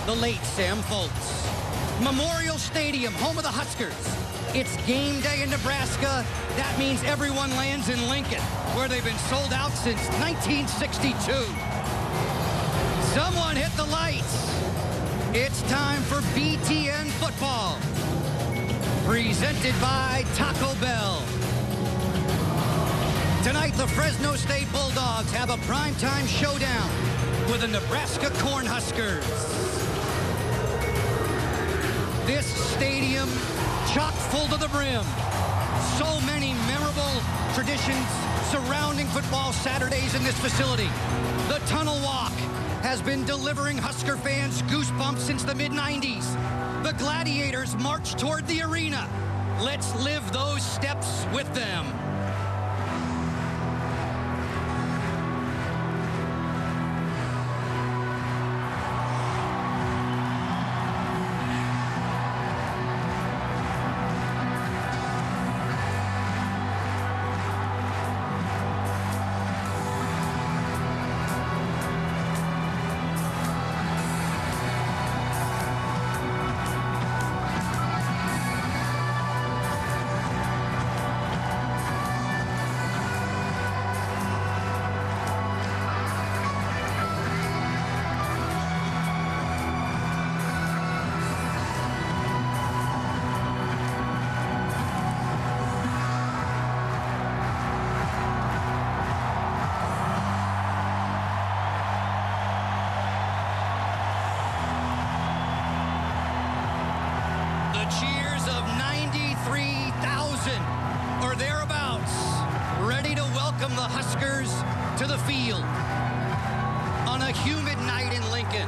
the late Sam Foltz. Memorial Stadium, home of the Huskers. It's game day in Nebraska. That means everyone lands in Lincoln, where they've been sold out since 1962. Someone hit the lights. It's time for BTN football. Presented by Taco Bell. Tonight, the Fresno State Bulldogs have a primetime showdown with the Nebraska Cornhuskers. This stadium chock full to the brim. So many memorable traditions surrounding football Saturdays in this facility. The Tunnel Walk has been delivering Husker fans goosebumps since the mid-90s. The Gladiators march toward the arena. Let's live those steps with them. Cheers of 93,000 or thereabouts, ready to welcome the Huskers to the field on a humid night in Lincoln.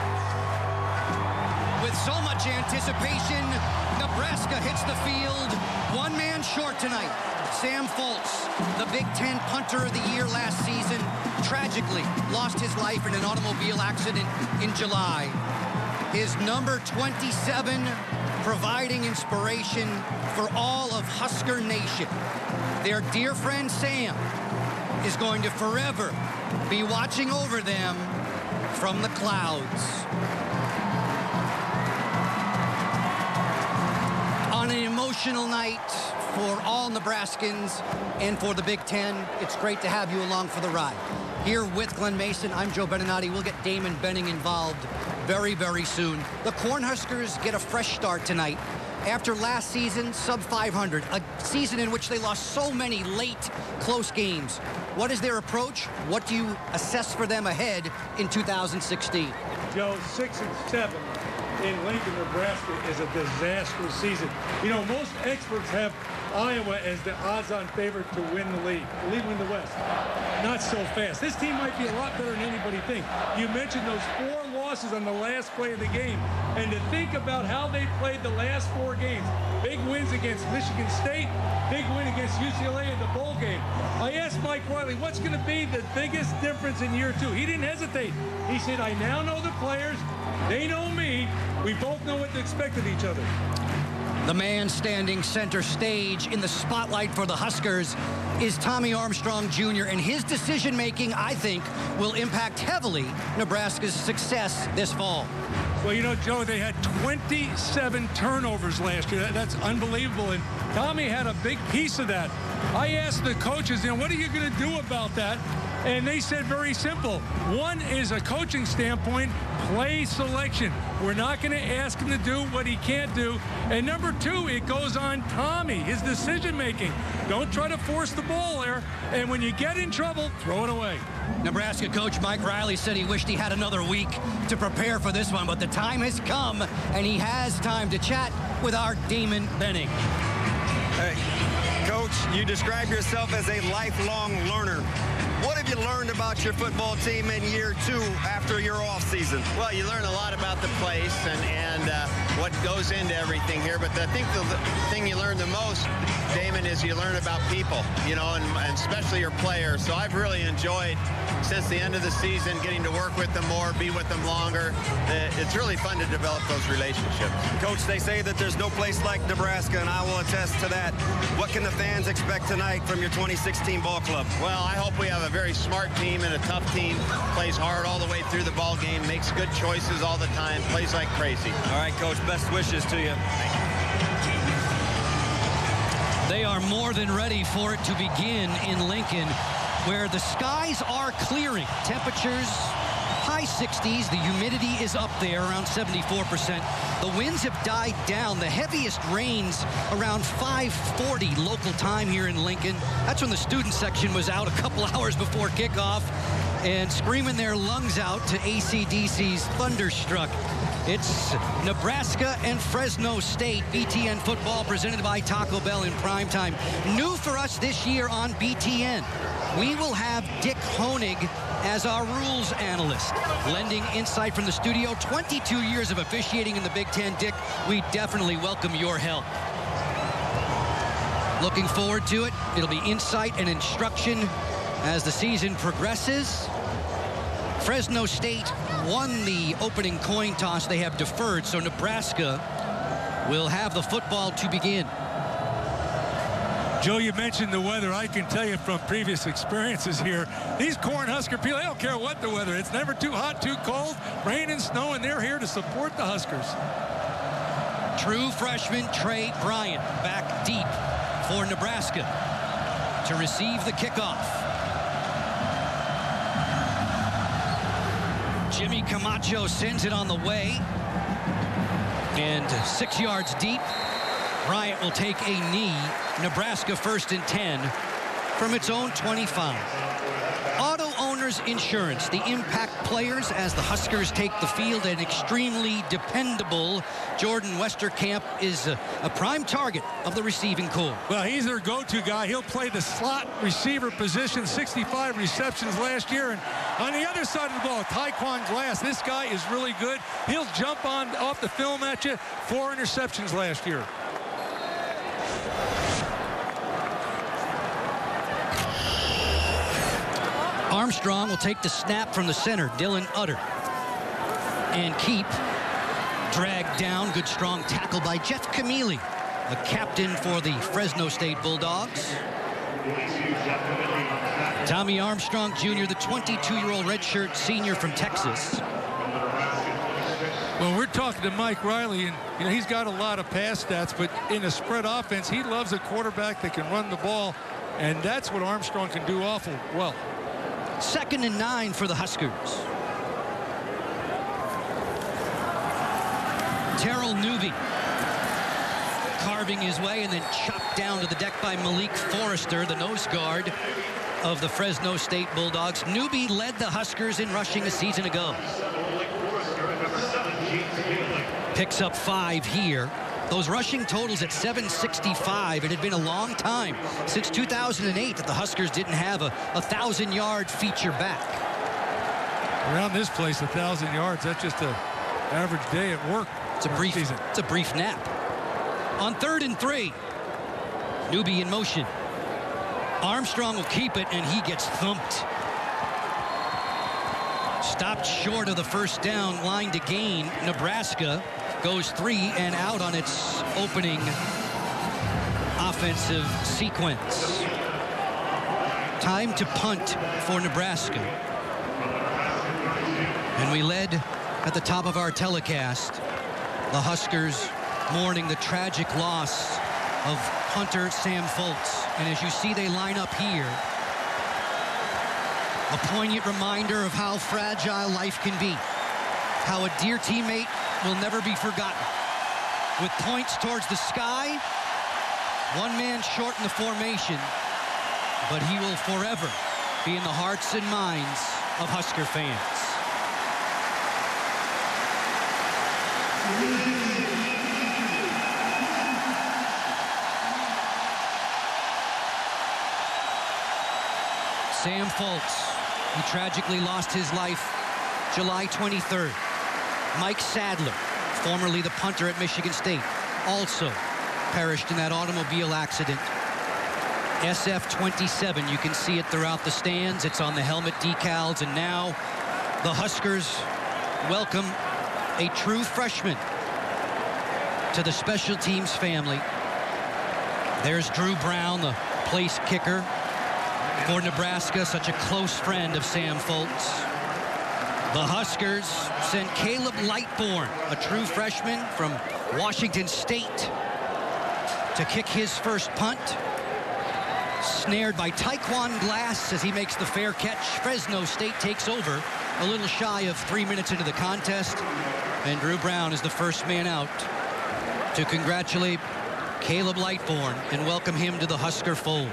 With so much anticipation, Nebraska hits the field one man short tonight. Sam Foltz, the Big Ten punter of the year last season, tragically lost his life in an automobile accident in July. His number 27 providing inspiration for all of Husker Nation. Their dear friend Sam is going to forever be watching over them from the clouds. On an emotional night for all Nebraskans and for the Big Ten, it's great to have you along for the ride. Here with Glenn Mason, I'm Joe Beninati. We'll get Damon Benning involved very, very soon. The Cornhuskers get a fresh start tonight after last season, sub-500, a season in which they lost so many late, close games. What is their approach? What do you assess for them ahead in 2016? Joe, 6-7 in Lincoln, Nebraska is a disastrous season. You know, most experts have Iowa as the odds-on favorite to win the league in the West. Not so fast. This team might be a lot better than anybody thinks. You mentioned those 4 losses on the last play of the game. And to think about how they played the last 4 games. Big wins against Michigan State, big win against UCLA in the bowl game. I asked Mike Riley, what's going to be the biggest difference in year 2? He didn't hesitate. He said, I now know the players. They know me. We both know what to expect of each other. The man standing center stage in the spotlight for the Huskers is Tommy Armstrong Jr., and his decision-making, I think, will impact heavily Nebraska's success this fall. Well, you know, Joe, they had 27 turnovers last year. That's unbelievable, and Tommy had a big piece of that. I asked the coaches, you know, what are you going to do about that? And they said very simple. One is a coaching standpoint, play selection. We're not going to ask him to do what he can't do. And number 2, it goes on Tommy, his decision-making. Don't try to force the ball there. And when you get in trouble, throw it away. Nebraska coach Mike Riley said he wished he had another week to prepare for this one, but the time has come, and he has time to chat with our Damon Benning. Hey, Coach, you describe yourself as a lifelong learner. What have you learned about your football team in year 2 after your off season? Well, you learn a lot about the place and what goes into everything here. But I think the thing you learn the most, Damon, is you learn about people, you know, and especially your players. So I've really enjoyed, since the end of the season, getting to work with them more, be with them longer. It's really fun to develop those relationships. Coach, they say that there's no place like Nebraska, and I will attest to that. What can the fans expect tonight from your 2016 ball club? Well, I hope we have a very smart team and a tough team, plays hard all the way through the ball game, makes good choices all the time, plays like crazy. All right, Coach, best wishes to you. They are more than ready for it to begin in Lincoln, where the skies are clearing. Temperatures high 60s. The humidity is up there around 74%. The winds have died down. The heaviest rains around 5:40 local time here in Lincoln. That's when the student section was out a couple hours before kickoff and screaming their lungs out to AC/DC's Thunderstruck. It's Nebraska and Fresno State. BTN football presented by Taco Bell in primetime. New for us this year on BTN. We will have Dick Honig as our rules analyst, lending insight from the studio. 22 years of officiating in the Big Ten. Dick, we definitely welcome your help. Looking forward to it. It'll be insight and instruction as the season progresses. Fresno State won the opening coin toss. They have deferred, so Nebraska will have the football to begin. Joe, you mentioned the weather. I can tell you from previous experiences here, these Cornhusker people, they don't care what the weather. It's never too hot, too cold, rain and snow, and they're here to support the Huskers. True freshman Trey Bryant back deep for Nebraska to receive the kickoff. Jimmy Camacho sends it on the way. And 6 yards deep. Bryant will take a knee. Nebraska 1st and 10 from its own 25. Auto Owners Insurance, the impact players as the Huskers take the field. An extremely dependable Jordan Westerkamp is a prime target of the receiving corps. Well, he's their go-to guy. He'll play the slot receiver position, 65 receptions last year. And on the other side of the ball, Tyquan Glass, this guy is really good. He'll jump off the film at you. 4 interceptions last year. Armstrong will take the snap from the center, Dylan Utter, and keep. Dragged down. Good strong tackle by Jeff Camille, the captain for the Fresno State Bulldogs. Tommy Armstrong Jr., the 22-year-old redshirt senior from Texas. Well, we're talking to Mike Riley, and he's got a lot of pass stats, but in a spread offense, he loves a quarterback that can run the ball, and that's what Armstrong can do awful well. 2nd and 9 for the Huskers. Terrell Newby carving his way and then chopped down to the deck by Malik Forrester, the nose guard of the Fresno State Bulldogs. Newby led the Huskers in rushing a season ago. Picks up 5 here. Those rushing totals at 765. It had been a long time, since 2008, that the Huskers didn't have a 1,000-yard feature back. Around this place, 1,000 yards, that's just an average day at work. It's a brief nap. On 3rd and 3, Newby in motion. Armstrong will keep it, and he gets thumped. Stopped short of the first down line to gain. Nebraska goes 3 and out on its opening offensive sequence. Time to punt for Nebraska. And we led at the top of our telecast, the Huskers mourning the tragic loss of punter Sam Foltz. And as you see, they line up here. A poignant reminder of how fragile life can be. How a dear teammate will never be forgotten. With points towards the sky, one man short in the formation, but he will forever be in the hearts and minds of Husker fans. Sam Foltz, he tragically lost his life July 23rd. Mike Sadler, formerly the punter at Michigan State, also perished in that automobile accident. SF-27, you can see it throughout the stands. It's on the helmet decals, and now the Huskers welcome a true freshman to the special teams family. There's Drew Brown, the place kicker. for Nebraska, such a close friend of Sam Foltz. The Huskers sent Caleb Lightbourne, a true freshman from Washington State, to kick his first punt. Snared by Taekwon Glass as he makes the fair catch. Fresno State takes over a little shy of 3 minutes into the contest. And Drew Brown is the first man out to congratulate Caleb Lightbourne and welcome him to the Husker fold.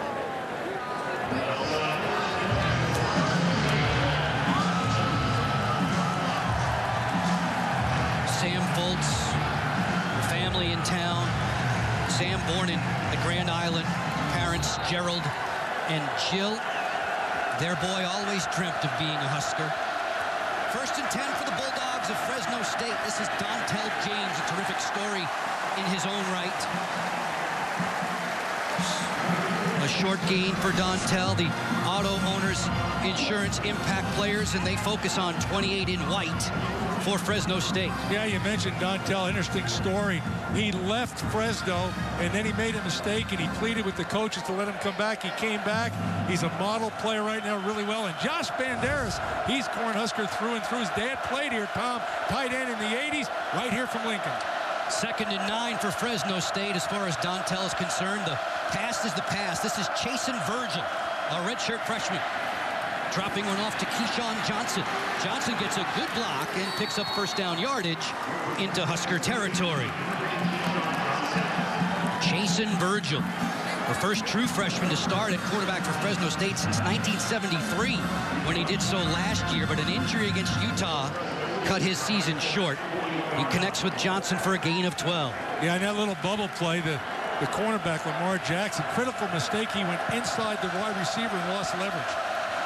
Sam Foltz, family in town. Sam born in the Grand Island. Parents Gerald and Jill. Their boy always dreamt of being a Husker. 1st and 10 for the Bulldogs of Fresno State. This is Dontel James, a terrific story in his own right. A short gain for Dontel, the auto owners insurance impact players, and they focus on 28 in white for Fresno State. Yeah, you mentioned Dontel, interesting story. He left Fresno, and then he made a mistake, and he pleaded with the coaches to let him come back. He came back. He's a model player right now, really well. And Josh Banderas, he's Cornhusker through and through. His dad played here, Tom, tight end in the 80s, right here from Lincoln. 2nd and 9 for Fresno State as far as Dontel is concerned. The pass is the pass. This is Chasen Virgil, a redshirt freshman, dropping one off to Keyshawn Johnson. Johnson gets a good block and picks up first down yardage into Husker territory. Chasen Virgil, the first true freshman to start at quarterback for Fresno State since 1973, when he did so last year, but an injury against Utah cut his season short. He connects with Johnson for a gain of 12. Yeah, and that little bubble play, the cornerback, Lamar Jackson, critical mistake. He went inside the wide receiver and lost leverage.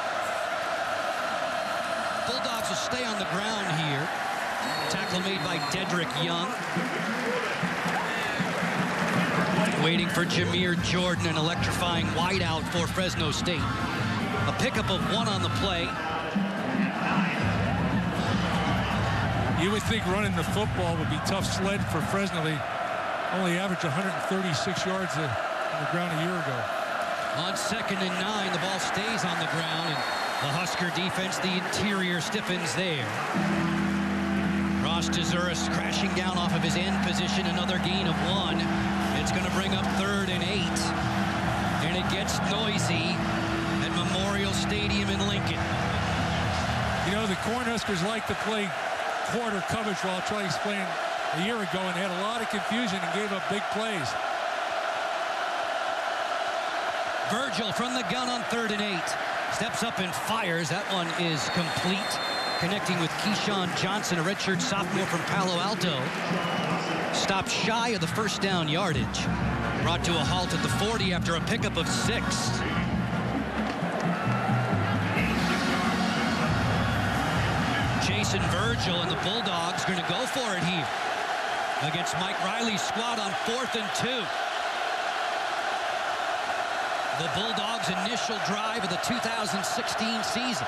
Bulldogs will stay on the ground here. Tackle made by Dedrick Young. Waiting for Jameer Jordan, an electrifying wideout for Fresno State. A pickup of 1 on the play. You would think running the football would be tough sled for Fresno. They only averaged 136 yards on the ground a year ago. On 2nd and 9, the ball stays on the ground, and the Husker defense, the interior stiffens there. Ross Dezuris crashing down off of his end position, another gain of 1. It's going to bring up 3rd and 8, and it gets noisy at Memorial Stadium in Lincoln. You know, the Cornhuskers like to play quarter coverage, well, I'll try to explain a year ago, and they had a lot of confusion and gave up big plays. Virgil from the gun on 3rd and 8. Steps up and fires. That one is complete. Connecting with Keyshawn Johnson, a redshirt sophomore from Palo Alto. Stopped shy of the first down yardage. Brought to a halt at the 40 after a pickup of 6. Chasen Virgil and the Bulldogs going to go for it here against Mike Riley's squad on 4th and 2. The Bulldogs' initial drive of the 2016 season.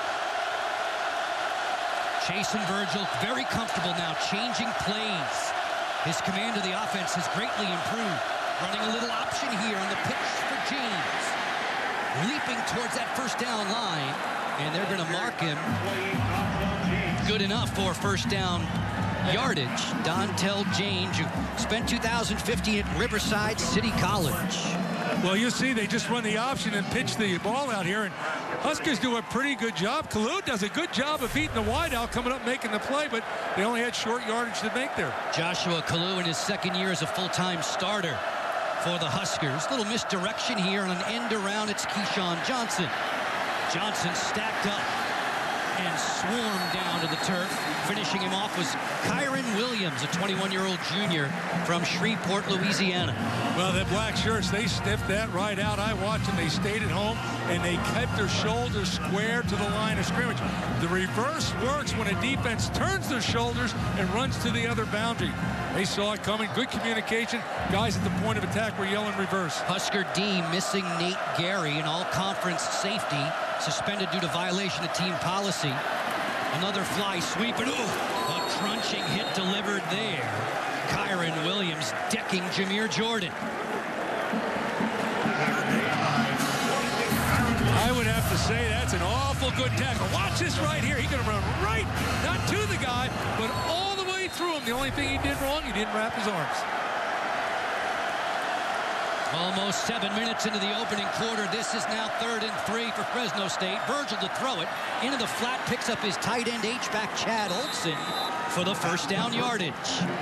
Chasen Virgil very comfortable now, changing plays. His command of the offense has greatly improved. Running a little option here on the pitch for James. Leaping towards that first down line, and they're going to mark him. Good enough for first down yardage. Dontel James, who spent 2015 at Riverside City College. Well, you see, they just run the option and pitch the ball out here, and Huskers do a pretty good job. Kalu does a good job of beating the wideout, coming up making the play, but they only had short yardage to make there. Joshua Kalu in his 2nd year as a full-time starter for the Huskers. Little misdirection here on an end around. It's Keyshawn Johnson. Johnson stacked up and swarmed down to the turf. Finishing him off was Kyron Williams, a 21-year-old junior from Shreveport, Louisiana. Well, the black shirts, they sniffed that right out. I watched them. They stayed at home, and they kept their shoulders square to the line of scrimmage. The reverse works when a defense turns their shoulders and runs to the other boundary. They saw it coming. Good communication. Guys at the point of attack were yelling reverse. Husker D missing Nate Gary, an all-conference safety, suspended due to violation of team policy. Another fly sweep, and a crunching hit delivered there. Kyron Williams decking Jameer Jordan. I say that's an awful good tackle. Watch this right here. He's going to run right, not to the guy, but all the way through him. The only thing he did wrong, he didn't wrap his arms. Almost 7 minutes into the opening quarter. This is now 3rd and 3 for Fresno State. Virgil to throw it into the flat, picks up his tight end H-back Chad Olson for the first down yardage.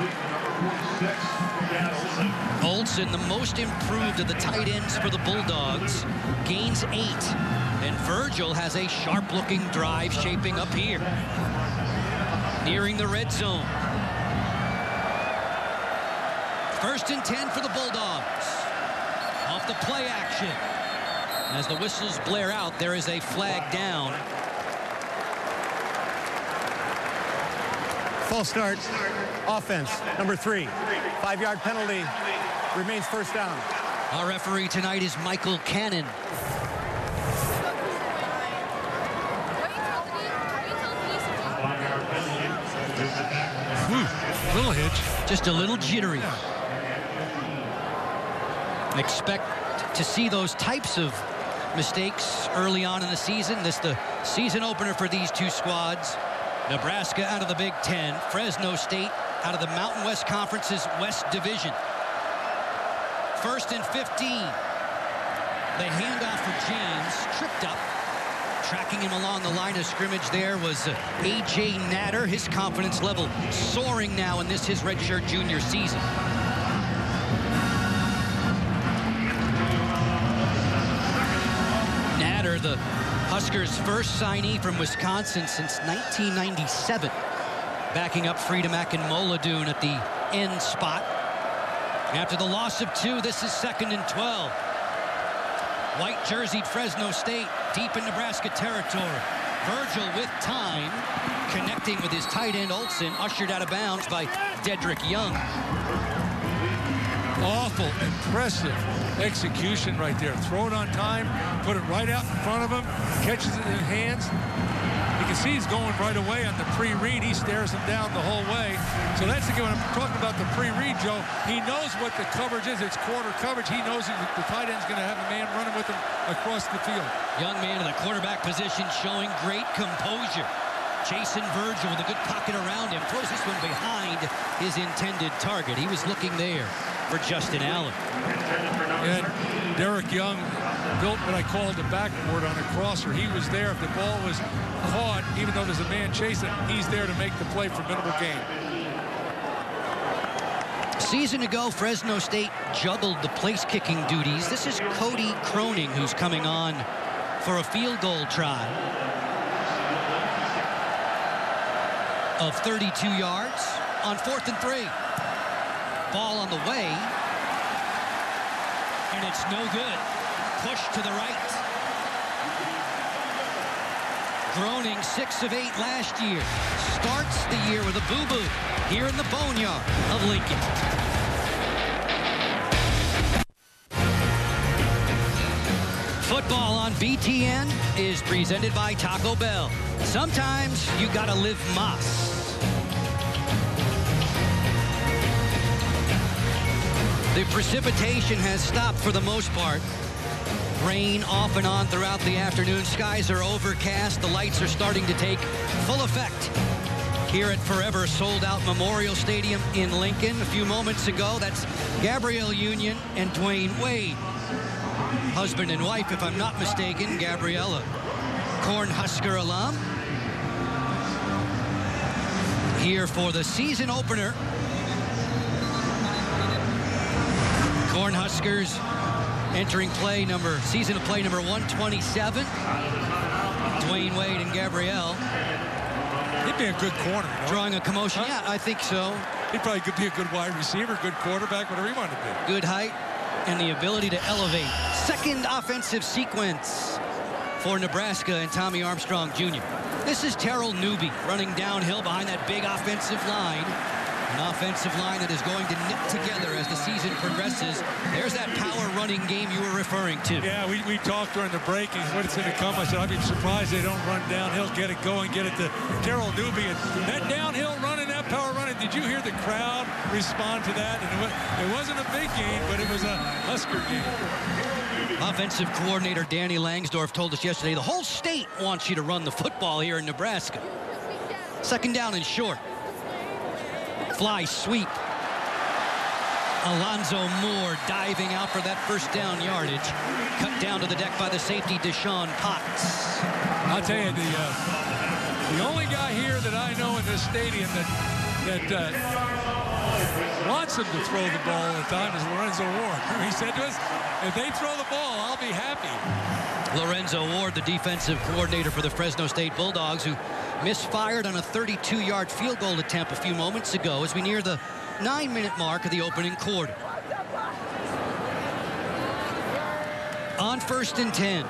Olson, the most improved of the tight ends for the Bulldogs, gains 8. And Virgil has a sharp-looking drive shaping up here. Nearing the red zone. 1st and 10 for the Bulldogs. Off the play action. As the whistles blare out, there is a flag down. False start. Offense, number 3. 5-yard penalty. Remains first down. Our referee tonight is Michael Cannon. Little hitch. Just a little jittery. Expect to see those types of mistakes early on in the season. This is the season opener for these two squads. Nebraska out of the Big Ten. Fresno State out of the Mountain West Conference's West Division. 1st and 15. The handoff for James. Tripped up. Tracking him along the line of scrimmage there was A.J. Natter. His confidence level soaring now in this his redshirt junior season. Natter, the Huskers' first signee from Wisconsin since 1997. Backing up Freedom Akinmoladun at the end spot. After the loss of 2, this is 2nd and 12. White jerseyed Fresno State deep in Nebraska territory. Virgil with time, connecting with his tight end Olson, ushered out of bounds by Dedrick Young. Awful, impressive execution right there. Throw it on time, put it right out in front of him, catches it in his hands. You can see he's going right away on the pre-read. He stares him down the whole way. So that's again when I'm talking about the pre-read, Joe. He knows what the coverage is. It's quarter coverage. He knows the tight end's going to have a man running with him across the field. Young man in the quarterback position showing great composure. Chasing Virgil with a good pocket around him. Throws this one behind his intended target. He was looking there for Justin Allen. And Derek Young built what I call the backboard on a crosser. He was there. If the ball was caught, even though there's a man chasing, he's there to make the play for minimal gain. Season ago, Fresno State juggled the place-kicking duties. This is Cody Croning who's coming on for a field goal try of 32 yards on 4th and 3. Ball on the way, and it's no good. Push to the right. Groening 6 of 8 last year. Starts the year with a boo-boo here in the boneyard of Lincoln. Football on BTN is presented by Taco Bell. Sometimes you gotta live Mas. The precipitation has stopped for the most part. Rain off and on throughout the afternoon. Skies are overcast. The lights are starting to take full effect here at forever sold-out Memorial Stadium in Lincoln. A few moments ago, that's Gabrielle Union and Dwayne Wade. Husband and wife, if I'm not mistaken. Gabriella, Cornhusker alum. Here for the season opener. Cornhuskers entering season of play number 127. Dwayne Wade and Gabrielle. He'd be a good corner. No? Drawing a commotion. Huh? Yeah, I think so. He probably could be a good wide receiver, good quarterback, whatever he wanted to be. Good height and the ability to elevate. Second offensive sequence for Nebraska and Tommy Armstrong Jr. This is Terrell Newby running downhill behind that big offensive line. An offensive line that is going to knit together as the season progresses. There's that power running game you were referring to. Yeah, we talked during the break and what it's going to come. I said, I'd be surprised they don't run downhill, get it going, get it to Terrell Newby. And that downhill running, that power running, did you hear the crowd respond to that? And it wasn't a big game, but it was a Husker game. Offensive coordinator Danny Langsdorff told us yesterday the whole state wants you to run the football here in Nebraska. Second down and short. Fly sweep. Alonzo Moore diving out for that first down yardage. Cut down to the deck by the safety, Deshaun Potts. I'll tell you, the only guy here that I know in this stadium that wants him to throw the ball all the time is Lorenzo Ward. He said to us, if they throw the ball, I'll be happy. Lorenzo Ward, the defensive coordinator for the Fresno State Bulldogs, who misfired on a 32-yard field goal attempt a few moments ago as we near the 9-minute mark of the opening quarter. On 1st and 10.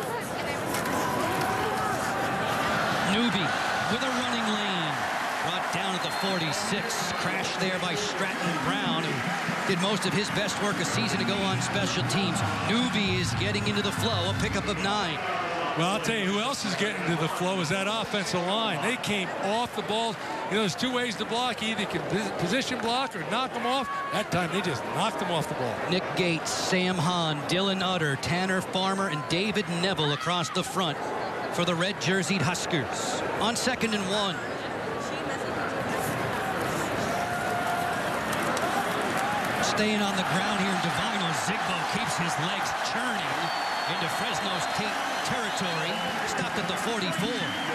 Newby with a running lane. Brought down at the 46. Crashed there by Stratton Brown, who did most of his best work a season ago on special teams. Newby is getting into the flow, a pickup of 9. Well, I'll tell you who else is getting to the flow is that offensive line. They came off the ball. You know, there's two ways to block. Either you can position block or knock them off. That time, they just knocked them off the ball. Nick Gates, Sam Hahn, Dylan Utter, Tanner Farmer, and David Neville across the front for the red-jerseyed Huskers. On 2nd and 1. Staying on the ground here, Divino Zigbo keeps his legs churning into Fresno State territory. Stopped at the 44.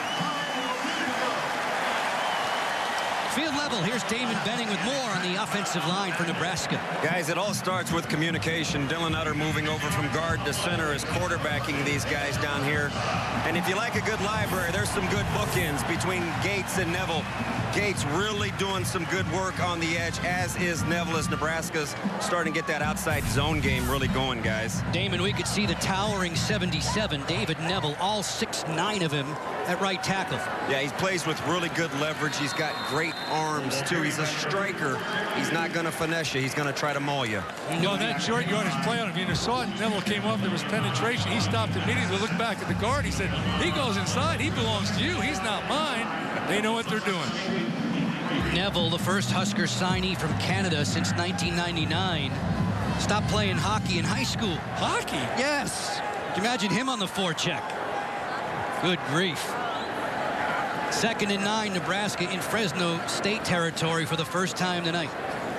Field level, here's Damon Benning with more on the offensive line for Nebraska. Guys, it all starts with communication. Dylan Utter moving over from guard to center is quarterbacking these guys down here. And if you like a good library, there's some good bookends between Gates and Neville. Gates really doing some good work on the edge, as is Neville, as Nebraska's starting to get that outside zone game really going, guys. Damon, we could see the towering 77, David Neville, all 6'9" of him at right tackle. Yeah, he plays with really good leverage. He's got great arms, too. He's a striker. He's not going to finesse you. He's going to try to maul you. No, that short yardage play on him. You saw it. Neville came up. There was penetration. He stopped immediately, looked back at the guard. He said, he goes inside. He belongs to you. He's not mine. They know what they're doing. Neville, the first Husker signee from Canada since 1999. Stopped playing hockey in high school. Hockey? Yes. Can you imagine him on the forecheck? Good grief. 2nd and 9, Nebraska in Fresno State territory for the first time tonight.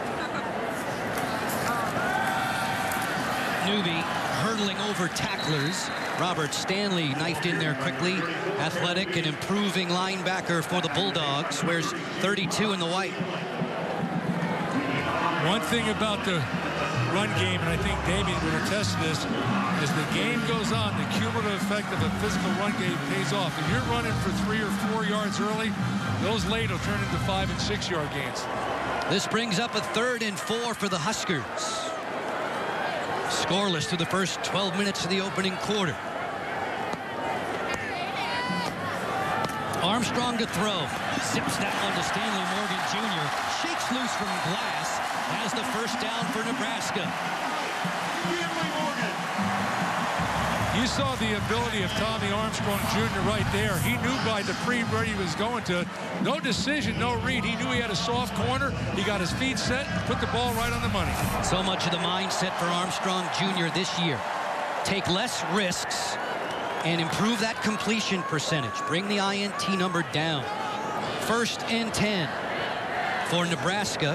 Newby hurdling over tacklers. Robert Stanley knifed in there quickly. Athletic and improving linebacker for the Bulldogs. Wears 32 in the white. One thing about the run game, and I think Damien would attest to this, as the game goes on, the cumulative effect of a physical run game pays off. If you're running for 3 or 4 yards early, those late will turn into 5- and 6-yard gains. This brings up a 3rd and 4 for the Huskers. Scoreless through the first 12 minutes of the opening quarter. Armstrong to throw. Zips that one to Stanley Morgan Jr. Shakes loose from Glass. Has the first down for Nebraska. You saw the ability of Tommy Armstrong Jr. right there. He knew by the pre-read he was going to. No decision, no read. He knew he had a soft corner. He got his feet set, put the ball right on the money. So much of the mindset for Armstrong Jr. this year. Take less risks and improve that completion percentage. Bring the INT number down. 1st and 10 for Nebraska.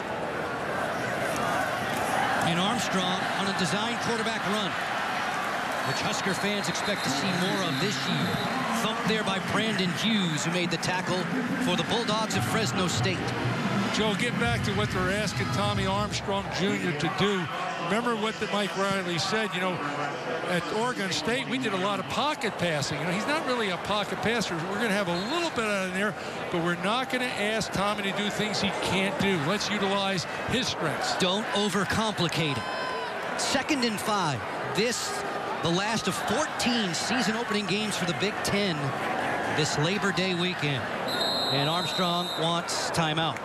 And Armstrong on a design quarterback run, which Husker fans expect to see more of this year. Thumped there by Brandon Hughes, who made the tackle for the Bulldogs of Fresno State. Joe, get back to what they're asking Tommy Armstrong Jr. to do. Remember what Mike Riley said, you know, at Oregon State, we did a lot of pocket passing. You know, he's not really a pocket passer. We're going to have a little bit out of there, but we're not going to ask Tommy to do things he can't do. Let's utilize his strengths. Don't overcomplicate it. 2nd and 5. This, the last of 14 season opening games for the Big Ten this Labor Day weekend. And Armstrong wants timeout.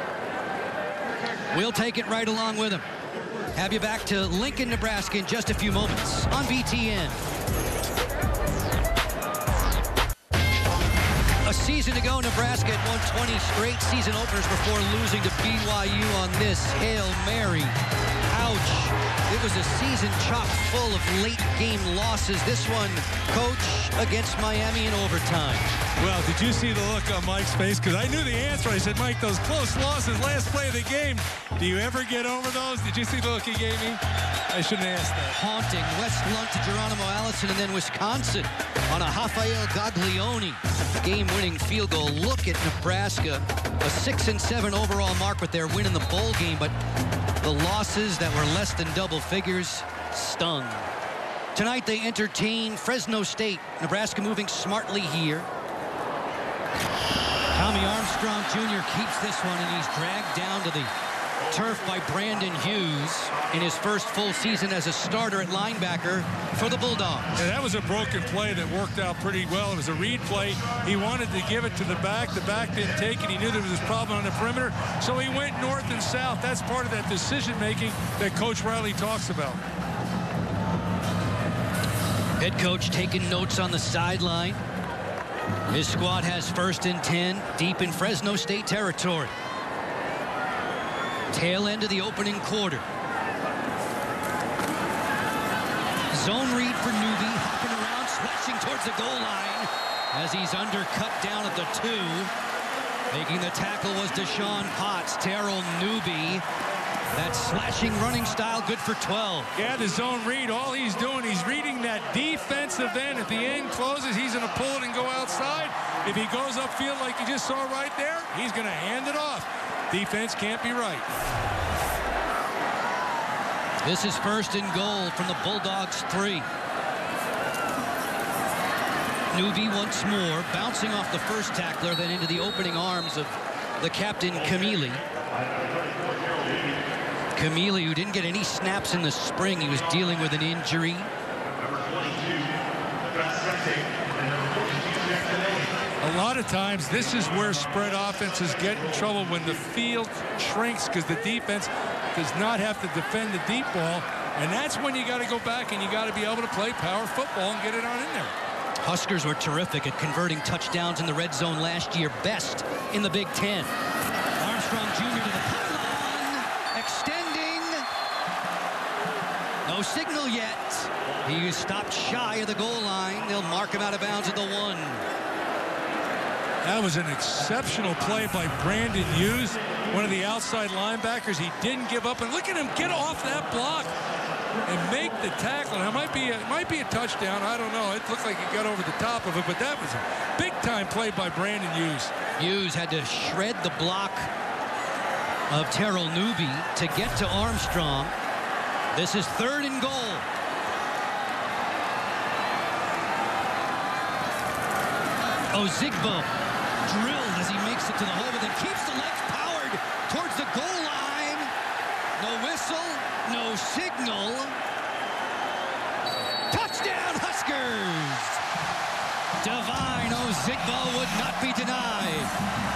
We'll take it right along with him. Have you back to Lincoln, Nebraska in just a few moments on BTN. A season ago, Nebraska had won 20 straight season openers before losing to BYU on this Hail Mary. Ouch. It was a season chock full of late-game losses. This one, Coach, against Miami in overtime. Well, did you see the look on Mike's face? Because I knew the answer. I said, Mike, those close losses, last play of the game, do you ever get over those? Did you see the look he gave me? I shouldn't have asked that. Haunting. West Lunt to Geronimo Allison, and then Wisconsin on a Rafael Gaglione game-winning field goal. Look at Nebraska, a 6-7 overall mark with their win in the bowl game, but the losses that were less than double figures stung. Tonight they entertain Fresno State. Nebraska moving smartly here. Tommy Armstrong Jr. keeps this one, and he's dragged down to the turf by Brandon Hughes in his first full season as a starter at linebacker for the Bulldogs. Yeah, that was a broken play that worked out pretty well. It was a read play. He wanted to give it to the back. The back didn't take it. He knew there was this problem on the perimeter, so he went north and south. That's part of that decision-making that Coach Riley talks about. Head coach taking notes on the sideline. His squad has 1st and 10 deep in Fresno State territory. Tail end of the opening quarter. Zone read for Newby, hopping around, slashing towards the goal line as he's undercut down at the 2. Making the tackle was Deshaun Potts. Terrell Newby. That slashing running style, good for 12. Yeah, the zone read, all he's doing, he's reading that defensive end. At the end closes, he's going to pull it and go outside. If he goes upfield like you just saw right there, he's going to hand it off. Defense can't be right. This is 1st and goal from the Bulldogs 3. Newby once more, bouncing off the first tackler, then into the opening arms of the captain, Camille. Camille, who didn't get any snaps in the spring. He was dealing with an injury. A lot of times, this is where spread offenses get in trouble when the field shrinks because the defense does not have to defend the deep ball. And that's when you got to go back and you got to be able to play power football and get it on in there. Huskers were terrific at converting touchdowns in the red zone last year, best in the Big Ten. Armstrong Jr. to the pylon, extending. No signal yet. He is stopped shy of the goal line. They'll mark him out of bounds at the 1. That was an exceptional play by Brandon Hughes, one of the outside linebackers. He didn't give up, and look at him get off that block and make the tackle. Now, it might be a touchdown. I don't know. It looked like he got over the top of it, but that was a big-time play by Brandon Hughes. Hughes had to shred the block of Terrell Newby to get to Armstrong. This is 3rd and goal. Ozigbo drilled as he makes it to the hole, but then keeps the legs powered towards the goal line. No whistle, no signal. Touchdown, Huskers! Divine Ozigbo would not be denied.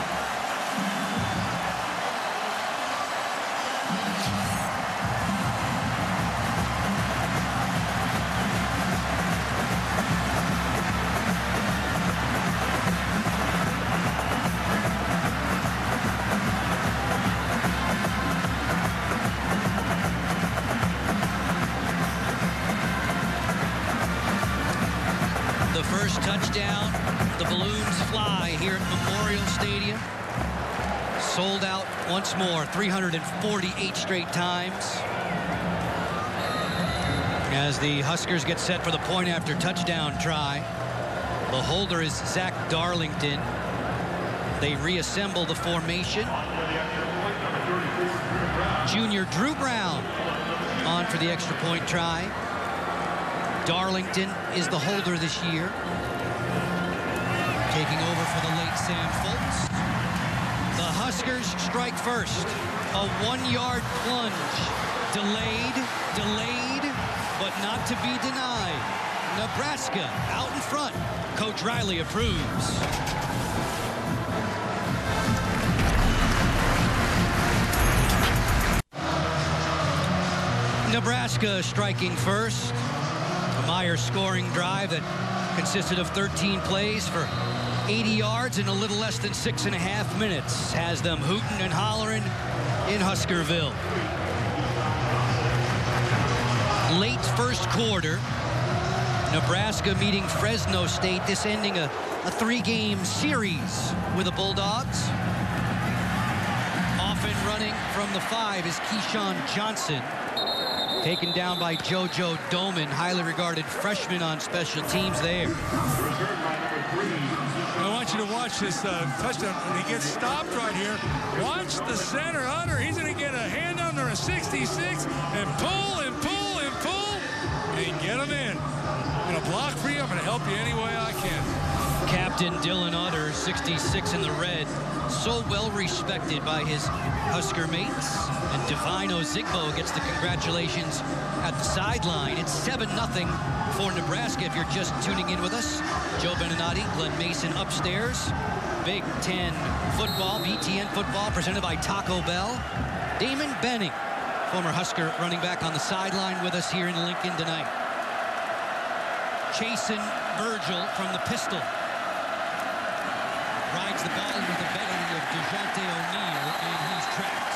First touchdown, the balloons fly here at Memorial Stadium. Sold out once more, 348 straight times. As the Huskers get set for the point after touchdown try. The holder is Zach Darlington. They reassemble the formation. Junior Drew Brown on for the extra point try. Darlington is the holder this year. Taking over for the late Sam Foltz. The Huskers strike first. A 1-yard plunge. Delayed, but not to be denied. Nebraska out in front. Coach Riley approves. Nebraska striking first. A Meyer scoring drive that consisted of 13 plays for 80 yards in a little less than 6.5 minutes. Has them hooting and hollering in Huskerville. late first quarter. Nebraska meeting Fresno State, this ending a 3-game series with the Bulldogs. Off and running from the 5 is Keyshawn Johnson. Taken down by JoJo Doman, highly regarded freshman on special teams there. I want you to watch this touchdown. When he gets stopped right here, watch the center under. He's going to get a hand under a 66 and pull and pull and pull and get him in. I'm going to block for you. I'm going to help you any way I can. Captain Dylan Utter, 66 in the red, so well respected by his Husker mates. And Divino Zigbo gets the congratulations at the sideline. It's 7-0 for Nebraska if you're just tuning in with us. Joe Beninati, Glenn Mason upstairs. Big Ten football, BTN football, presented by Taco Bell. Damon Benning, former Husker running back, on the sideline with us here in Lincoln tonight. Chasen Virgil from the pistol. Rides the ball with the belly of DeJounte O'Neal, and he's trapped.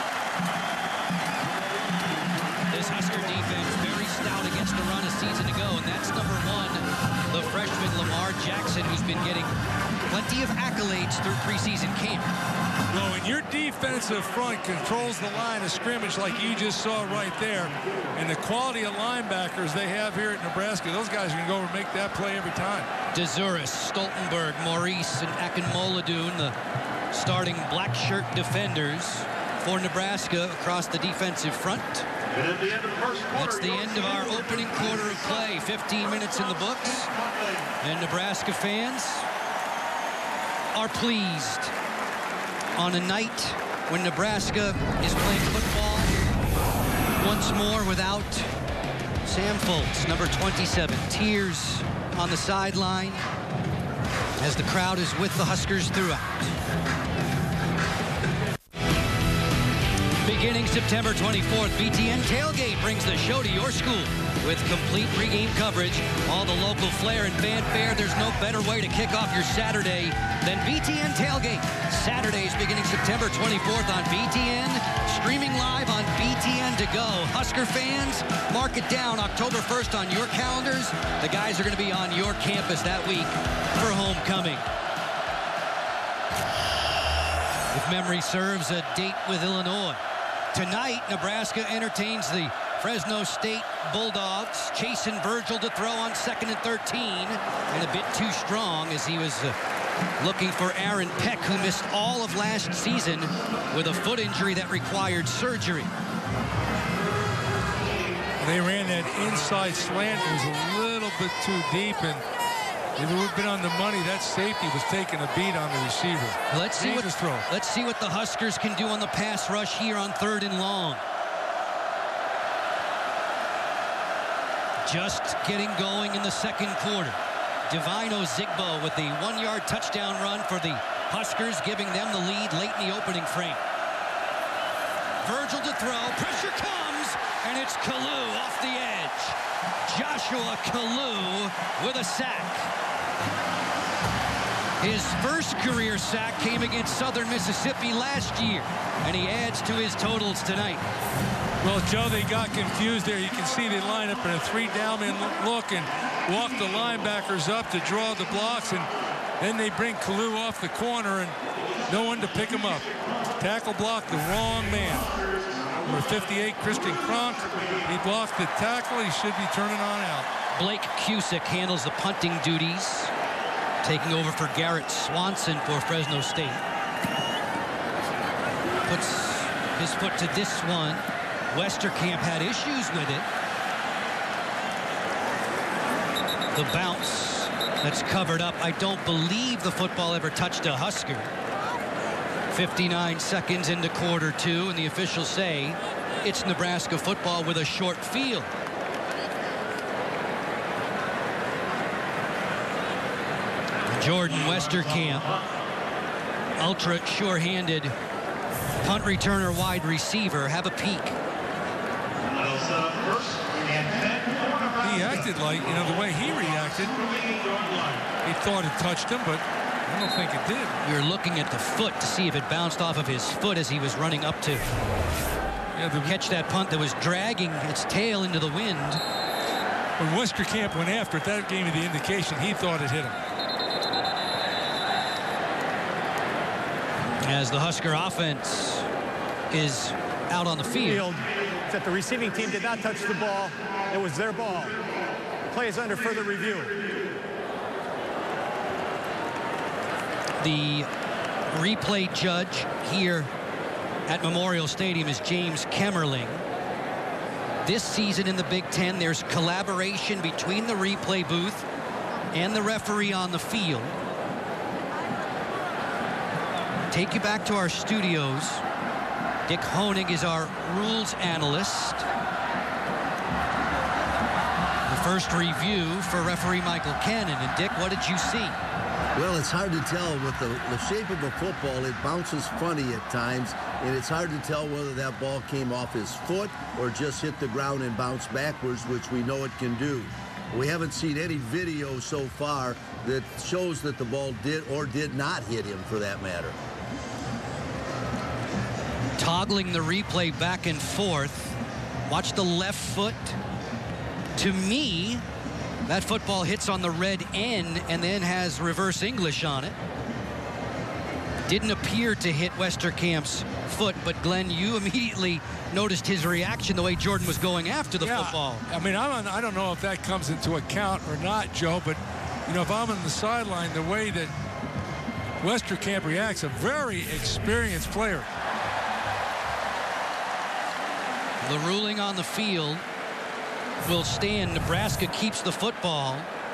This Husker defense very stout against the run a season ago, and that's number 1, the freshman Lamar Jackson, who's been getting plenty of accolades through preseason camp. Well, when your defensive front controls the line of scrimmage like you just saw right there, and the quality of linebackers they have here at Nebraska, those guys are going to go over and make that play every time. DeZuris, Stoltenberg, Maurice, and Akinmoladun, the starting black shirt defenders for Nebraska across the defensive front. That's the end of our opening quarter of play. 15 minutes in the books. And Nebraska fans are pleased on a night when Nebraska is playing football once more without Sam Foltz, number 27. Tears on the sideline as the crowd is with the Huskers throughout. Beginning September 24th, BTN Tailgate brings the show to your school with complete pregame coverage, all the local flair and fanfare. There's no better way to kick off your Saturday than BTN Tailgate. Saturdays beginning September 24th on BTN, streaming live on BTN to go. Husker fans, mark it down, October 1st on your calendars. The guys are going to be on your campus that week for homecoming. If memory serves, a date with Illinois. Tonight, Nebraska entertains the Fresno State Bulldogs. Chasen Virgil to throw on 2nd and 13, and a bit too strong as he was looking for Aaron Peck, who missed all of last season with a foot injury that required surgery. They ran that inside slant. It was a little bit too deep, and if it would have been on the money, that safety was taking a beat on the receiver. Let's see what the Huskers can do on the pass rush here on 3rd and long. Just getting going in the second quarter. Divino Zigbo with the 1-yard touchdown run for the Huskers, giving them the lead late in the opening frame. Virgil to throw. Pressure comes, and it's Kalu off the edge. Joshua Kalu with a sack. His first career sack came against Southern Mississippi last year, and he adds to his totals tonight. Well, Joe, they got confused there. You can see they line up in a 3-down-man look and walk the linebackers up to draw the blocks, and then they bring Kalu off the corner and no one to pick him up. Tackle blocked the wrong man. Number 58, Christian Kronk. He blocked the tackle. He should be turning on out. Blake Cusick handles the punting duties, taking over for Garrett Swanson for Fresno State. Puts his foot to this one. Westerkamp had issues with it. The bounce that's covered up. I don't believe the football ever touched a Husker. 59 seconds into quarter 2, and the officials say it's Nebraska football with a short field. Jordan Westerkamp, ultra sure-handed punt returner, wide receiver. Have a peek. He acted like, the way he reacted, he thought it touched him, but I don't think it did. You're looking at the foot to see if it bounced off of his foot as he was running up to catch that punt that was dragging its tail into the wind. when Westerkamp went after it, that gave me the indication he thought it hit him. As the Husker offense is out on the field. That the receiving team did not touch the ball. It was their ball. The play is under further review. The replay judge here at Memorial Stadium is James Kemmerling. This season in the Big Ten, there's collaboration between the replay booth and the referee on the field. Take you back to our studios. Dick Honig is our rules analyst. The first review for referee Michael Cannon. And Dick, what did you see? Well, it's hard to tell. With the shape of a football, it bounces funny at times, and it's hard to tell whether that ball came off his foot or just hit the ground and bounced backwards, which we know it can do. We haven't seen any video so far that shows that the ball did or did not hit him, for that matter. Toggling the replay back and forth. Watch the left foot. To me, that football hits on the red end and then has reverse English on it. Didn't appear to hit Westerkamp's foot, but Glenn, you immediately noticed his reaction the way Jordan was going after the football. I mean, I don't know if that comes into account or not, Joe, but, you know, if I'm on the sideline, the way that Westerkamp reacts, a very experienced player. The ruling on the field will stand. Nebraska keeps the football.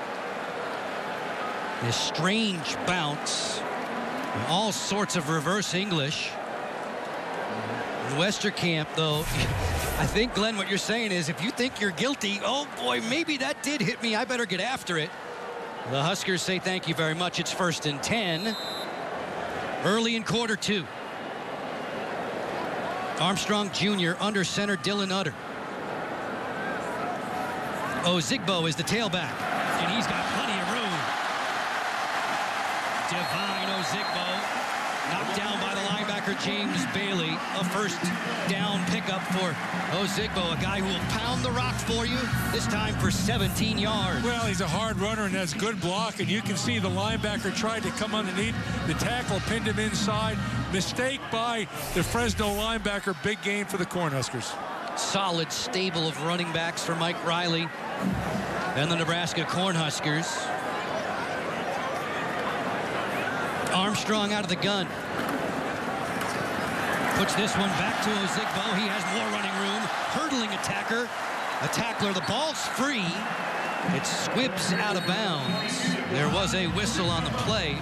This strange bounce. All sorts of reverse English. Westerkamp, though, I think, Glenn, what you're saying is if you think you're guilty, oh boy, maybe that did hit me, I better get after it. The Huskers say thank you very much. It's 1st and 10. Early in quarter 2. Armstrong Jr. under center, Dylan Utter. Ozigbo is the tailback, and he's got plenty of room. Divine Ozigbo knocked down by the linebacker James Bailey. A first down pickup for Ozigbo, a guy who will pound the rock for you, this time for 17 yards. Well, he's a hard runner and has good block, and you can see the linebacker tried to come underneath. The tackle pinned him inside. Mistake by the Fresno linebacker. Big game for the Cornhuskers. Solid stable of running backs for Mike Riley and the Nebraska Cornhuskers. Armstrong out of the gun. Puts this one back to Ozigbo. He has more running room. Hurdling attacker. A tackler. The ball's free. It squibs out of bounds. There was a whistle on the play.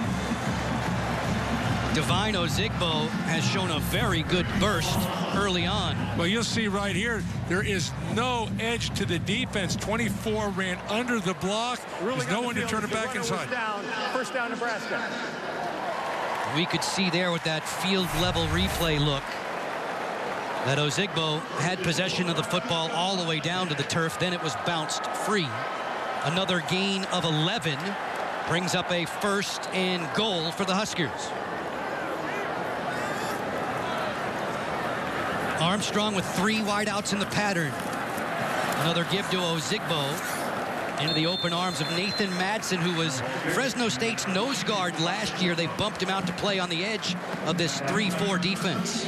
Divine Ozigbo has shown a very good burst early on. Well, you'll see right here, there is no edge to the defense. 24 ran under the block. There's no one to turn it back inside. First down, Nebraska. We could see there with that field level replay look that Ozigbo had possession of the football all the way down to the turf. Then it was bounced free. Another gain of 11 brings up a 1st and goal for the Huskers. Armstrong with 3 wideouts in the pattern. Another give to Ozigbo into the open arms of Nathan Madsen, who was Fresno State's nose guard last year. They bumped him out to play on the edge of this 3-4 defense.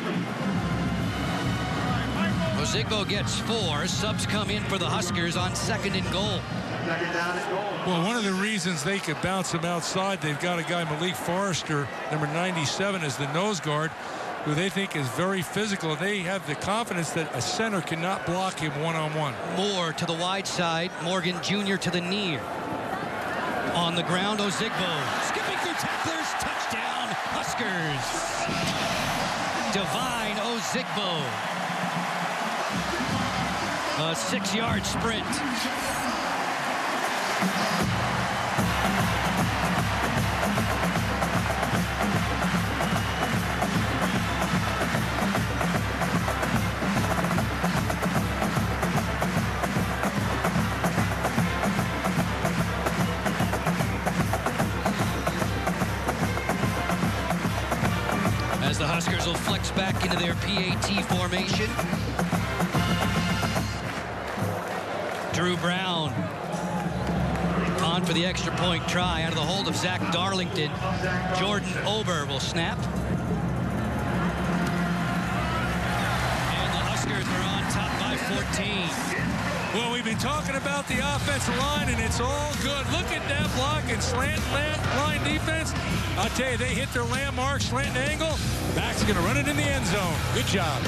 Ozigbo gets 4. Subs come in for the Huskers on 2nd and goal. Well, one of the reasons they could bounce him outside, they've got a guy, Malik Forrester, number 97, as the nose guard, who they think is very physical. They have the confidence that a center cannot block him one-on-one. Moore to the wide side. Morgan Jr. to the near. On the ground, Ozigbo skipping through tacklers. Touchdown, Huskers. Divine Ozigbo. A 6-yard sprint. The Huskers will flex back into their PAT formation. Drew Brown on for the extra point try out of the hold of Zach Darlington. Jordan Ober will snap. And the Huskers are on top by 14. Well, we've been talking about the offensive line, and it's all good. Look at that block and slant line defense. I'll tell you, they hit their landmark, slant angle. Back's going to run it in the end zone. Good job.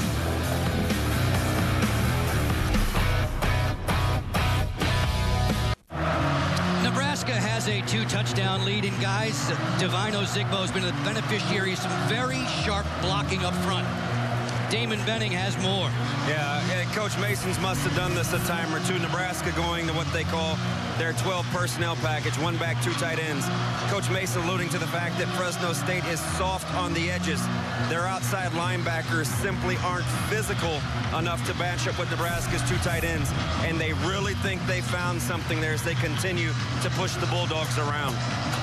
Nebraska has a 2-touchdown lead, and guys, Divino Zigbo has been a beneficiary of some very sharp blocking up front. Damon Benning has more. Yeah, Coach Mason's must have done this a time or two. Nebraska going to what they call their 12 personnel package, 1 back, 2 tight ends. Coach Mason alluding to the fact that Fresno State is soft on the edges. Their outside linebackers simply aren't physical enough to match up with Nebraska's 2 tight ends, and they really think they found something there as they continue to push the Bulldogs around.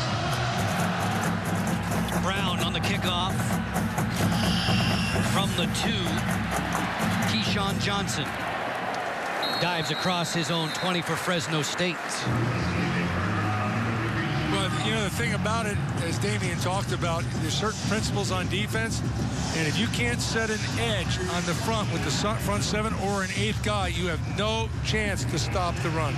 Brown on the kickoff. From the 2, Keyshawn Johnson dives across his own 20 for Fresno State. Well, you know, the thing about it, as Damian talked about, there's certain principles on defense, and if you can't set an edge on the front with the front 7 or an 8th guy, you have no chance to stop the run.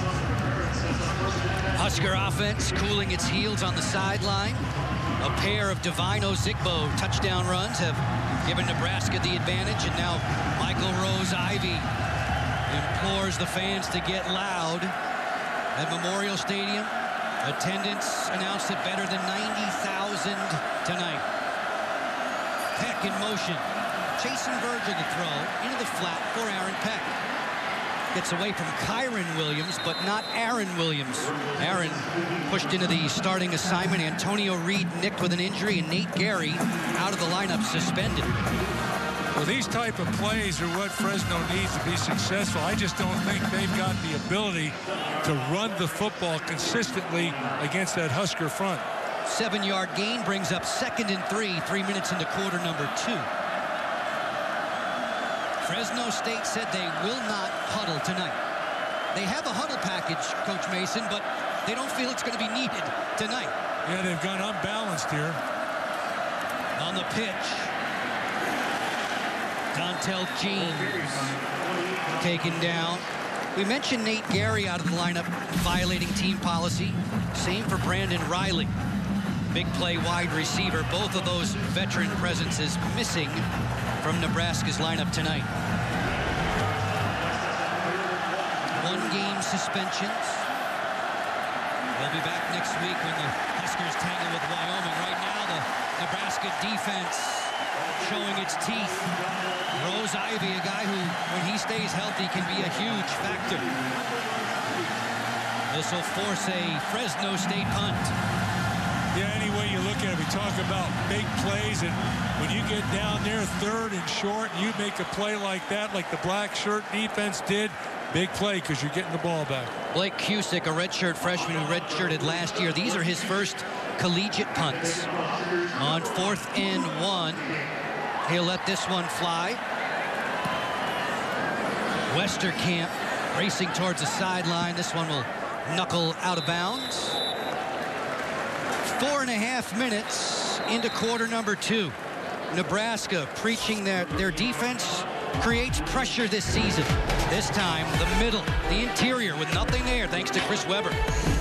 Husker offense cooling its heels on the sideline. A pair of Divino Zigbo touchdown runs have given Nebraska the advantage, and now Michael Rose-Ivy implores the fans to get loud at Memorial Stadium. Attendance announced at better than 90,000 tonight. Peck in motion. Jason Virgil to throw into the flat for Aaron Peck. Gets away from Kyron Williams, but not Aaron Williams. Aaron pushed into the starting assignment. Antonio Reed nicked with an injury, and Nate Gary out of the lineup suspended. Well, these type of plays are what Fresno needs to be successful. I just don't think they've got the ability to run the football consistently against that Husker front. 7-yard gain brings up 2nd and 3, 3 minutes into quarter number 2. Fresno State said they will not huddle tonight. They have a huddle package, Coach Mason, but they don't feel it's going to be needed tonight. Yeah, they've gone unbalanced here. On the pitch, Dontel James taken down. We mentioned Nate Gary out of the lineup violating team policy. Same for Brandon Riley. Big play wide receiver. Both of those veteran presences missing from Nebraska's lineup tonight. 1-game suspensions. They'll be back next week when the Huskers tangle with Wyoming. Right now, the Nebraska defense showing its teeth. Rose-Ivy, a guy who, when he stays healthy, can be a huge factor. This will force a Fresno State punt. Yeah, any way you look at it, we talk about big plays, and when you get down there 3rd and short, you make a play like that, like the black shirt defense did, big play because you're getting the ball back. Blake Cusick, a redshirt freshman who redshirted last year. These are his first collegiate punts. On 4th and 1, he'll let this one fly. Westerkamp racing towards the sideline. This one will knuckle out of bounds. 4.5 minutes into quarter number 2. Nebraska preaching that their defense creates pressure this season. This time, the middle, the interior, with nothing there, thanks to Chris Webber.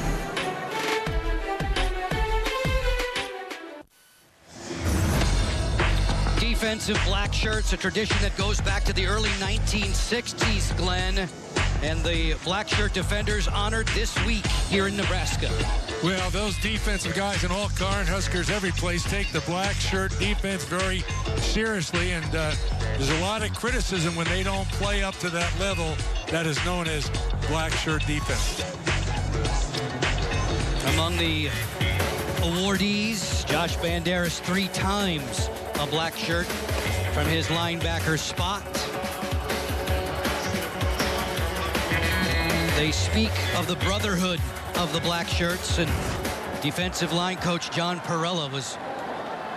Defensive black shirts, a tradition that goes back to the early 1960s, Glenn. And the black shirt defenders honored this week here in Nebraska. Well, those defensive guys in all Cornhuskers, every place, take the black shirt defense very seriously, and there's a lot of criticism when they don't play up to that level that is known as black shirt defense. Among the awardees, Josh Banderas 3 times a black shirt from his linebacker spot. They speak of the brotherhood of the black shirts, and defensive line coach John Perella was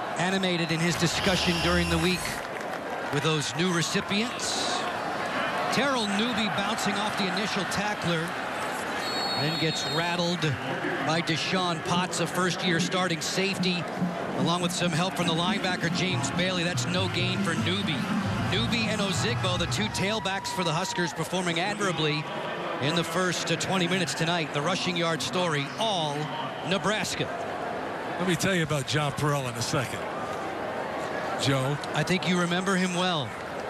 animated in his discussion during the week with those new recipients. Terrell Newby bouncing off the initial tackler. Then gets rattled by Deshaun Potts, a first-year starting safety, along with some help from the linebacker, James Bailey. That's no gain for Newby. Newby and Ozigbo, the two tailbacks for the Huskers, performing admirably in the first 20 minutes tonight. The rushing yard story, all Nebraska. Let me tell you about John Perrell in a second. Joe. I think you remember him well.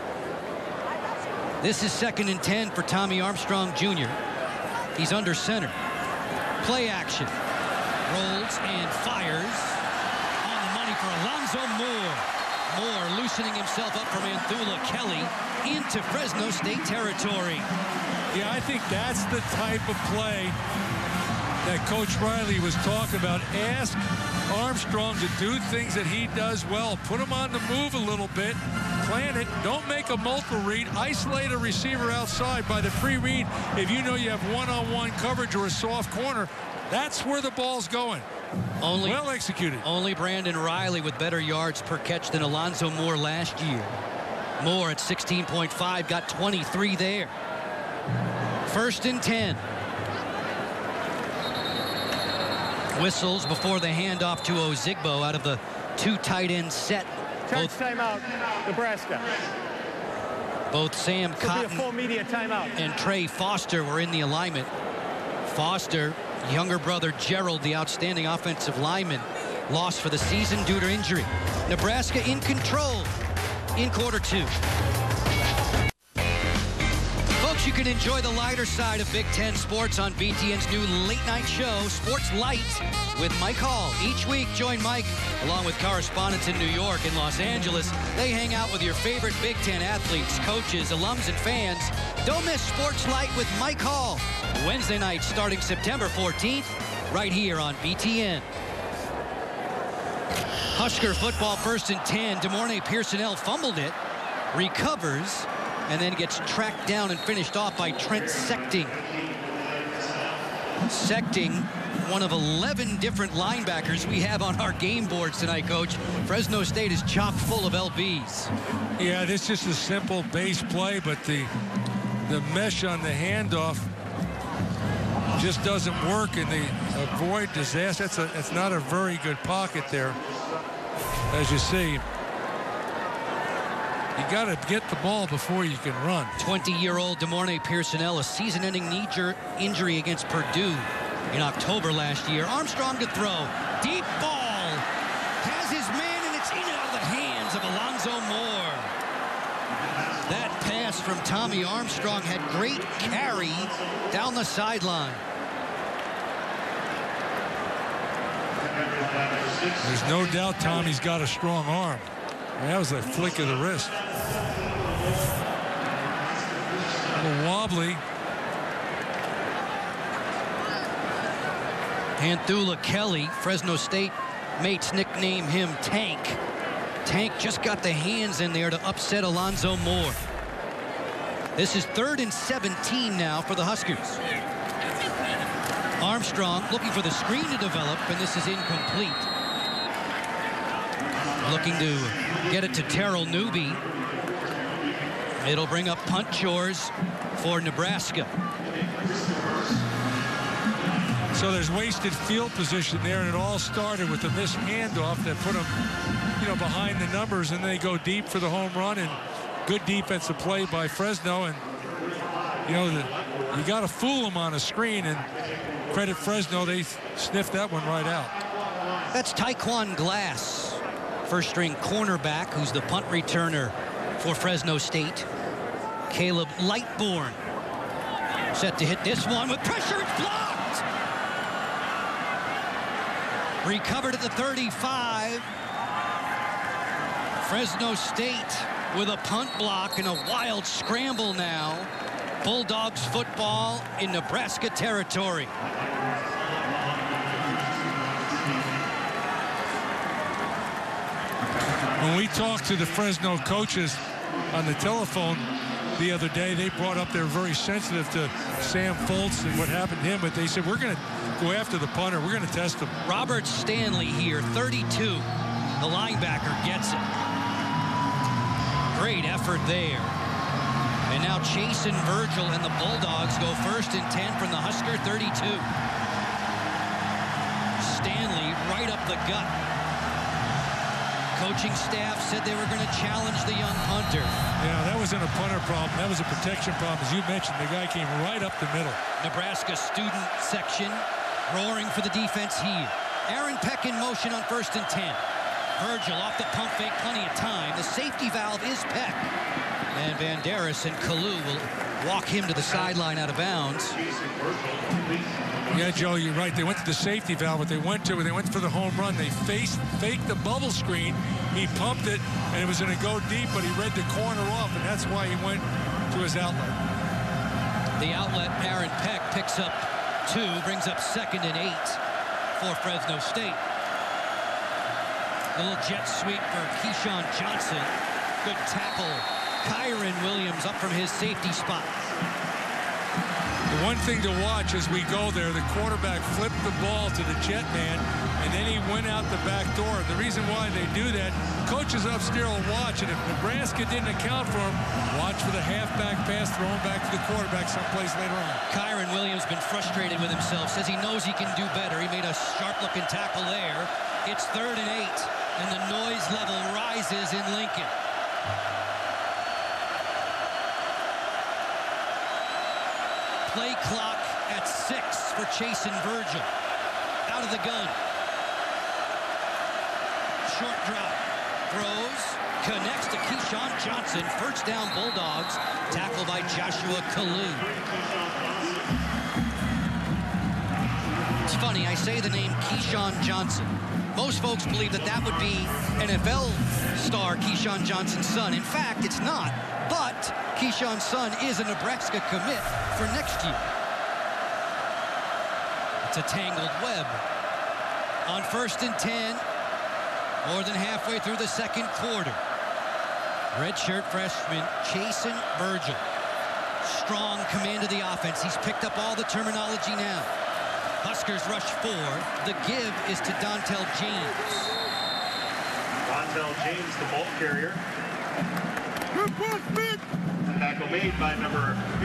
This is 2nd and 10 for Tommy Armstrong Jr. He's under center. Play action. Rolls and fires. On the money for Alonzo Moore. Moore loosening himself up from Anthula Kelly into Fresno State territory. Yeah, I think that's the type of play that Coach Riley was talking about. Ask Armstrong to do things that he does well. Put him on the move a little bit. Plan it. Don't make a multiple read. Isolate a receiver outside by the pre-read. If you know you have one-on-one coverage or a soft corner, that's where the ball's going. Well executed. Only Brandon Riley with better yards per catch than Alonzo Moore last year. Moore at 16.5, got 23 there. 1st and 10. Whistles before the handoff to Ozigbo out of the two tight end set. Church timeout, Nebraska. Both Sam Cotton be a full media timeout. And Trey Foster were in the alignment. Foster, younger brother Gerald, the outstanding offensive lineman, lost for the season due to injury. Nebraska in control in quarter 2. Folks, you can enjoy the lighter side of Big Ten sports on BTN's new late-night show, Sports Light, with Mike Hall. Each week, join Mike, along with correspondents in New York and Los Angeles. They hang out with your favorite Big Ten athletes, coaches, alums, and fans. Don't miss Sports Light with Mike Hall, Wednesday night starting September 14th, right here on BTN. Husker football, 1st and 10. DeMornay Pearsonell fumbled it, recovers, and then gets tracked down and finished off by Trent Sechting. Sechting, one of 11 different linebackers we have on our game boards tonight, Coach. Fresno State is chock full of LBs. Yeah, this is a simple base play, but the mesh on the handoff just doesn't work, and they avoid disaster. It's not a very good pocket there, as you see. You got to get the ball before you can run. 20-year-old DeMornay Pearsonell, a season-ending knee injury against Purdue in October last year. Armstrong to throw. Deep ball. Has his man, and it's in and out of the hands of Alonzo Moore. That pass from Tommy Armstrong had great carry down the sideline. There's no doubt Tommy's got a strong arm. That was a flick of the wrist. A little wobbly. Anthula Kelly, Fresno State mates nickname him Tank. Tank just got the hands in there to upset Alonzo Moore. This is 3rd and 17 now for the Huskers. Armstrong looking for the screen to develop, and this is incomplete. Looking to get it to Terrell Newby. It'll bring up punt chores for Nebraska. So there's wasted field position there, and it all started with a missed handoff that put them, behind the numbers, and they go deep for the home run, and good defensive play by Fresno. And you got to fool them on a screen, and credit Fresno, they sniffed that one right out. That's Tyquan Glass, first-string cornerback, who's the punt returner for Fresno State. Caleb Lightbourne set to hit this one with pressure. It's blocked. Recovered at the 35. Fresno State with a punt block and a wild scramble now. Bulldogs football in Nebraska territory. When we talked to the Fresno coaches on the telephone the other day, they brought up they're very sensitive to Sam Foltz and what happened to him, but they said, we're going to go after the punter. We're going to test him. Robert Stanley here, 32. The linebacker gets it. Great effort there. And now Chase and Virgil and the Bulldogs go 1st and 10 from the Husker 32. Stanley right up the gut. Coaching staff said they were going to challenge the young punter. Yeah, that wasn't a punter problem. That was a protection problem. As you mentioned, the guy came right up the middle. Nebraska student section roaring for the defense here. Aaron Peck in motion on 1st and 10. Virgil off the pump fake, plenty of time. The safety valve is Peck. And Banderas and Kalu will walk him to the sideline out of bounds. Yeah, Joe, you're right. They went to the safety valve, but they went for the home run. They faked the bubble screen. He pumped it, and it was going to go deep, but he read the corner off, and that's why he went to his outlet. The outlet, Aaron Peck, picks up 2, brings up 2nd and 8 for Fresno State. A little jet sweep for Keyshawn Johnson. Good tackle. Kyron Williams up from his safety spot. The one thing to watch as we go there, the quarterback flipped the ball to the jet man, and then he went out the back door. The reason why they do that, coaches upstairs will watch, and if Nebraska didn't account for him, watch for the halfback pass thrown back to the quarterback someplace later on. Kyron Williams been frustrated with himself, says he knows he can do better. He made a sharp-looking tackle there. It's 3rd and 8, and the noise level rises in Lincoln. Play clock at 6 for Chase and Virgil. Out of the gun. Short drop. Throws. Connects to Keyshawn Johnson. 1st down Bulldogs. Tackle by Joshua Kalu. It's funny, I say the name Keyshawn Johnson. Most folks believe that that would be NFL star Keyshawn Johnson's son. In fact, it's not. But Keyshawn's son is a Nebraska commit for next year. It's a tangled web. On 1st and 10, more than halfway through the 2nd quarter. Redshirt freshman Chase Virgil. Strong command of the offense. He's picked up all the terminology now. Huskers rush 4. The give is to Dontel James. Dontel James, the ball carrier. Tackle made by number 55.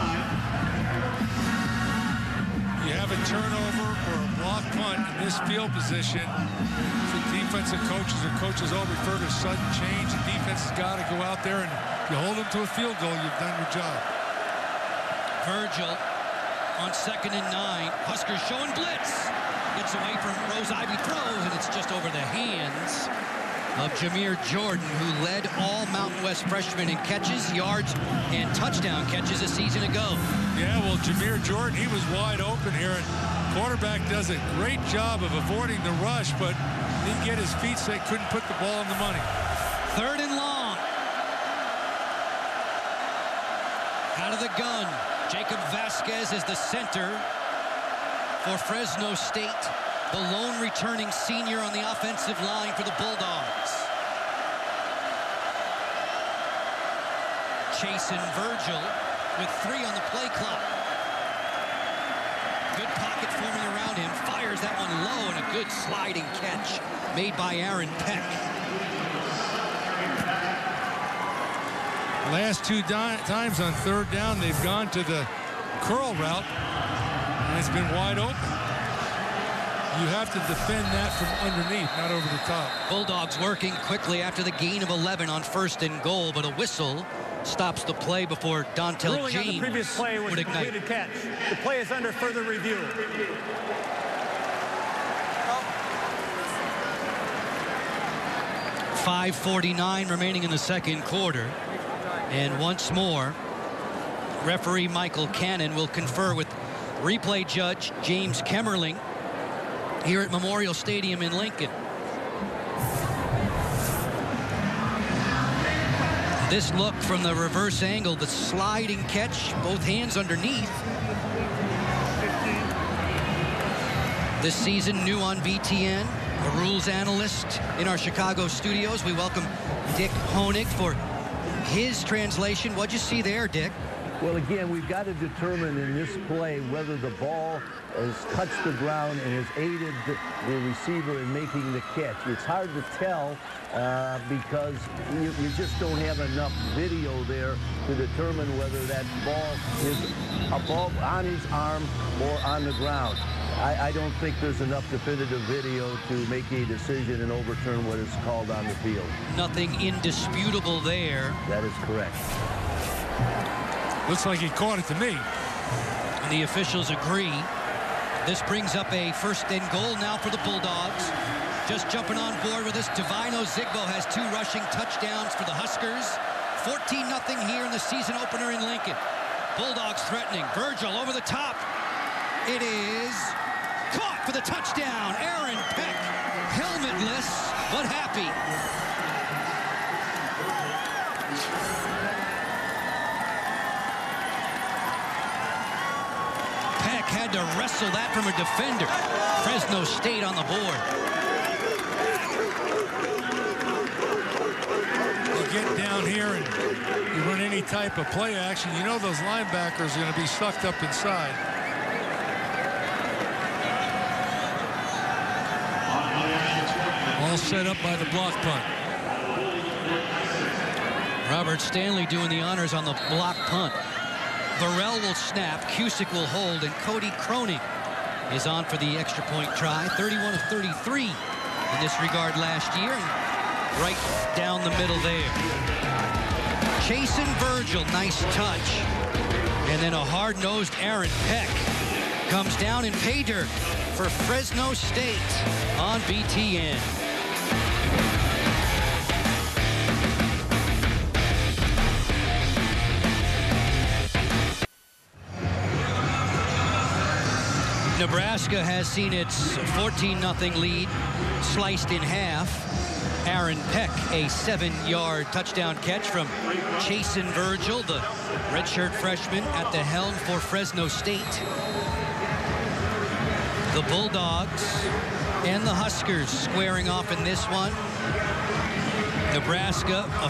You have a turnover or a block punt in this field position. So defensive coaches or coaches all refer to sudden change. The defense has got to go out there, and you hold them to a field goal, you've done your job. Virgil on 2nd and 9. Huskers showing blitz. Gets away from Rose Ivy throws, and it's just over the hands of Jameer Jordan, who led all Mountain West freshmen in catches, yards, and touchdown catches a season ago. Yeah, well, Jameer Jordan, he was wide open here, and quarterback does a great job of avoiding the rush, but didn't get his feet so he couldn't put the ball in the money. 3rd and long. Out of the gun. Jacob Vasquez is the center for Fresno State. The lone returning senior on the offensive line for the Bulldogs. Chase and Virgil with 3 on the play clock. Good pocket forming around him. Fires that one low, and a good sliding catch made by Aaron Peck. Last 2 times on 3rd down, they've gone to the curl route, and it's been wide open. You have to defend that from underneath, not over the top. Bulldogs working quickly after the gain of 11 on 1st and goal, but a whistle stops the play before Dontel Ruling James on the previous play was would a ignite. completed catch. The play is under further review. .549 remaining in the 2nd quarter. And once more, referee Michael Cannon will confer with replay judge James Kemmerling here at Memorial Stadium in Lincoln. This look from the reverse angle, the sliding catch, both hands underneath. This season, new on BTN, a rules analyst in our Chicago studios. We welcome Dick Honig for his translation. What'd you see there, Dick? Well, again, we've got to determine in this play whether the ball has touched the ground and has aided the receiver in making the catch. It's hard to tell because you just don't have enough video there to determine whether that ball is above on his arm or on the ground. I don't think there's enough definitive video to make a decision and overturn what is called on the field. Nothing indisputable there. That is correct. Looks like he caught it to me. And the officials agree. This brings up a first and goal now for the Bulldogs. Just jumping on board with us, Divino Zigbo has 2 rushing touchdowns for the Huskers. 14-0 here in the season opener in Lincoln. Bulldogs threatening. Virgil over the top. It is caught for the touchdown. Aaron Peck, helmetless, but happy. Peck had to wrestle that from a defender. Fresno State on the board. You get down here and you run any type of play action, you know those linebackers are going to be sucked up inside. All set up by the block punt. Robert Stanley doing the honors on the block punt. Burrell will snap, Cusick will hold, and Cody Cronin is on for the extra point try. 31 of 33 in this regard last year, and right down the middle there. Chasen Virgil, nice touch. And then a hard-nosed Aaron Peck comes down in pay dirt for Fresno State on BTN. Nebraska has seen its 14-0 lead sliced in half. Aaron Peck, a 7-yard touchdown catch from Chasen Virgil, the redshirt freshman at the helm for Fresno State. The Bulldogs and the Huskers squaring off in this one. Nebraska, a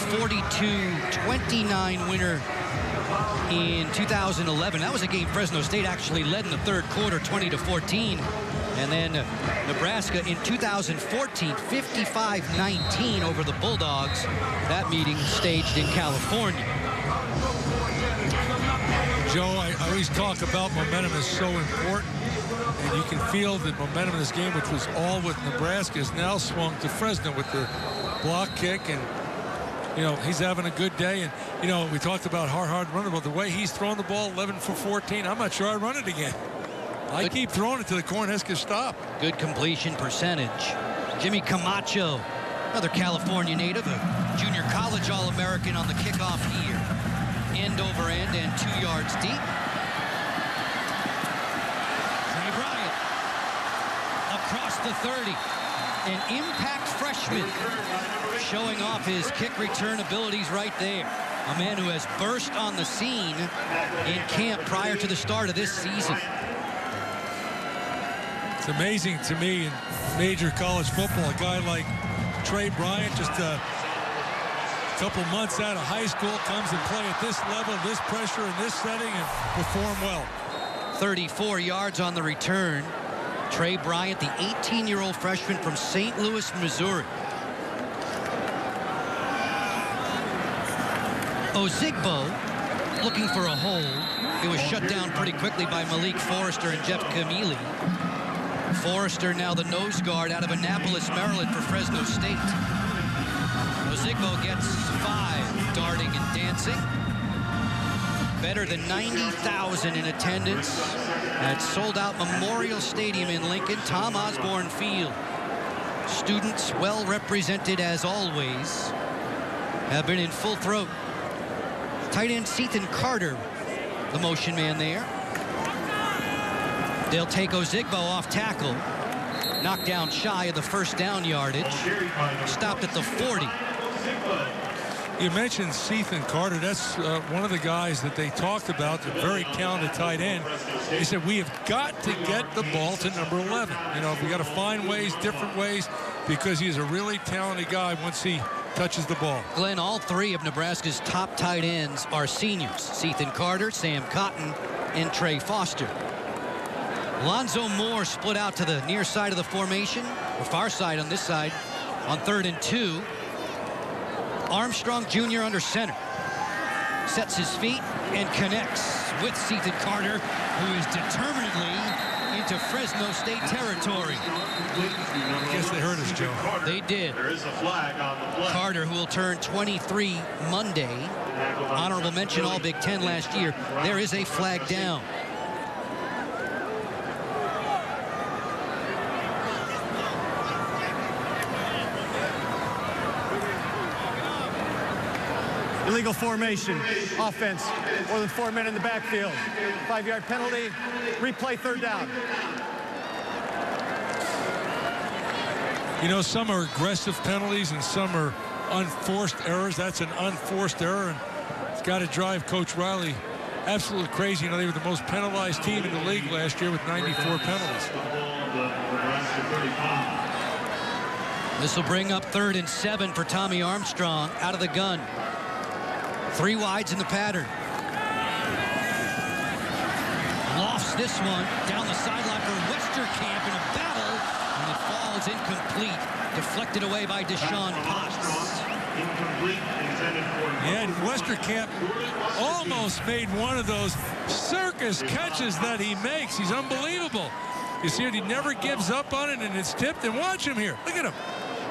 42-29 winner in 2011. That was a game Fresno State actually led in the third quarter, 20-14. And then Nebraska in 2014, 55-19 over the Bulldogs. That meeting staged in California. Joe, I always talk about momentum is so important. And you can feel the momentum in this game, which was all with Nebraska, is now swung to Fresno with the block kick. And, you know, he's having a good day. And, you know, we talked about hard runner, but the way he's throwing the ball, 11 for 14, I'm not sure I'd run it again. I keep throwing it to the Cornhuskers stop. Good completion percentage. Jimmy Camacho, another California native, a junior college All-American on the kickoff here. End over end and 2 yards deep. Trey Bryant across the 30. An impact freshman showing off his kick return abilities right there. A man who has burst on the scene in camp prior to the start of this season. It's amazing to me in major college football, a guy like Trey Bryant, just a couple months out of high school, comes and play at this level, this pressure, in this setting, and perform well. 34 yards on the return. Trey Bryant, the 18-year-old freshman from St. Louis, Missouri. Ozigbo looking for a hold. It was shut down pretty quickly by Malik Forrester and Jeff Camille. Forrester now the nose guard out of Annapolis, Maryland for Fresno State. Ozigbo gets 5, darting and dancing. Better than 90,000 in attendance at sold-out Memorial Stadium in Lincoln, Tom Osborne Field. Students well represented as always have been in full throat. Tight end Sethan Carter, the motion man there. They'll take Ozigbo off tackle. Knocked down shy of the first down yardage. Stopped at the 40. You mentioned Sethan Carter. That's one of the guys that they talked about, the very talented tight end. They said, we have got to get the ball to number 11. You know, we got to find ways, different ways, because he's a really talented guy once he touches the ball. Glenn, all three of Nebraska's top tight ends are seniors. Ethan Carter, Sam Cotton, and Trey Foster. Lonzo Moore split out to the near side of the formation, or far side on this side, on 3rd and 2. Armstrong Jr. under center. Sets his feet and connects with Ethan Carter, who is determinedly into Fresno State territory. I guess they hurt us, Joe. They did. There is a flag on the play. Carter, who will turn 23 Monday. Honorable mention All Big Ten last year. There is a flag down. Illegal formation, offense, more than 4 men in the backfield. 5-yard penalty, replay 3rd down. You know, some are aggressive penalties and some are unforced errors. That's an unforced error, and it's got to drive Coach Riley absolutely crazy. You know, they were the most penalized team in the league last year with 94 penalties. This will bring up 3rd and 7 for Tommy Armstrong out of the gun. 3 wides in the pattern. Lofts this one down the sideline for Westerkamp in a battle, and it falls incomplete. Deflected away by Deshaun Potts. Yeah, and Westerkamp almost made one of those circus catches that he makes. He's unbelievable. You see it, he never gives up on it, and it's tipped. And watch him here. Look at him.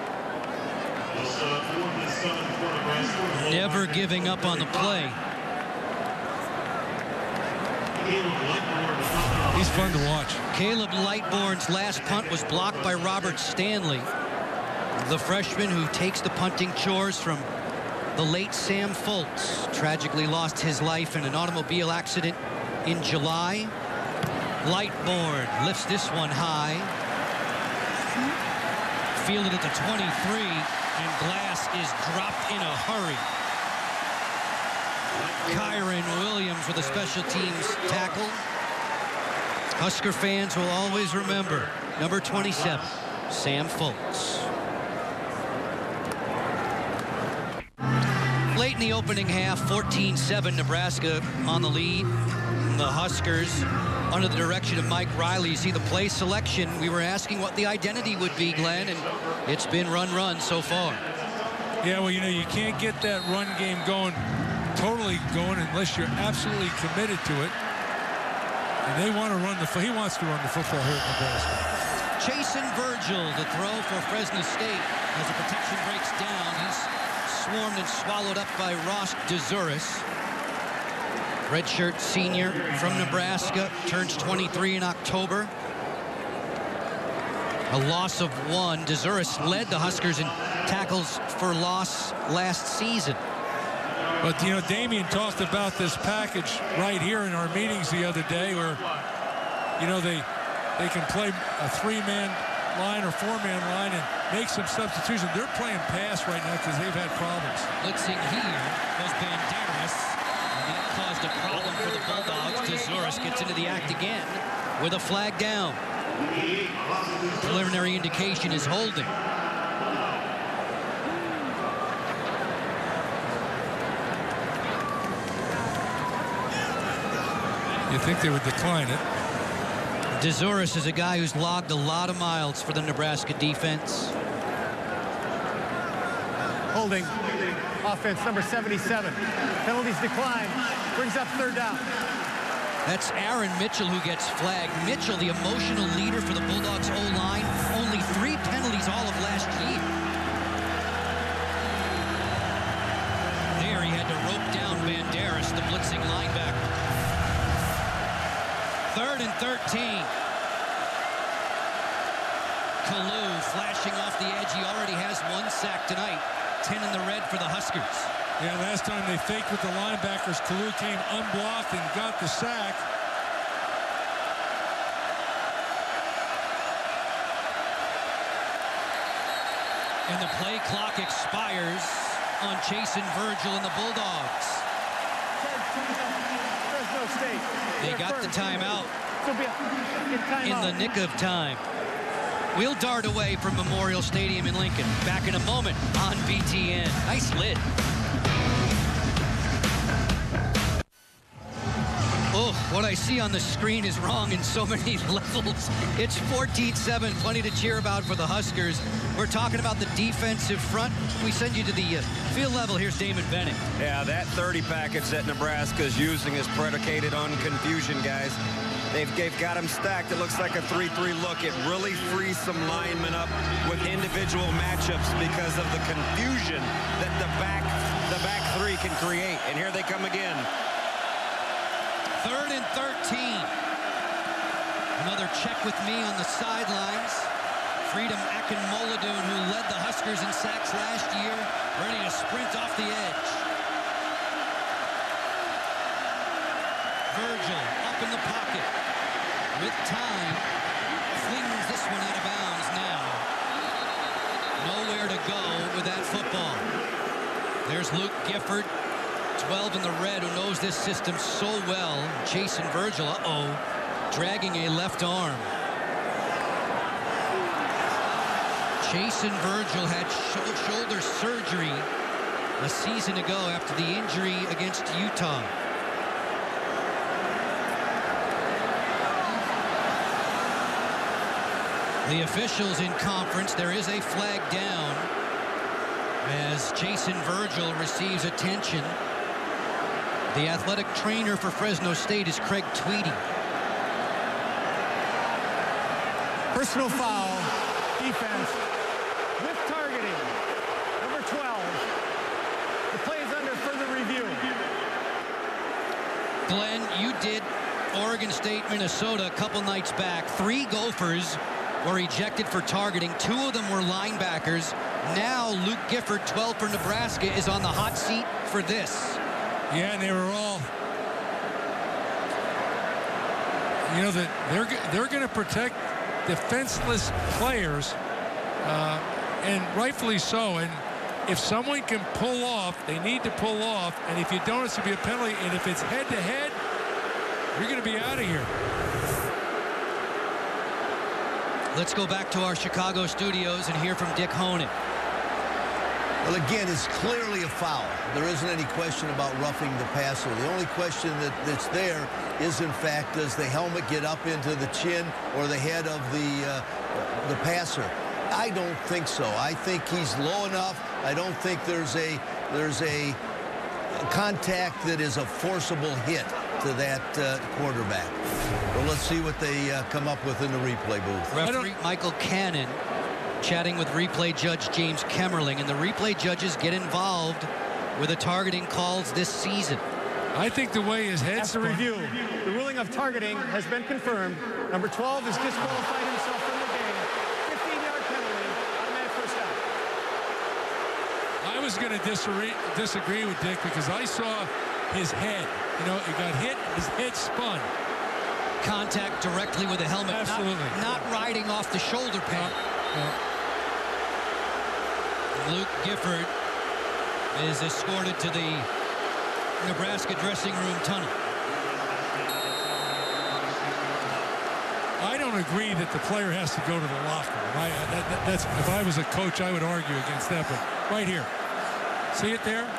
Never giving up on the play. He's fun to watch. Caleb Lightbourne's last punt was blocked by Robert Stanley, the freshman who takes the punting chores from the late Sam Foltz. Tragically lost his life in an automobile accident in July. Lightbourne lifts this one high. Fielded at the 23, and Glass is dropped in a hurry. Kyron Williams with a special teams tackle. Husker fans will always remember number 27, Sam Foltz. Late in the opening half, 14-7 Nebraska on the lead. The Huskers under the direction of Mike Riley. You see the play selection. We were asking what the identity would be, Glenn, and it's been run so far. Yeah, well, you know, you can't get that run game totally going unless you're absolutely committed to it. And they want to run he wants to run the football here at Nebraska. Jason Virgil, the throw for Fresno State as the protection breaks down. He's swarmed and swallowed up by Ross DeZuris. Redshirt senior from Nebraska, turns 23 in October. A loss of 1. DeZuris led the Huskers in tackles for loss last season. But, you know, Damian talked about this package right here in our meetings the other day where, you know, they can play a 3-man line or 4-man line and make some substitutions. They're playing pass right now because they've had problems. Blitzing here was Banderas. That caused a problem for the Bulldogs. DeZuris gets into the act again with a flag down. Preliminary indication is holding. You think they would decline it? DeZuris is a guy who's logged a lot of miles for the Nebraska defense. Holding. Offense number 77. Penalties decline. Brings up 3rd down. That's Aaron Mitchell who gets flagged. Mitchell, the emotional leader for the Bulldogs O-line. Only 3 penalties all of last year. There he had to rope down Banderas, the blitzing linebacker. 3rd and 13. Kalu flashing off the edge. He already has 1 sack tonight. 10 in the red for the Huskers. Yeah, last time they faked with the linebackers, Kalu came unblocked and got the sack. And the play clock expires on Jason Virgil and the Bulldogs. Fresno State. They got the timeout in the nick of time. We'll dart away from Memorial Stadium in Lincoln. Back in a moment on BTN. Nice lid. Oh, what I see on the screen is wrong in so many levels. It's 14-7, plenty to cheer about for the Huskers. We're talking about the defensive front. We send you to the field level. Here's Damon Benning. Yeah, that 30 package that Nebraska is using is predicated on confusion, guys. They've got them stacked. It looks like a 3-3 look. It really frees some linemen up with individual matchups because of the confusion that the back three can create. And here they come again. 3rd and 13. Another check with me on the sidelines. Freedom Akinmoladun, who led the Huskers in sacks last year, ready to sprint off the edge. Virgil up in the pocket. With time, flings this one out of bounds now. Nowhere to go with that football. There's Luke Gifford, 12 in the red, who knows this system so well. Jason Virgil, dragging a left arm. Jason Virgil had shoulder surgery a season ago after the injury against Utah. The officials in conference, there is a flag down as Jason Virgil receives attention. The athletic trainer for Fresno State is Craig Tweedy. Personal foul, defense, with targeting, number 12. The play is under further review. Glenn, you did Oregon State, Minnesota a couple nights back. 3 Gophers were ejected for targeting. 2 of them were linebackers. Now Luke Gifford, 12 for Nebraska, is on the hot seat for this. Yeah, and they were all, you know, that they're going to protect defenseless players, and rightfully so. And if someone can pull off, they need to pull off. And if you don't, it's going to be a penalty. And if it's head-to-head, you're going to be out of here. Let's go back to our Chicago studios and hear from Dick Honan. Well, again, it's clearly a foul. There isn't any question about roughing the passer. The only question that's there is, in fact, does the helmet get up into the chin or the head of the passer? I don't think so. I think he's low enough. I don't think there's a contact that is a forcible hit to that quarterback. Well, let's see what they come up with in the replay booth. Referee Michael Cannon chatting with replay judge James Kemmerling, and the replay judges get involved with the targeting calls this season. I think the way his head After review, the ruling of targeting has been confirmed. Number 12 has disqualified himself from the game. 15-yard penalty, automatic first down. I was going to disagree with Dick because I saw his head. You know, it got hit, his head spun. Contact directly with the helmet. Absolutely. Not riding off the shoulder pad. Luke Gifford is escorted to the Nebraska dressing room tunnel. I don't agree that the player has to go to the locker room. That's if I was a coach, I would argue against that. But right here, see it there?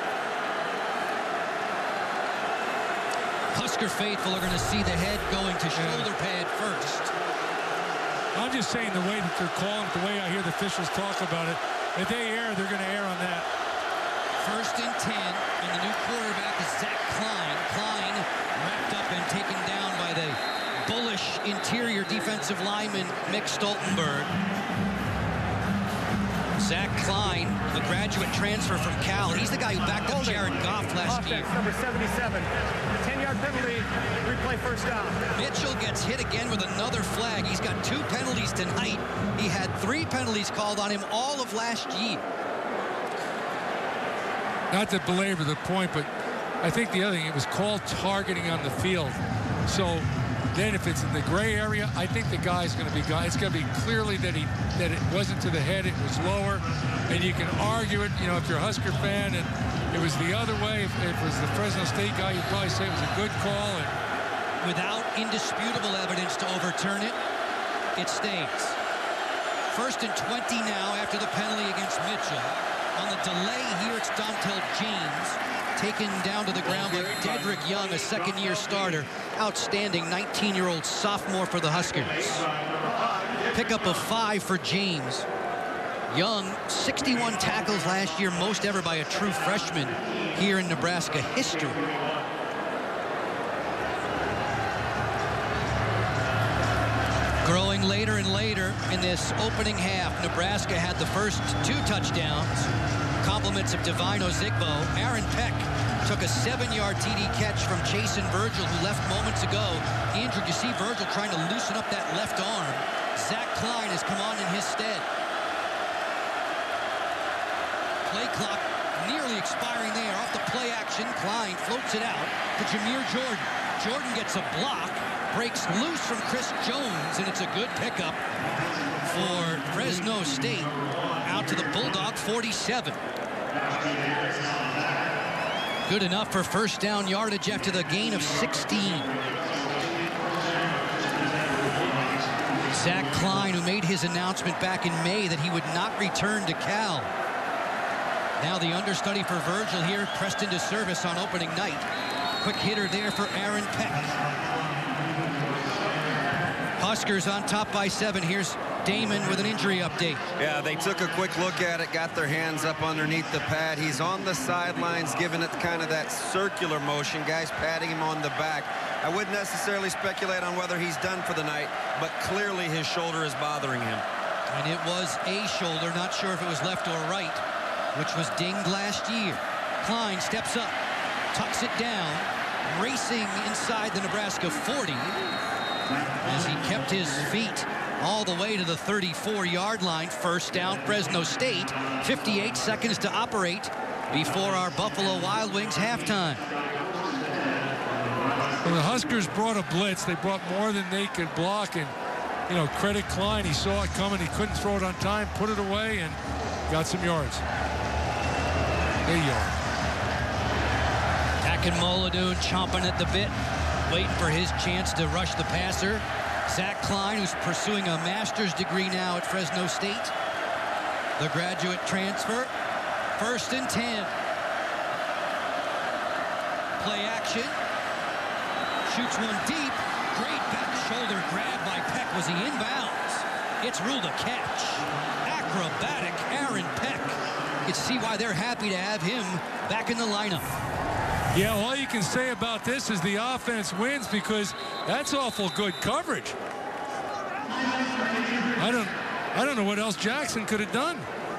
Husker faithful are going to see the head going to shoulder pad first. I'm just saying the way that they're calling it, the way I hear the officials talk about it, if they err, they're going to err on that. 1st and 10, and the new quarterback is Zach Klein. Klein wrapped up and taken down by the bullish interior defensive lineman Mick Stoltenberg. Zach Klein, the graduate transfer from Cal. He's the guy who backed up Jared Goff last year. Number 77, 10-yard penalty, replay first down. Mitchell gets hit again with another flag. He's got 2 penalties tonight. He had 3 penalties called on him all of last year. Not to belabor the point, but I think the other thing, it was called targeting on the field. So then if it's in the gray area, I think the guy's going to be it's going to be clearly that it wasn't to the head, it was lower. And you can argue it, you know, if you're a Husker fan and it was the other way, if it was the Fresno State guy, you'd probably say it was a good call. And without indisputable evidence to overturn it, it stays. 1st and 20 now after the penalty against Mitchell. On the delay here, it's Dontel James, taken down to the ground by Dedrick Young, a second-year starter. Outstanding 19-year-old sophomore for the Huskers. Pickup of 5 for James. Young, 61 tackles last year, most ever by a true freshman here in Nebraska history. Growing later and later in this opening half, Nebraska had the first 2 touchdowns. Compliments of Divine Ozigbo. Aaron Peck took a 7-yard TD catch from Chasen Virgil, who left moments ago. Andrew, you see Virgil trying to loosen up that left arm. Zach Klein has come on in his stead. Play clock nearly expiring there. Off the play action, Klein floats it out to Jameer Jordan. Jordan gets a block, breaks loose from Chris Jones, and it's a good pickup for Fresno State. Out to the Bulldog 47. Good enough for first down yardage after the gain of 16. Zach Klein, who made his announcement back in May that he would not return to Cal. Now the understudy for Virgil here, pressed into service on opening night. Quick hitter there for Aaron Peck. Huskers on top by 7. Here's Damon with an injury update. Yeah, they took a quick look at it, got their hands up underneath the pad. He's on the sidelines, giving it kind of that circular motion. Guys patting him on the back. I wouldn't necessarily speculate on whether he's done for the night, but clearly his shoulder is bothering him. And it was a shoulder, not sure if it was left or right, which was dinged last year. Klein steps up, tucks it down, racing inside the Nebraska 40 as he kept his feet all the way to the 34-yard line. First down, Fresno State. 58 seconds to operate before our Buffalo Wild Wings halftime. When the Huskers brought a blitz, they brought more than they could block, and credit Klein. He saw it coming, he couldn't throw it on time, put it away, and got some yards. A yard. Akinmoladou chomping at the bit, waiting for his chance to rush the passer. Zach Klein, who's pursuing a master's degree now at Fresno State. The graduate transfer. 1st and 10. Play action. Shoots one deep. Great back shoulder grab by Peck. Was he inbounds? It's ruled a catch. Acrobatic Aaron Peck. You can see why they're happy to have him back in the lineup. Yeah, all you can say about this is the offense wins, because that's awful good coverage. I don't know what else Jackson could have done.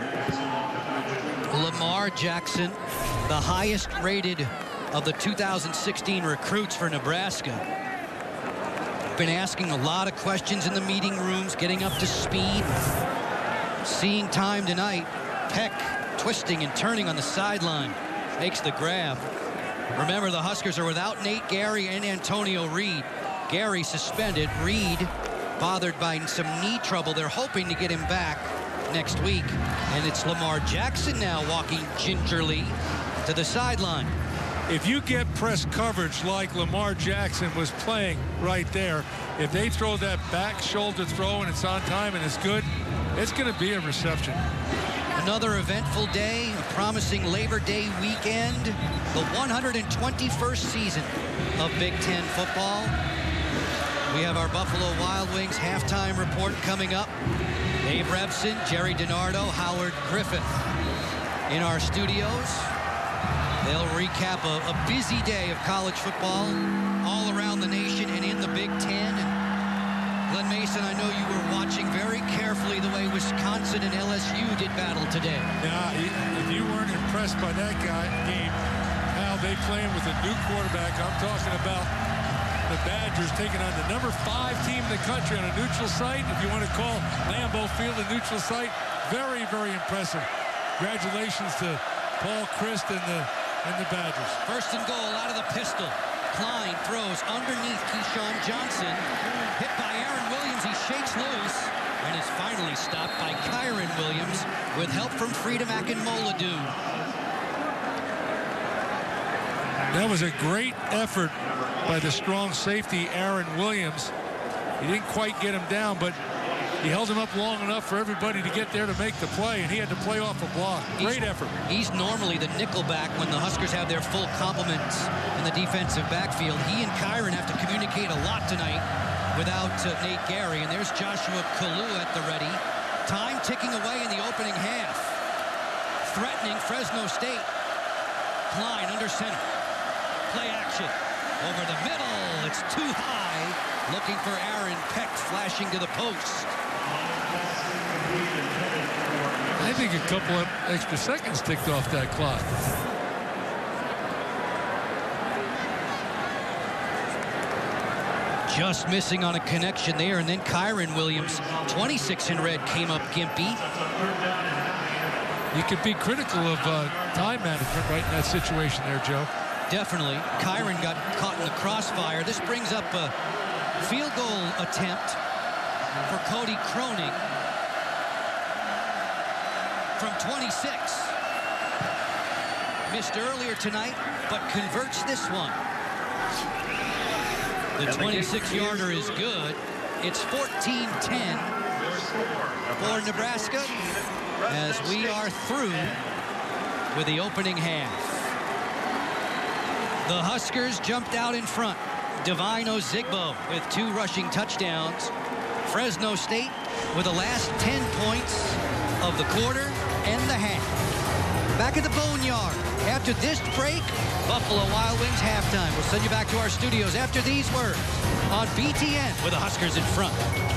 Lamar Jackson, the highest rated of the 2016 recruits for Nebraska. Been asking a lot of questions in the meeting rooms, getting up to speed. Seeing time tonight. Peck twisting and turning on the sideline. Makes the grab. Remember, the Huskers are without Nate Gary and Antonio Reed. Gary suspended. Reed bothered by some knee trouble. They're hoping to get him back next week. And it's Lamar Jackson now walking gingerly to the sideline. If you get press coverage like Lamar Jackson was playing right there, if they throw that back shoulder throw and it's on time and it's good, it's going to be a reception. Another eventful day, a promising Labor Day weekend, the 121st season of Big Ten football. We have our Buffalo Wild Wings halftime report coming up. Dave Rebson, Jerry DiNardo, Howard Griffith in our studios. They'll recap a busy day of college football all around the nation and in the Big Ten. Glenn Mason, I know you were watching very carefully the way Wisconsin and LSU did battle today. Yeah, if you weren't impressed by that game, how they playing with a new quarterback. I'm talking about the Badgers taking on the number 5 team in the country on a neutral site. If you want to call Lambeau Field a neutral site, very, very impressive. Congratulations to Paul Christ and the Badgers. First and goal out of the pistol. Klein throws underneath Keyshawn Johnson. Hit by Aaron Williams. He shakes loose and is finally stopped by Kyron Williams with help from Freedom Akinmoladou. That was a great effort by the strong safety, Aaron Williams. He didn't quite get him down, but He held him up long enough for everybody to get there to make the play, and he had to play off a block. Great effort. He's normally the nickelback when the Huskers have their full complements in the defensive backfield. He and Kyron have to communicate a lot tonight without Nate Gary. And there's Joshua Kalu at the ready. Time ticking away in the opening half. Threatening Fresno State. Klein under center. Play action. Over the middle. It's too high. Looking for Aaron Peck, flashing to the post. I think a couple of extra seconds ticked off that clock. Just missing on a connection there, and then Kyron Williams, 26 in red, came up gimpy. You could be critical of time management right in that situation there, Joe. Definitely. Kyron got caught in the crossfire. This brings up a field goal attempt for Cody Croning from 26. Missed earlier tonight, but converts this one. The 26-yarder is good. It's 14-10 for Nebraska as we are through with the opening half. The Huskers jumped out in front. Divine Ozigbo with 2 rushing touchdowns. Fresno State with the last 10 points of the quarter and the half. Back at the Boneyard. After this break, Buffalo Wild Wings halftime. We'll send you back to our studios after these words on BTN with the Huskers in front.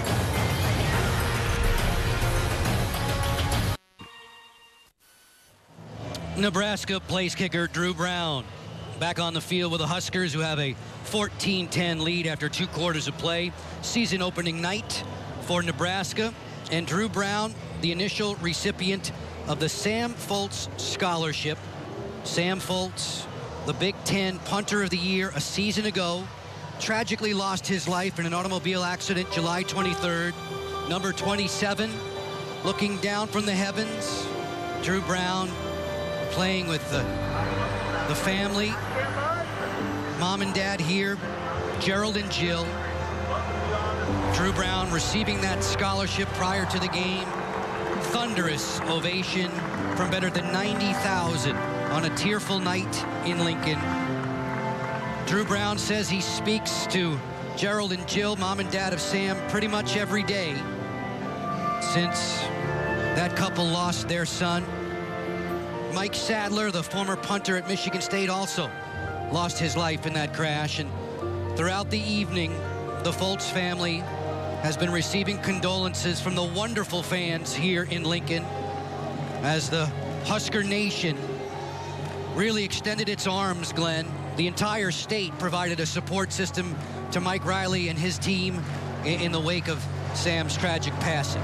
Nebraska place kicker Drew Brown back on the field with the Huskers, who have a 14-10 lead after 2 quarters of play. Season opening night for Nebraska. And Drew Brown, the initial recipient of the Sam Foltz Scholarship. Sam Foltz, the Big Ten Punter of the Year a season ago, tragically lost his life in an automobile accident July 23rd. Number 27, looking down from the heavens. Drew Brown playing with the family. Mom and Dad here, Gerald and Jill. Drew Brown receiving that scholarship prior to the game. Thunderous ovation from better than 90,000 on a tearful night in Lincoln. Drew Brown says he speaks to Gerald and Jill, Mom and Dad of Sam, pretty much every day since that couple lost their son. Mike Sadler, the former punter at Michigan State, also lost his life in that crash. And throughout the evening, the Foltz family has been receiving condolences from the wonderful fans here in Lincoln as the Husker Nation really extended its arms, Glenn. The entire state provided a support system to Mike Riley and his team in the wake of Sam's tragic passing.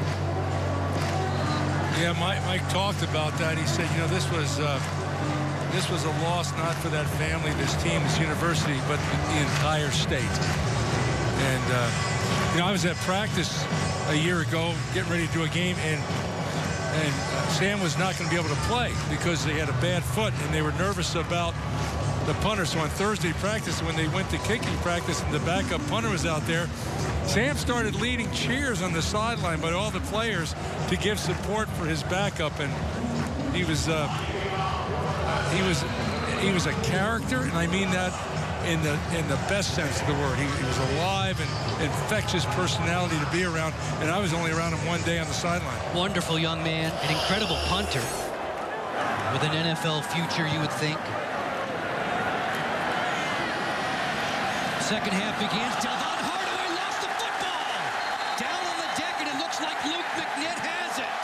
Yeah, Mike talked about that. He said, you know, this was a loss not for that family, this team, this university, but the entire state. And, you know, I was at practice a year ago getting ready to do a game, and Sam was not going to be able to play because they had a bad foot, and they were nervous about the punter. So on Thursday practice, when they went to kicking practice and the backup punter was out there, Sam started leading cheers on the sideline by all the players to give support for his backup, and he was a character, and I mean that in the best sense of the word. He was alive and infectious personality to be around, and I was only around him one day on the sideline. Wonderful young man, an incredible punter with an NFL future, you would think. Second half begins. Delvon Hardaway lost the football. Down on the deck, and it looks like Luke McNitt has it.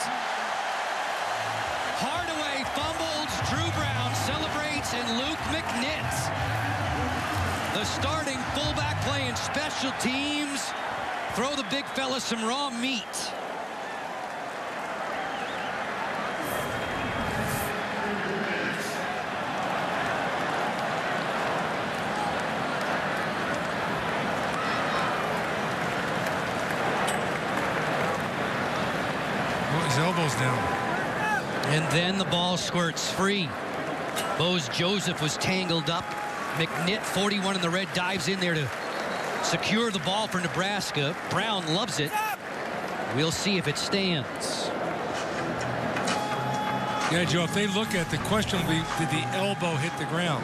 Hardaway fumbles. Drew Brown celebrates, and Luke McNitt, the starting fullback playing special teams, throw the big fella some raw meat. His elbows down. And then the ball squirts free. Bose Joseph was tangled up. McNitt, 41 in the red, dives in there to secure the ball for Nebraska. Brown loves it. We'll see if it stands. Yeah, Joe, if they look at the question will be, did the elbow hit the ground?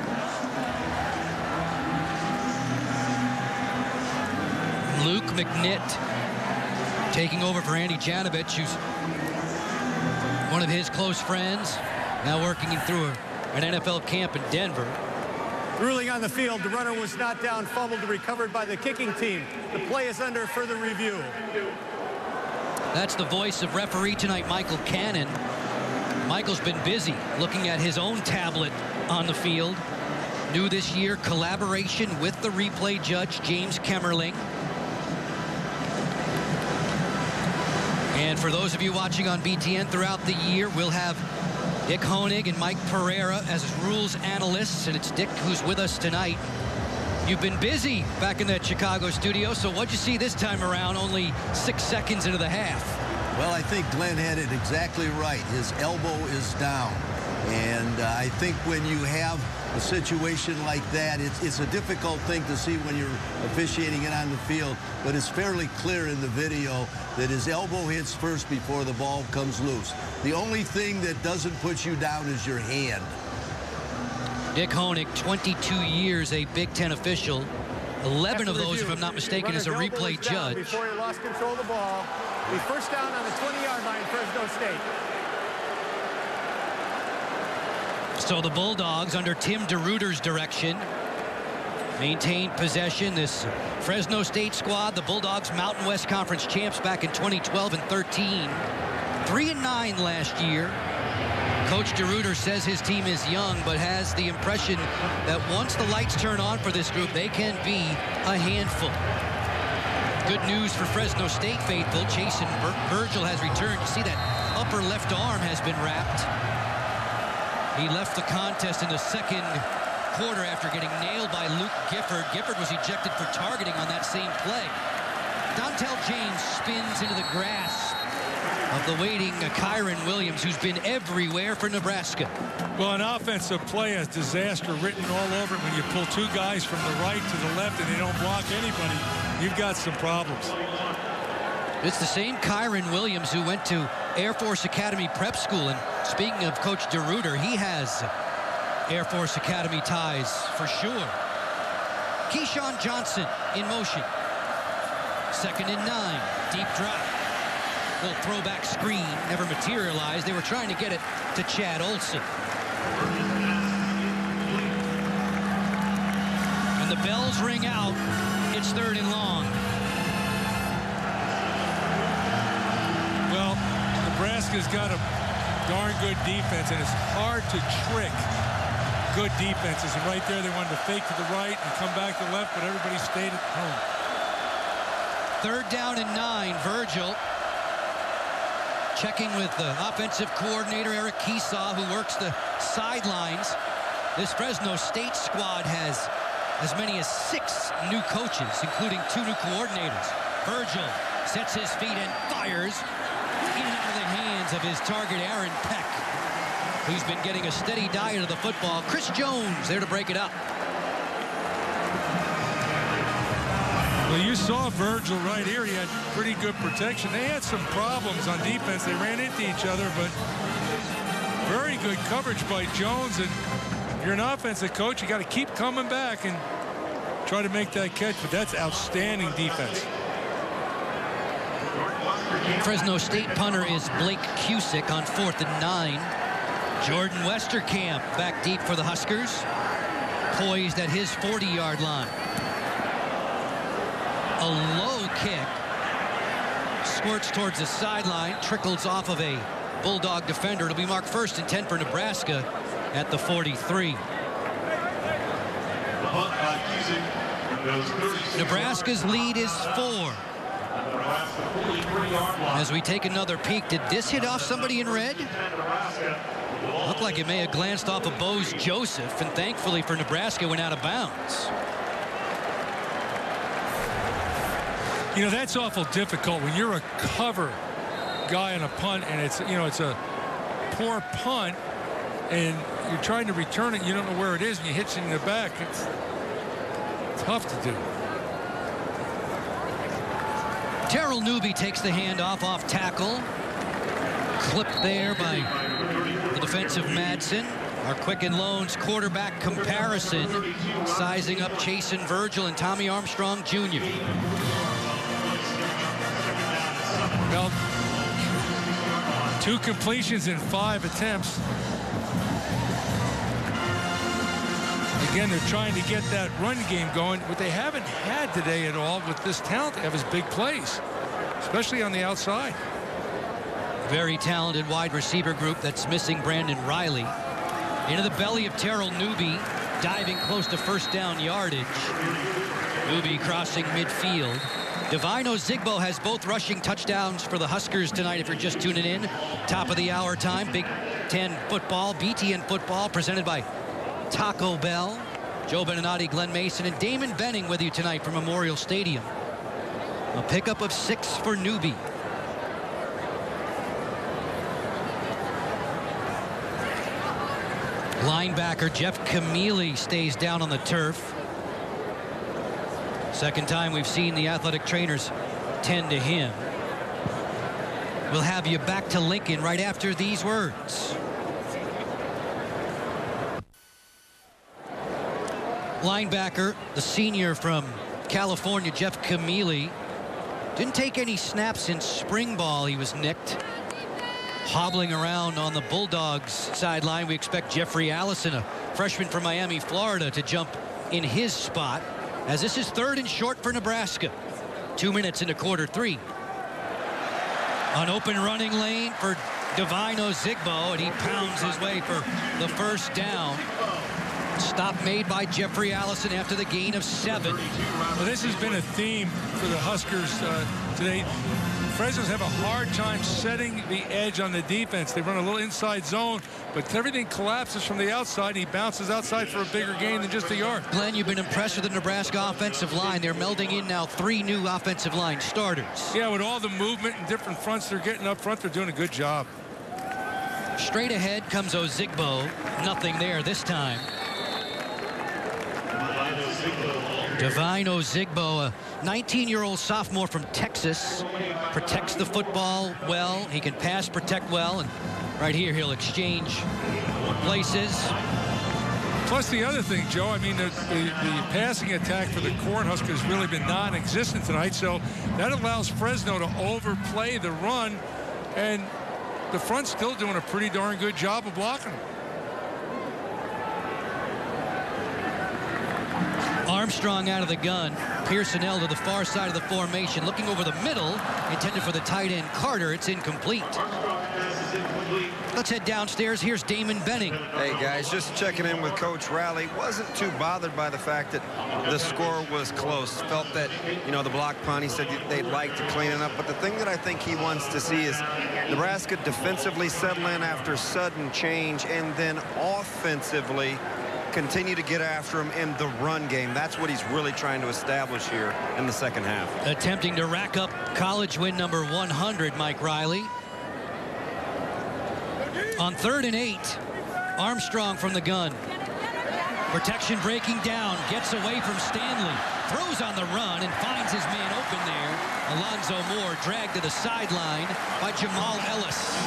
Luke McNitt taking over for Andy Janovich, who's one of his close friends, now working through an NFL camp in Denver. Ruling on the field, the runner was not down, fumbled, and recovered by the kicking team. The play is under further review. That's the voice of referee tonight, Michael Cannon. Michael's been busy looking at his own tablet on the field. New this year, collaboration with the replay judge, James Kemmerling. And for those of you watching on BTN throughout the year, we'll have Dick Honig and Mike Pereira as rules analysts, and it's Dick who's with us tonight. You've been busy back in that Chicago studio, so what'd you see this time around, only 6 seconds into the half? Well, I think Glenn had it exactly right. His elbow is down. And I think when you have a situation like that, it's a difficult thing to see when you're officiating it on the field, but it's fairly clear in the video that his elbow hits first before the ball comes loose. The only thing that doesn't put you down is your hand. Dick Honig, 22 years a Big Ten official. 11 of those, if I'm not mistaken, as a replay judge. Before he lost control of the ball. The first down on the 20-yard line, Fresno State. So the Bulldogs, under Tim DeRuyter's direction, maintained possession. This Fresno State squad, the Bulldogs, Mountain West Conference champs back in 2012 and 13. 3-9 last year. Coach DeRuyter says his team is young, but has the impression that once the lights turn on for this group, they can be a handful. Good news for Fresno State faithful. Jason Virgil has returned. You see that upper left arm has been wrapped. He left the contest in the second quarter after getting nailed by Luke Gifford. Gifford was ejected for targeting on that same play. Dontel James spins into the grasp of the waiting Kyron Williams, who's been everywhere for Nebraska. Well, an offensive play has disaster written all over it. When you pull two guys from the right to the left and they don't block anybody, you've got some problems. It's the same Kyron Williams who went to Air Force Academy Prep School. And speaking of Coach DeRuyter, he has Air Force Academy ties for sure. Keyshawn Johnson in motion. 2nd and 9. Deep drop. Little throwback screen, never materialized. They were trying to get it to Chad Olson. And the bells ring out. It's 3rd and long. Well, Nebraska's got a darn good defense, and it's hard to trick good defenses. And right there, they wanted to fake to the right and come back to the left, but everybody stayed at home. 3rd down and 9. Virgil checking with the offensive coordinator, Eric Keesaw, who works the sidelines. This Fresno State squad has as many as 6 new coaches, including 2 new coordinators. Virgil sets his feet and fires into the hands of his target, Aaron Peck, who's been getting a steady diet of the football. Chris Jones there to break it up. Well, you saw Virgil right here. He had pretty good protection. They had some problems on defense. They ran into each other, but very good coverage by Jones. And if you're an offensive coach, you got to keep coming back and try to make that catch. But that's outstanding defense. Fresno State punter is Blake Cusick on 4th and 9. Jordan Westerkamp back deep for the Huskers, poised at his 40-yard line. A low kick squirts towards the sideline, trickles off of a Bulldog defender. It'll be marked 1st and 10 for Nebraska at the 43. Nebraska's lead is 4. As we take another peek, did this hit off somebody in red? Looked like it may have glanced off of Bose Joseph, and thankfully for Nebraska went out of bounds. You know, that's awful difficult when you're a cover guy on a punt, and it's, you know, it's a poor punt, and you're trying to return it, and you don't know where it is, and you hit it in the back. It's tough to do. Terrell Newby takes the handoff off tackle. Clipped there by the defensive Madsen. Our Quicken Loans quarterback comparison, sizing up Chasen Virgil and Tommy Armstrong Jr. Well, 2 completions in 5 attempts. Again, they're trying to get that run game going. What they haven't had today at all with this talent they have is big plays, especially on the outside. Very talented wide receiver group that's missing Brandon Riley. Into the belly of Terrell Newby, diving close to first down yardage. Newby crossing midfield. Divino Zigbo has both rushing touchdowns for the Huskers tonight if you're just tuning in. Top of the hour time, Big Ten football, BTN football, presented by Taco Bell. Joe Beninati, Glenn Mason, and Damon Benning with you tonight from Memorial Stadium. A pickup of 6 for Newby. Linebacker Jeff Camille stays down on the turf. Second time we've seen the athletic trainers tend to him. We'll have you back to Lincoln right after these words. Linebacker, the senior from California, Jeff Camille, didn't take any snaps in spring ball. He was nicked. Hobbling around on the Bulldogs sideline, we expect Jeffrey Allison, a freshman from Miami, Florida, to jump in his spot, as this is 3rd and short for Nebraska. 2 minutes into quarter 3. An open running lane for Divino Zigbo, and he pounds his way for the first down. Stop made by Jeffrey Allison after the gain of 7. Well, this has been a theme for the Huskers today. Fresnos have a hard time setting the edge on the defense. They run a little inside zone, but everything collapses from the outside. He bounces outside for a bigger gain than just a yard. Glenn, you've been impressed with the Nebraska offensive line. They're melding in now 3 new offensive line starters. Yeah, with all the movement and different fronts they're getting up front, they're doing a good job. Straight ahead comes Ozigbo. Nothing there this time. Divino Zigbo, a 19-year-old sophomore from Texas, protects the football well. He can pass, protect well, and right here he'll exchange places. Plus the other thing, Joe, I mean, the passing attack for the Cornhuskers has really been non-existent tonight, so that allows Fresno to overplay the run, and the front's still doing a pretty darn good job of blocking. Armstrong out of the gun. Pearsonell to the far side of the formation, looking over the middle, intended for the tight end Carter. It's incomplete. Let's head downstairs. Here's Damon Benning. Hey guys, just checking in with Coach Riley. Wasn't too bothered by the fact that the score was close. Felt that, you know, the block punt, he said they'd like to clean it up. But the thing that I think he wants to see is Nebraska defensively settle in after sudden change, and then offensively continue to get after him in the run game. That's what he's really trying to establish here in the second half. Attempting to rack up college win number 100, Mike Riley. On 3rd and 8, Armstrong from the gun. Protection breaking down, gets away from Stanley, throws on the run and finds his man open there. Alonzo Moore dragged to the sideline by Jamal Ellis.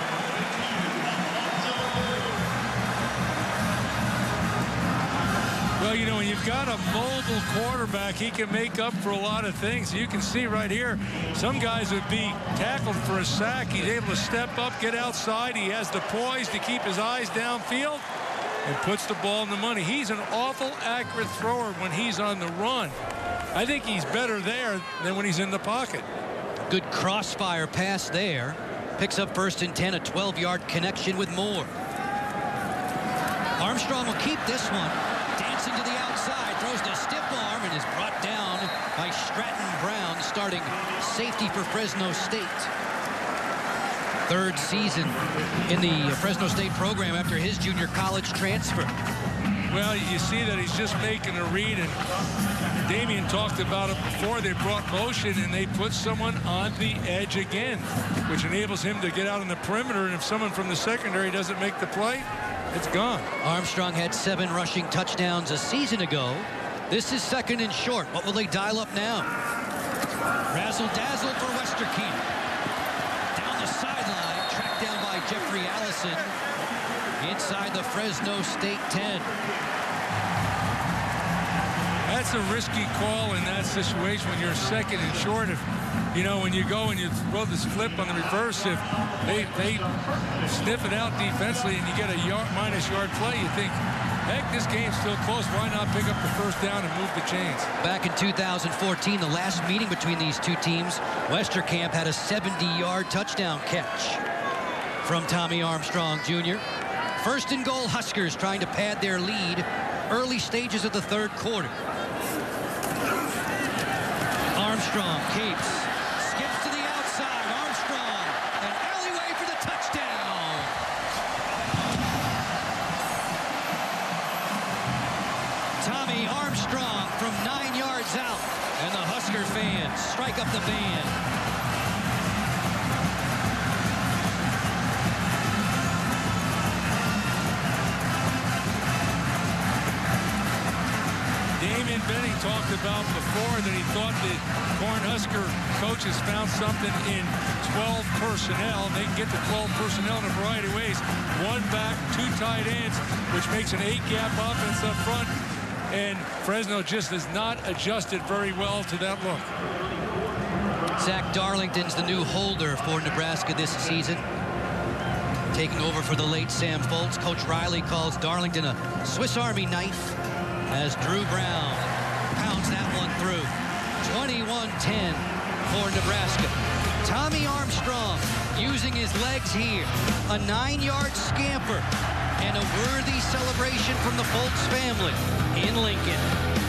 Well, you know, when you've got a mobile quarterback, he can make up for a lot of things. You can see right here, some guys would be tackled for a sack. He's able to step up, get outside. He has the poise to keep his eyes downfield and puts the ball in the money. He's an awful accurate thrower when he's on the run. I think he's better there than when he's in the pocket. Good crossfire pass there. Picks up 1st and 10, a 12-yard connection with Moore. Armstrong will keep this one. Dancing to the outside, throws the stiff arm and is brought down by Stratton Brown, starting safety for Fresno State. 3rd season in the Fresno State program after his junior college transfer. Well, you see that he's just making a read, and Damian talked about it before. They brought motion and they put someone on the edge again, which enables him to get out on the perimeter, and if someone from the secondary doesn't make the play, it's gone. Armstrong had 7 rushing touchdowns a season ago. This is 2nd and short. What will they dial up now? Razzle-dazzle for Westerkamp. Down the sideline, tracked down by Jeffrey Allison. Inside the Fresno State 10. That's a risky call in that situation when you're second and short. If, you know, when you go and you throw this flip on the reverse, if they sniff it out defensively and you get a minus yard play, you think, heck, this game's still close. Why not pick up the first down and move the chains? Back in 2014, the last meeting between these two teams, Westerkamp had a 70-yard touchdown catch from Tommy Armstrong Jr. First and goal, Huskers trying to pad their lead early stages of the third quarter. Armstrong capes, skips to the outside. Armstrong, an alleyway for the touchdown. Tommy Armstrong from 9 yards out, and the Husker fans strike up the band. Benning talked about before that he thought the Cornhusker coaches found something in 12 personnel. They can get to 12 personnel in a variety of ways. One back, two tight ends, which makes an 8-gap offense up front. And Fresno just has not adjusted very well to that look. Zach Darlington's the new holder for Nebraska this season. Taking over for the late Sam Foltz. Coach Riley calls Darlington a Swiss Army knife as Drew Brown pounds that one through. 21-10 for Nebraska. Tommy Armstrong using his legs here. A 9-yard scamper and a worthy celebration from the Foltz family in Lincoln.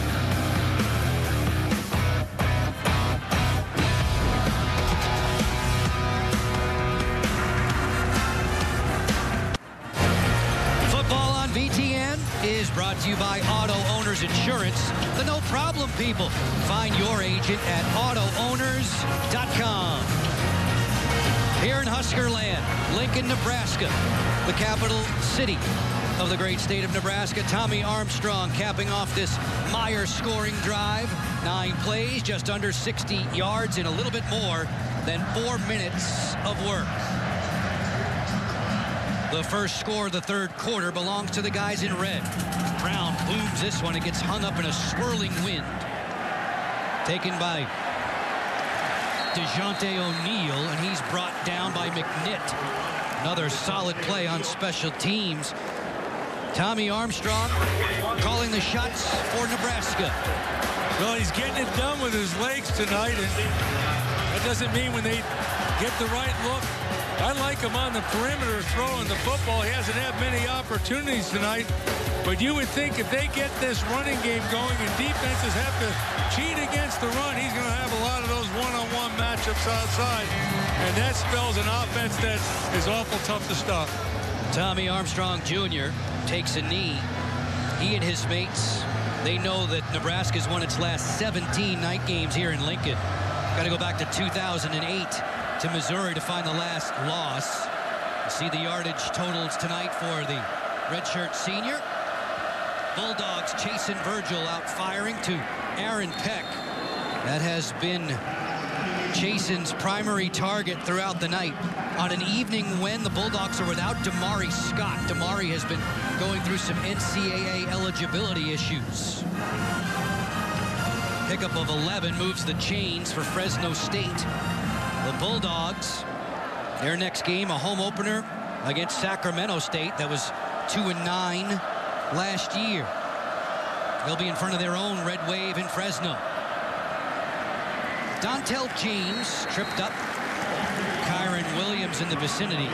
VTN is brought to you by Auto Owners Insurance, the no problem people. Find your agent at autoowners.com. Here in Husker land, Lincoln, Nebraska, the capital city of the great state of Nebraska. Tommy Armstrong capping off this Myers scoring drive. 9 plays, just under 60 yards in a little bit more than 4 minutes of work. The first score of the third quarter belongs to the guys in red. Brown booms this one. It gets hung up in a swirling wind. Taken by DeJounte O'Neal, and he's brought down by McNitt. Another solid play on special teams. Tommy Armstrong calling the shots for Nebraska. Well, he's getting it done with his legs tonight, and that doesn't mean when they get the right look. I like him on the perimeter throwing the football. He hasn't had many opportunities tonight. But you would think if they get this running game going and defenses have to cheat against the run, he's going to have a lot of those one-on-one matchups outside. And that spells an offense that is awful tough to stop. Tommy Armstrong Jr. takes a knee. He and his mates, they know that Nebraska's won its last 17 night games here in Lincoln. Got to go back to 2008. To Missouri to find the last loss. You see the yardage totals tonight for the redshirt senior. Bulldogs chasing Virgil out firing to Aaron Peck. That has been Jason's primary target throughout the night on an evening when the Bulldogs are without Damari Scott. Damari has been going through some NCAA eligibility issues. Pickup of 11 moves the chains for Fresno State. The Bulldogs, their next game, a home opener against Sacramento State that was 2-9 last year. They'll be in front of their own red wave in Fresno. Dontel James tripped up. Kyron Williams in the vicinity.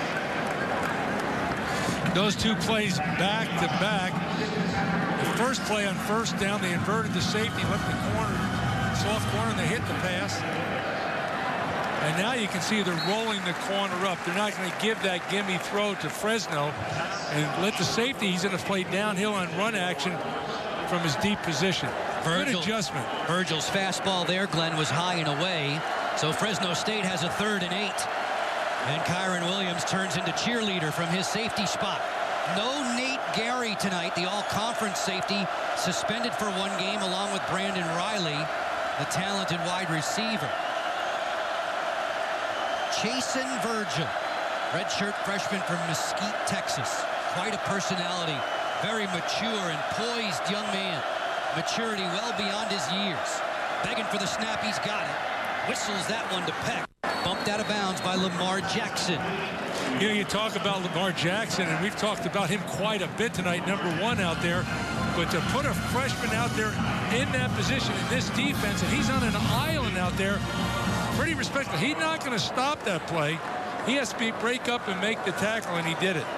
Those two plays back to back. The first play on first down, they inverted the safety, left the corner, soft corner, and they hit the pass. And now you can see they're rolling the corner up. They're not going to give that gimme throw to Fresno and let the safety. He's going to play downhill on run action from his deep position. Good adjustment. Virgil's fastball there, Glenn, was high and away. So Fresno State has a 3rd and 8. And Kyron Williams turns into cheerleader from his safety spot. No Nate Gary tonight, the all-conference safety, suspended for 1 game along with Brandon Riley. the talented wide receiver. Chasen Virgil, redshirt freshman from Mesquite, Texas. Quite a personality, very mature and poised young man. Maturity well beyond his years. Begging for the snap, he's got it. Whistles that one to Peck. Bumped out of bounds by Lamar Jackson. You know, you talk about Lamar Jackson, and we've talked about him quite a bit tonight, #1 out there. But to put a freshman out there in that position in this defense, and he's on an island out there, pretty respectful. He's not going to stop that play. He has to break up and make the tackle, and he did it.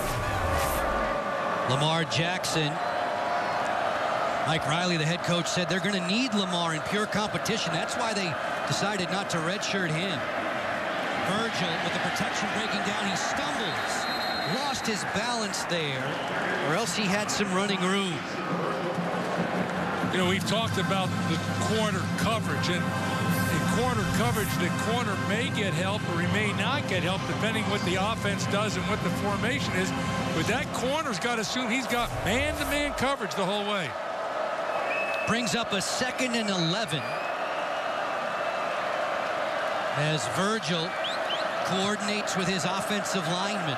Lamar Jackson. Mike Riley, the head coach, said they're going to need Lamar in pure competition. That's why they decided not to redshirt him. Virgil with the protection breaking down. He stumbles. Lost his balance there, or else he had some running room. You know, we've talked about the corner coverage, and in corner coverage, the corner may get help or he may not get help depending what the offense does and what the formation is. But that corner's got to assume he's got man-to-man coverage the whole way. Brings up a 2nd and 11 as Virgil coordinates with his offensive lineman.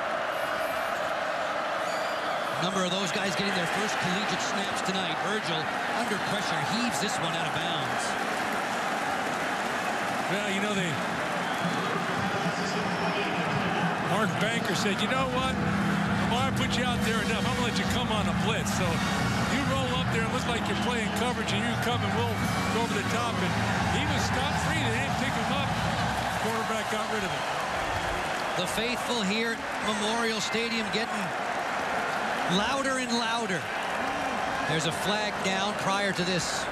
A number of those guys getting their first collegiate snaps tonight. Virgil, under pressure, heaves this one out of bounds. Well, you know, Mark Banker said, you know what? Lamar put you out there enough. I'm going to let you come on a blitz. So you roll up there and look like you're playing coverage, and you come and we'll go over the top. And he was stopped free. They didn't pick him up. Quarterback got rid of it. The faithful here at Memorial Stadium getting louder and louder. There's a flag down prior to this.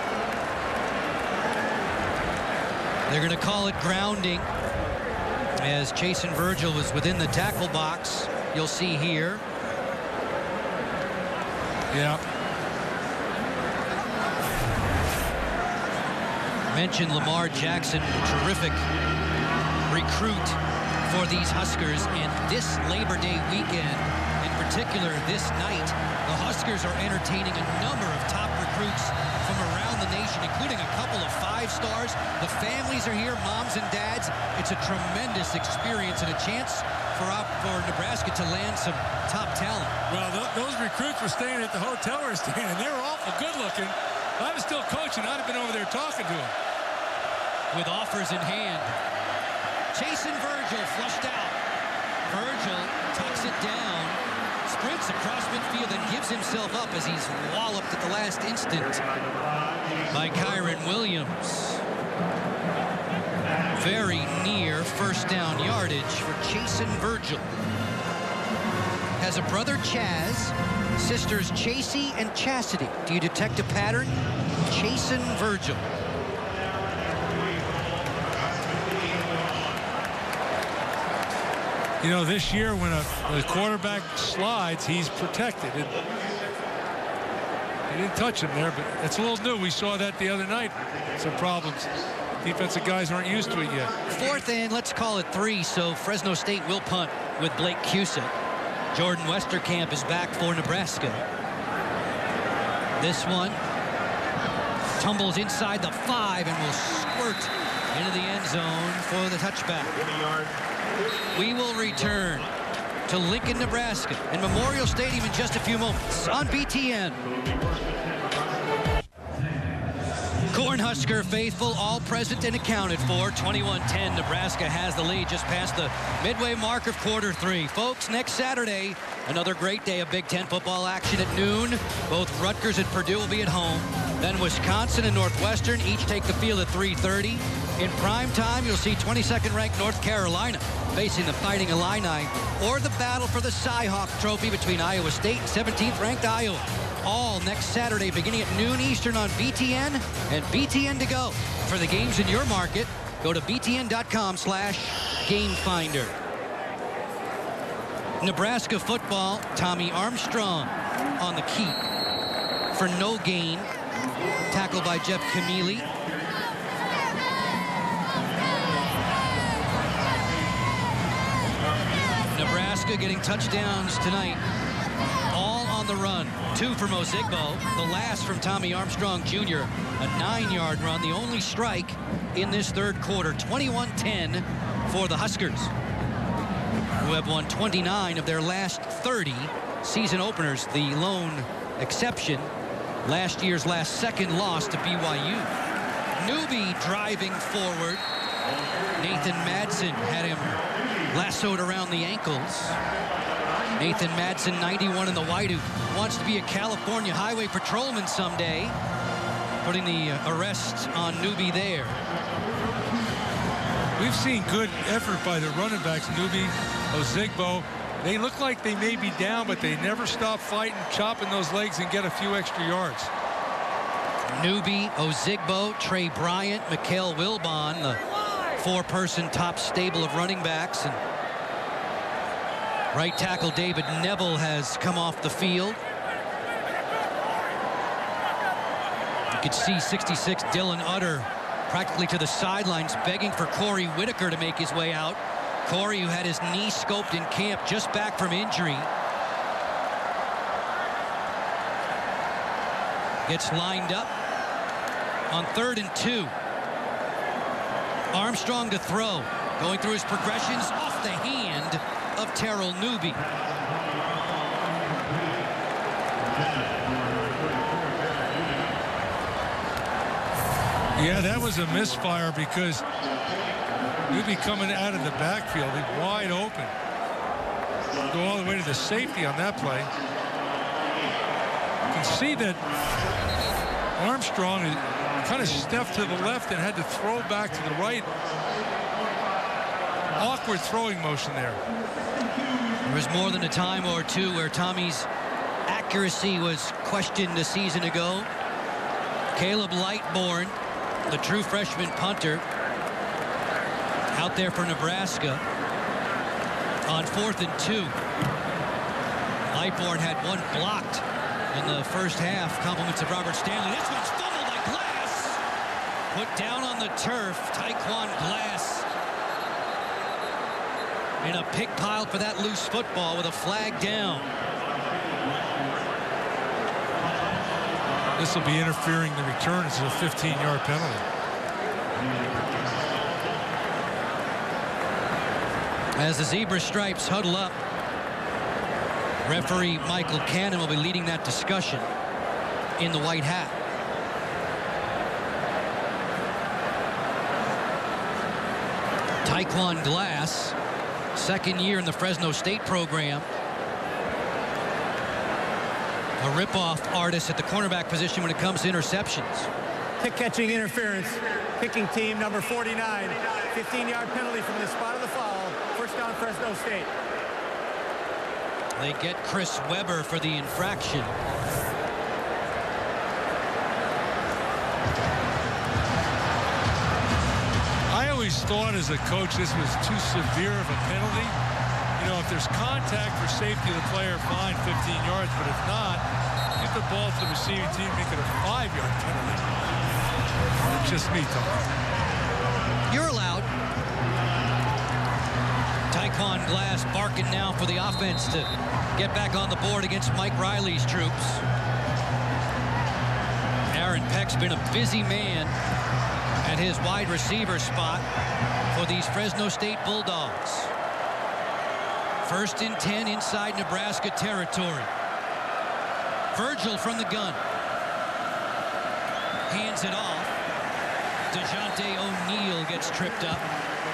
They're going to call it grounding as Chasen Virgil was within the tackle box. You'll see here. Yeah. Mentioned Lamar Jackson, terrific recruit for these Huskers, and this Labor Day weekend, in particular this night, the Huskers are entertaining a number of top recruits from around the nation, including a couple of 5-stars. The families are here, moms and dads. It's a tremendous experience and a chance for Nebraska to land some top talent. Well, those recruits were staying at the hotel we were staying, and they were awful good looking. If I was still coaching, I'd have been over there talking to them. With offers in hand. Chasen Virgil flushed out. Virgil tucks it down, sprints across midfield, and gives himself up as he's walloped at the last instant by Kyron Williams. Very near first down yardage for Chasen Virgil. Has a brother, Chaz, sisters Chasey and Chastity. Do you detect a pattern? Chasen Virgil. You know, this year when a quarterback slides, he's protected. He didn't touch him there, but it's a little new. We saw that the other night. Some problems. Defensive guys aren't used to it yet. 4th and let's call it 3, so Fresno State will punt with Blake Cusick. Jordan Westerkamp is back for Nebraska. This one tumbles inside the 5 and will squirt into the end zone for the touchback. We will return to Lincoln, Nebraska, and Memorial Stadium in just a few moments on BTN. Cornhusker faithful, all present and accounted for. 21-10, Nebraska has the lead just past the midway mark of quarter 3. Folks, next Saturday, another great day of Big Ten football action at noon. Both Rutgers and Purdue will be at home. Then Wisconsin and Northwestern each take the field at 3:30. In prime time, you'll see 22nd-ranked North Carolina facing the Fighting Illini, or the battle for the Cy-Hawk Trophy between Iowa State and 17th-ranked Iowa. All next Saturday beginning at noon Eastern on BTN and BTN to go. For the games in your market, go to btn.com/gamefinder. Nebraska football, Tommy Armstrong on the keep for no gain. Tackled by Jeff Camille. Nebraska getting touchdowns tonight, all on on the run. 2 from Ozigbo, the last from Tommy Armstrong Jr. A 9-yard run, the only strike in this third quarter. 21-10 for the Huskers, who have won 29 of their last 30 season openers. The lone exception, last year's second loss to BYU. Newby driving forward. Nathan Madsen had him lassoed around the ankles. Nathan Madsen, 91 in the white, who wants to be a California highway patrolman someday, putting the arrest on Newby there. We've seen good effort by the running backs, Newby, Ozigbo. They look like they may be down, but they never stop fighting, chopping those legs and get a few extra yards. Newby, Ozigbo, Trey Bryant, Mikael Wilbon, the 4-person top stable of running backs. And right tackle David Neville has come off the field. You could see 66 Dylan Utter practically to the sidelines, begging for Corey Whitaker to make his way out. Corey, who had his knee scoped in camp, just back from injury, gets lined up on 3rd and 2. Armstrong to throw, going through his progressions off the hand of Terrell Newby. Yeah, that was a misfire because Newby coming out of the backfield, he's wide open. Go all the way to the safety on that play. You can see that Armstrong kind of stepped to the left and had to throw back to the right. Awkward throwing motion there. There was more than a time or two where Tommy's accuracy was questioned a season ago. Caleb Lightbourne, the true freshman punter, out there for Nebraska on 4th and 2. Lightbourne had one blocked in the first half. Compliments of Robert Stanley. This one's fumbled by Glass. Put down on the turf. Taekwon Glass in a pick pile for that loose football with a flag down. This will be interfering the return. It's a 15-yard penalty. As the zebra stripes huddle up, referee Michael Cannon will be leading that discussion in the white hat. Taekwon Glass, second year in the Fresno State program. A rip-off artist at the cornerback position when it comes to interceptions. Kick-catching interference. Kicking team number 49. 15-yard penalty from the spot of the foul. First down, Fresno State. They get Chris Webber for the infraction. I always thought as a coach this was too severe of a penalty. You know, if there's contact for safety of the player, fine, 15 yards. But if not, give the ball to the receiving team, make it a 5-yard penalty. It's just me talking. You're allowed. Taekwon Glass barking now for the offense to get back on the board against Mike Riley's troops. Aaron Peck's been a busy man at his wide receiver spot for these Fresno State Bulldogs. 1st and 10 inside Nebraska territory. Virgil from the gun. Hands it off. DeJounte O'Neal gets tripped up.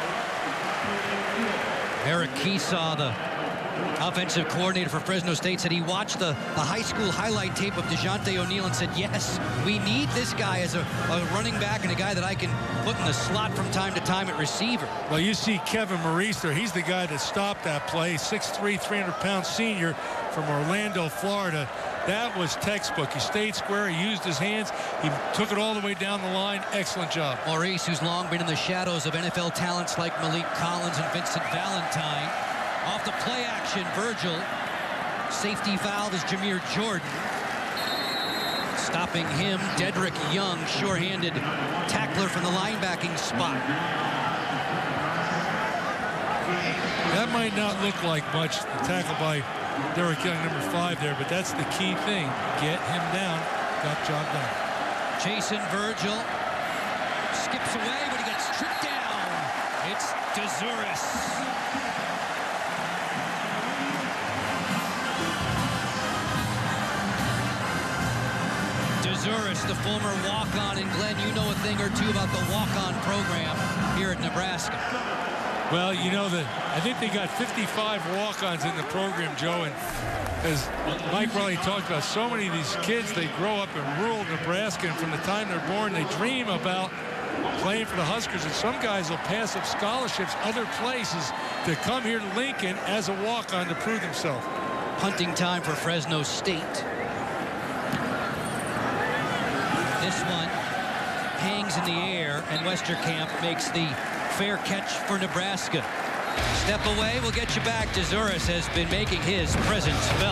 Eric Keesaw, the offensive coordinator for Fresno State, said he watched the high school highlight tape of DeJounte O'Neal and said, yes, we need this guy as a running back and a guy that I can put in the slot from time to time at receiver. Well, you see Kevin Maurice there. He's the guy that stopped that play. 6'3", 300-pound senior from Orlando, Florida. That was textbook. He stayed square. He used his hands. He took it all the way down the line. Excellent job. Maurice, who's long been in the shadows of NFL talents like Malik Collins and Vincent Valentine. Off the play action, Virgil. Safety valve is Jameer Jordan. Stopping him, Dedrick Young, sure-handed tackler from the linebacking spot. That might not look like much, the tackle by Derrick Young, number 5 there, but that's the key thing. Get him down. Got job done. Jason Virgil skips away, but he gets tripped down. It's DeZuris. DeZuris, the former walk-on, and Glenn, you know a thing or two about the walk-on program here at Nebraska. Well, you know that I think they got 55 walk-ons in the program, Joe, and as Mike Riley talked about, so many of these kids, they grow up in rural Nebraska, and from the time they're born, they dream about playing for the Huskers, and some guys will pass up scholarships other places to come here to Lincoln as a walk-on to prove themselves. Punting time for Fresno State. This one hangs in the air, and Westerkamp makes the fair catch for Nebraska. Step away, we'll get you back. DeZuris has been making his presence felt.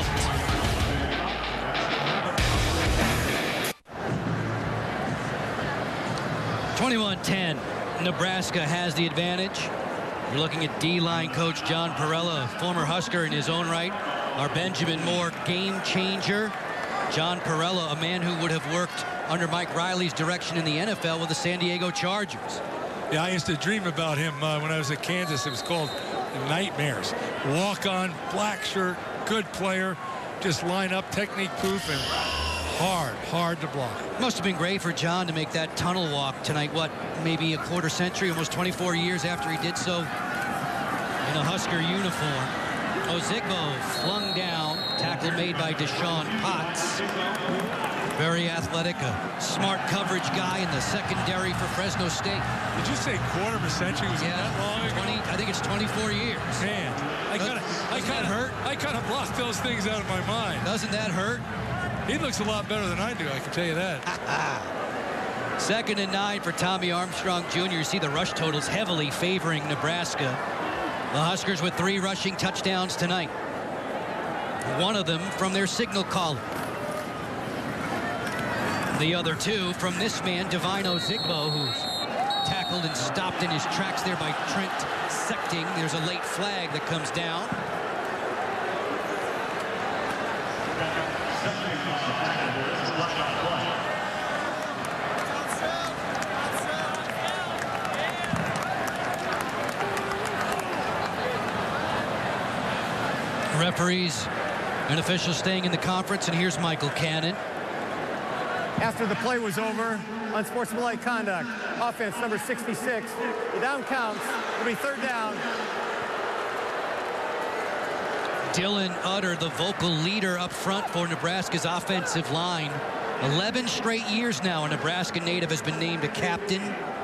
(21-10). Nebraska has the advantage. You're looking at D-line coach John Perella, a former Husker in his own right. Our Benjamin Moore game changer. John Perella, a man who would have worked under Mike Riley's direction in the NFL with the San Diego Chargers. Yeah, I used to dream about him when I was at Kansas. It was called Nightmares. Walk-on, black shirt, good player, just line up, technique proof, and hard to block. Must have been great for John to make that tunnel walk tonight, what, maybe a quarter century, almost 24 years after he did so in a Husker uniform. Ozigbo flung down, tackle made by Deshaun Potts. Very athletic, a smart coverage guy in the secondary for Fresno State. Did you say quarter of a century? Was that long ago? I think it's 24 years. Man, I kind of blocked those things out of my mind. Doesn't that hurt? He looks a lot better than I do, I can tell you that. 2nd and 9 for Tommy Armstrong Jr. You see the rush totals heavily favoring Nebraska. The Huskers with 3 rushing touchdowns tonight. One of them from their signal caller. The other 2 from this man, Divine Ozigbo, who's tackled and stopped in his tracks there by Trent Secting. There's a late flag that comes down. Referees and officials staying in the conference, and here's Michael Cannon. After the play was over, unsportsmanlike conduct. Offense number 66. The down counts. It'll be 3rd down. Dylan Utter, the vocal leader up front for Nebraska's offensive line. 11 straight years now a Nebraska native has been named a captain.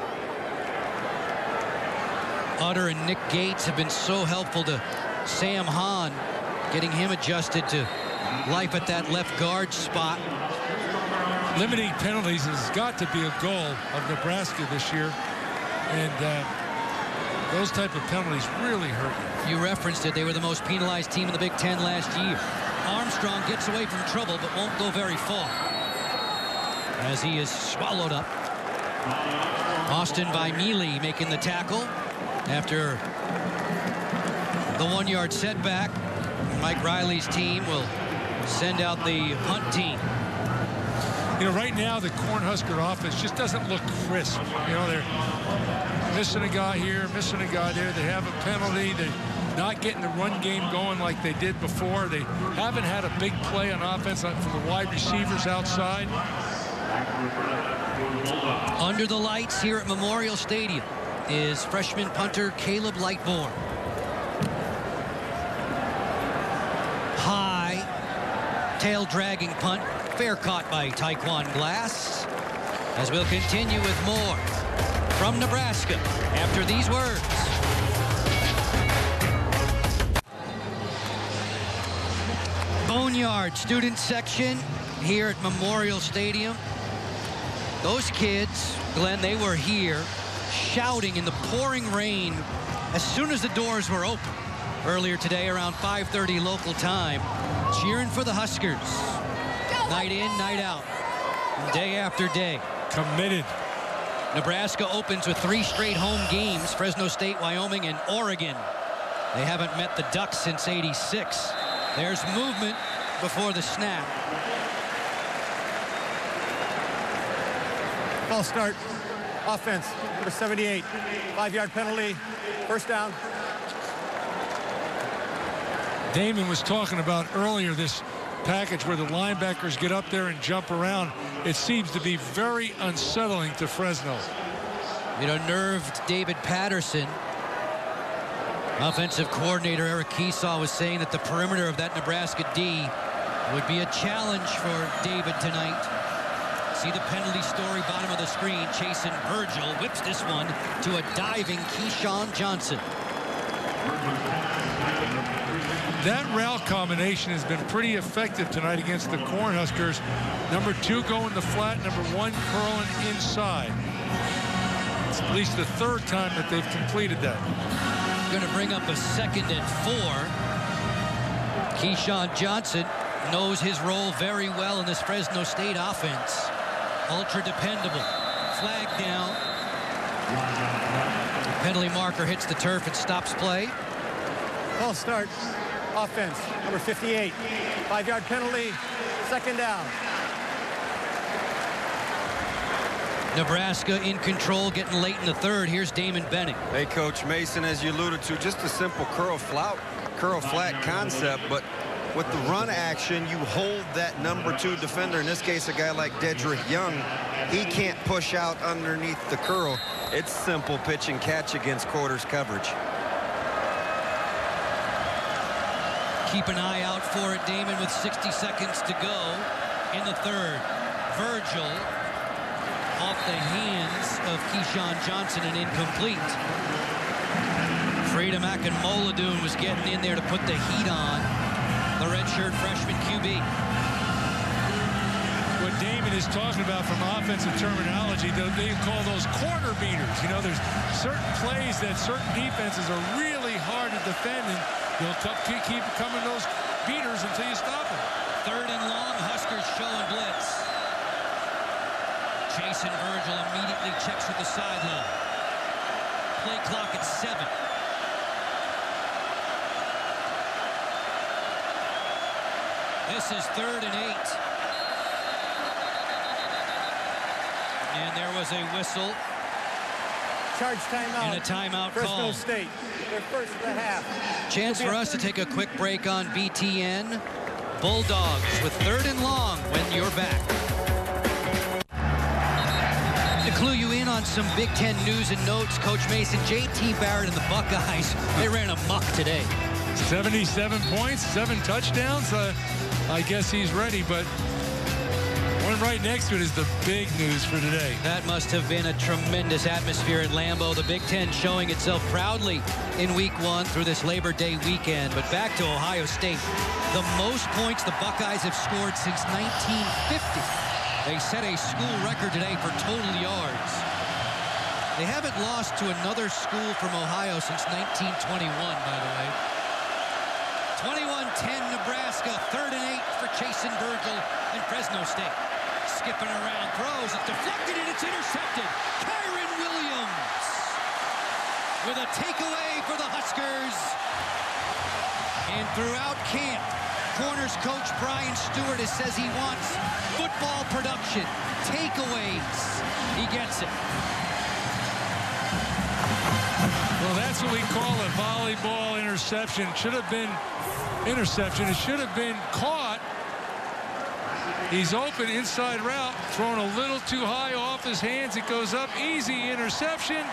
Utter and Nick Gates have been so helpful to Sam Hahn, getting him adjusted to life at that left guard spot. Limiting penalties has got to be a goal of Nebraska this year, and those type of penalties really hurt you. You referenced it. They were the most penalized team in the Big Ten last year. Armstrong gets away from trouble but won't go very far as he is swallowed up. Austin Vaimili making the tackle after the 1-yard setback. Mike Riley's team will send out the punt team. You know, right now the Cornhusker offense just doesn't look crisp. You know, they're missing a guy here, missing a guy there. They have a penalty. They're not getting the run game going like they did before. They haven't had a big play on offense from the wide receivers outside. Under the lights here at Memorial Stadium is freshman punter Caleb Lightbourne. High, tail-dragging punt. Fair caught by Taekwon Glass. As we'll continue with more from Nebraska after these words. Boneyard student section here at Memorial Stadium. Those kids, Glenn, they were here shouting in the pouring rain as soon as the doors were open earlier today around 5:30 local time, cheering for the Huskers. Night in, night out, day after day. Committed. Nebraska opens with 3 straight home games: Fresno State, Wyoming, and Oregon. They haven't met the Ducks since '86. There's movement before the snap. False start. Offense, number 78. 5-yard penalty. First down. Damon was talking about earlier this package where the linebackers get up there and jump around. It seems to be very unsettling to Fresno. It unnerved David Patterson. Offensive coordinator Eric Keesaw was saying that the perimeter of that Nebraska D would be a challenge for David tonight. See the penalty story, bottom of the screen. Chasen Virgil whips this one to a diving Keyshawn Johnson. That route combination has been pretty effective tonight against the Cornhuskers. Number 2 going the flat, number 1 curling inside. It's at least the 3rd time that they've completed that. Going to bring up a 2nd and 4. Keyshawn Johnson knows his role very well in this Fresno State offense. Ultra dependable. Flag down. Penalty marker hits the turf and stops play. False start. Offense, number 58. 5-yard penalty. Second down. Nebraska in control, getting late in the 3rd. Here's Damon Benning. Hey, Coach Mason, as you alluded to, just a simple curl flat concept, but with the run action, you hold that number 2 defender, in this case a guy like Dedrick Young. He can't push out underneath the curl. It's simple pitch and catch against quarters coverage. Keep an eye out for it, Damon, with 60 seconds to go in the 3rd. Virgil off the hands of Keyshawn Johnson and incomplete. Freedom Akinmoladun was getting in there to put the heat on the redshirt freshman QB. What Damon is talking about from offensive terminology, they call those corner beaters. You know, there's certain plays that certain defenses are really hard to defend, and they'll keep coming those beaters until you stop them. 3rd and long, Huskers showing blitz. Chasen Virgil immediately checks with the sideline. Play clock at 7. This is 3rd and 8. And there was a whistle. Charge timeout. And a timeout Fresno call. State, their first of the half. Chance for us to take a quick break on BTN. Bulldogs with 3rd and long when you're back. To clue you in on some Big Ten news and notes, Coach Mason, J.T. Barrett and the Buckeyes, they ran amok today. 77 points, 7 touchdowns. I guess he's ready, but one right next to it is the big news for today. That must have been a tremendous atmosphere at Lambeau. The Big Ten showing itself proudly in Week 1 through this Labor Day weekend. But back to Ohio State. The most points the Buckeyes have scored since 1950. They set a school record today for total yards. They haven't lost to another school from Ohio since 1921, by the way. 21-10 Nebraska, 3rd and 8 for Chasen Virgil and Fresno State. Skipping around, throws, it's deflected and it's intercepted. Kyron Williams with a takeaway for the Huskers. And throughout camp, Corners coach Brian Stewart says he wants football production, takeaways. He gets it. Well, that's what we call a volleyball interception. It should have been interception. It should have been caught. He's open inside route, thrown a little too high off his hands. It goes up, easy interception.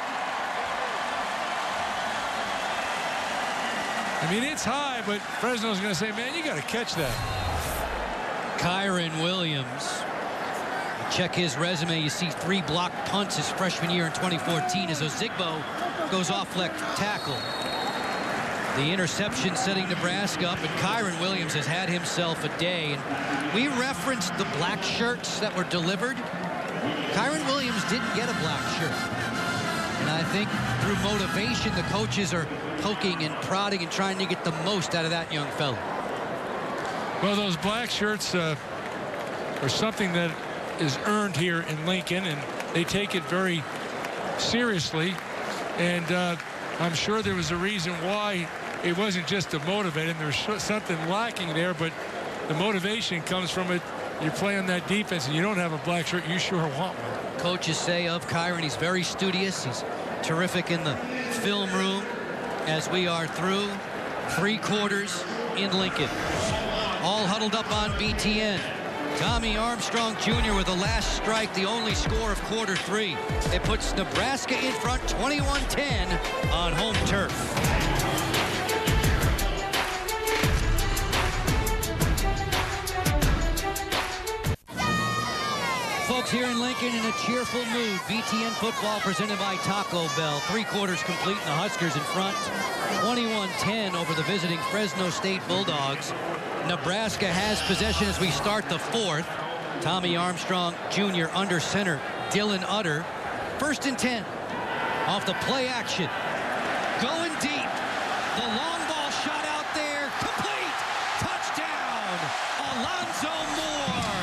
I mean, it's high, but Fresno's going to say, man, you got to catch that. Kyron Williams. Check his resume. You see 3 blocked punts his freshman year in 2014 as Ozigbo goes off left tackle. The interception setting Nebraska up, and Kyron Williams has had himself a day. And we referenced the black shirts that were delivered. Kyron Williams didn't get a black shirt. And I think through motivation, the coaches are poking and prodding and trying to get the most out of that young fella. Well, those black shirts are something that is earned here in Lincoln, and they take it very seriously. And I'm sure there was a reason why it wasn't just to motivate him. There's something lacking there, but the motivation comes from it. You're playing that defense and you don't have a black shirt, you sure want one. Coaches say of Kyron, he's very studious. He's terrific in the film room as we are through 3 quarters in Lincoln. All huddled up on BTN. Tommy Armstrong Jr. with the last strike, the only score of quarter 3. It puts Nebraska in front 21-10 on home turf. Folks, here in Lincoln in a cheerful mood. BTN football presented by Taco Bell. 3 quarters complete and the Huskers in front 21-10 over the visiting Fresno State Bulldogs. Nebraska has possession as we start the 4th. Tommy Armstrong Jr. under center. Dylan Utter. 1st and 10. Off the play action. Going deep. The long ball shot out there. Complete. Touchdown. Alonzo Moore.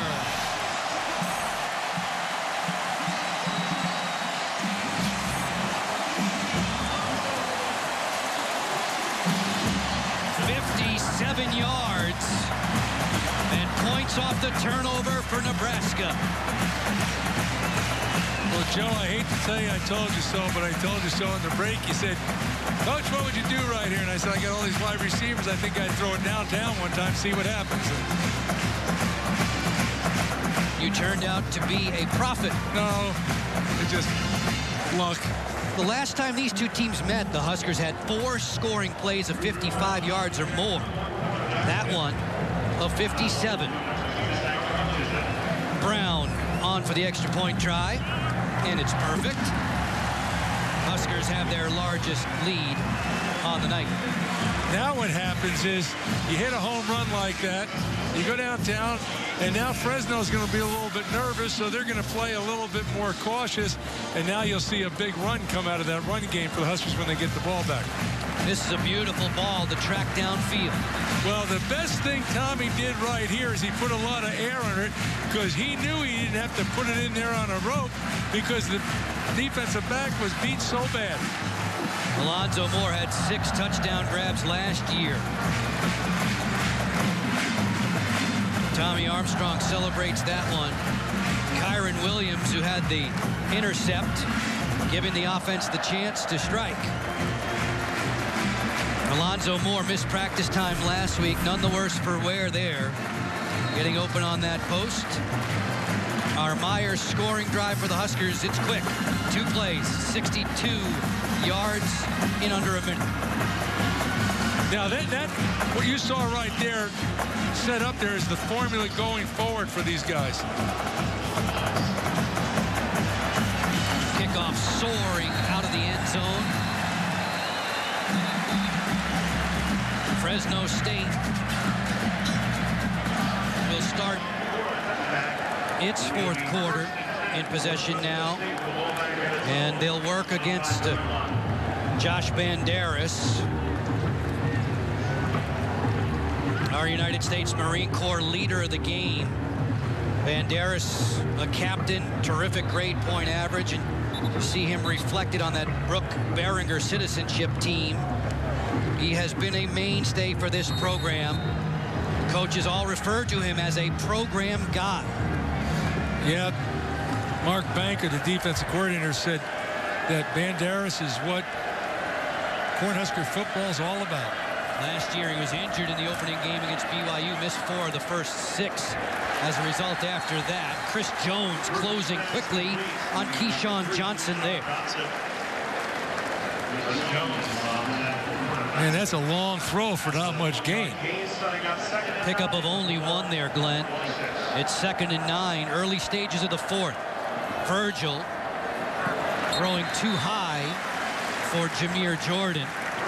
Yards and points off the turnover for Nebraska. Well, Joe, I hate to tell you I told you so, but I told you so in the break. You said, Coach, what would you do right here? And I said, I got all these wide receivers. I think I'd throw it downtown one time, see what happens. You turned out to be a prophet. No, it's just luck. The last time these two teams met, the Huskers had 4 scoring plays of 55 yards or more. That one of 57. Brown on for the extra point try, and it's perfect. Huskers have their largest lead on the night. Now what happens is you hit a home run like that, you go downtown, and now Fresno's going to be a little bit nervous, so they're going to play a little bit more cautious, and now you'll see a big run come out of that run game for the Huskers when they get the ball back. This is a beautiful ball to track downfield. Well, the best thing Tommy did right here is he put a lot of air on it because he knew he didn't have to put it in there on a rope because the defensive back was beat so bad. Alonzo Moore had 6 touchdown grabs last year. Tommy Armstrong celebrates that one. Kyron Williams, who had the intercept, giving the offense the chance to strike. Alonzo Moore missed practice time last week. None the worse for wear there. Getting open on that post. Our Myers scoring drive for the Huskers. It's quick. 2 plays, 62 yards in under a minute. Now that what you saw right there set up there is the formula going forward for these guys. Kickoff soaring out of the end zone. Fresno State will start its 4th quarter in possession now, and they'll work against Josh Banderas, our United States Marine Corps leader of the game. Banderas, a captain, terrific grade point average, and you see him reflected on that Brooke Behringer citizenship team. He has been a mainstay for this program. Coaches all refer to him as a program guy. Yeah, Mark Banker, the defensive coordinator, said that Banderas is what Cornhusker football is all about. Last year he was injured in the opening game against BYU, missed 4 of the first 6. As a result, after that, Chris Jones closing quickly on Keyshawn Johnson there. Man, that's a long throw for not much gain. Pickup of only 1 there, Glenn. It's 2nd and 9, early stages of the 4th. Virgil throwing too high for Jameer Jordan.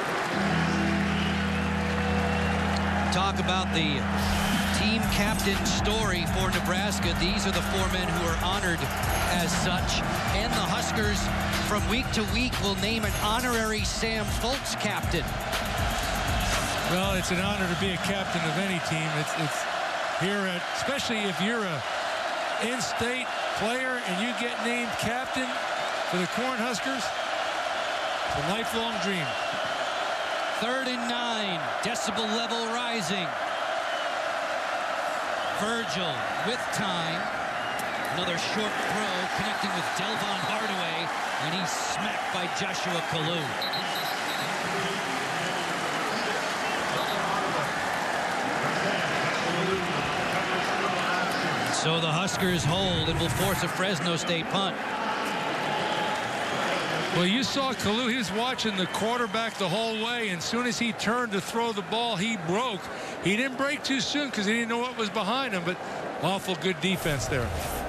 Talk about the team captain story for Nebraska. These are the 4 men who are honored as such. And the Huskers, from week to week, will name an honorary Sam Foltz captain. Well, it's an honor to be a captain of any team. It's here at, especially if you're a in-state player and you get named captain for the Cornhuskers. It's a lifelong dream. 3rd and 9. Decibel level rising. Virgil with time. Another short throw connecting with Delvon Hardaway, and he's smacked by Joshua Kalu. So the Huskers hold and will force a Fresno State punt. Well, you saw Kalu. He was watching the quarterback the whole way, and as soon as he turned to throw the ball, he broke. He didn't break too soon because he didn't know what was behind him, but awful good defense there.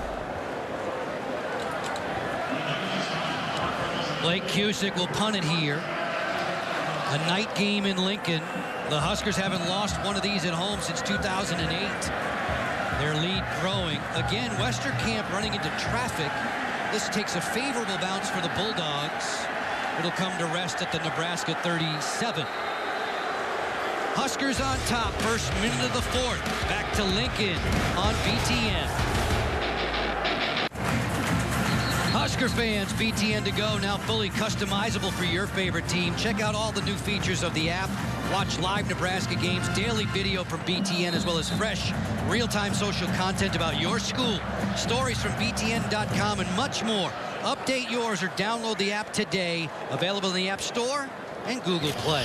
Blake Cusick will punt it here. A night game in Lincoln. The Huskers haven't lost one of these at home since 2008. Their lead growing. Again, Westerkamp running into traffic. This takes a favorable bounce for the Bulldogs. It'll come to rest at the Nebraska 37. Huskers on top, first minute of the 4th. Back to Lincoln on BTN. Husker fans, BTN to go, now fully customizable for your favorite team. Check out all the new features of the app. Watch live Nebraska games, daily video from BTN, as well as fresh, real-time social content about your school, stories from BTN.com, and much more. Update yours or download the app today. Available in the App Store and Google Play.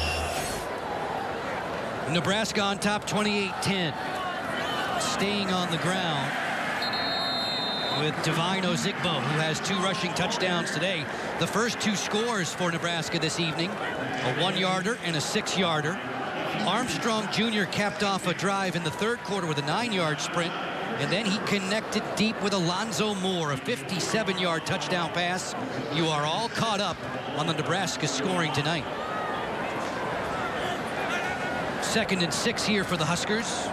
Nebraska on top, 28-10. Staying on the ground with Divine Ozigbo, who has 2 rushing touchdowns today. The first 2 scores for Nebraska this evening, a 1-yarder and a 6-yarder. Armstrong Jr. capped off a drive in the 3rd quarter with a 9-yard sprint, and then he connected deep with Alonzo Moore, a 57-yard touchdown pass. You are all caught up on the Nebraska scoring tonight. 2nd and 6 here for the Huskers.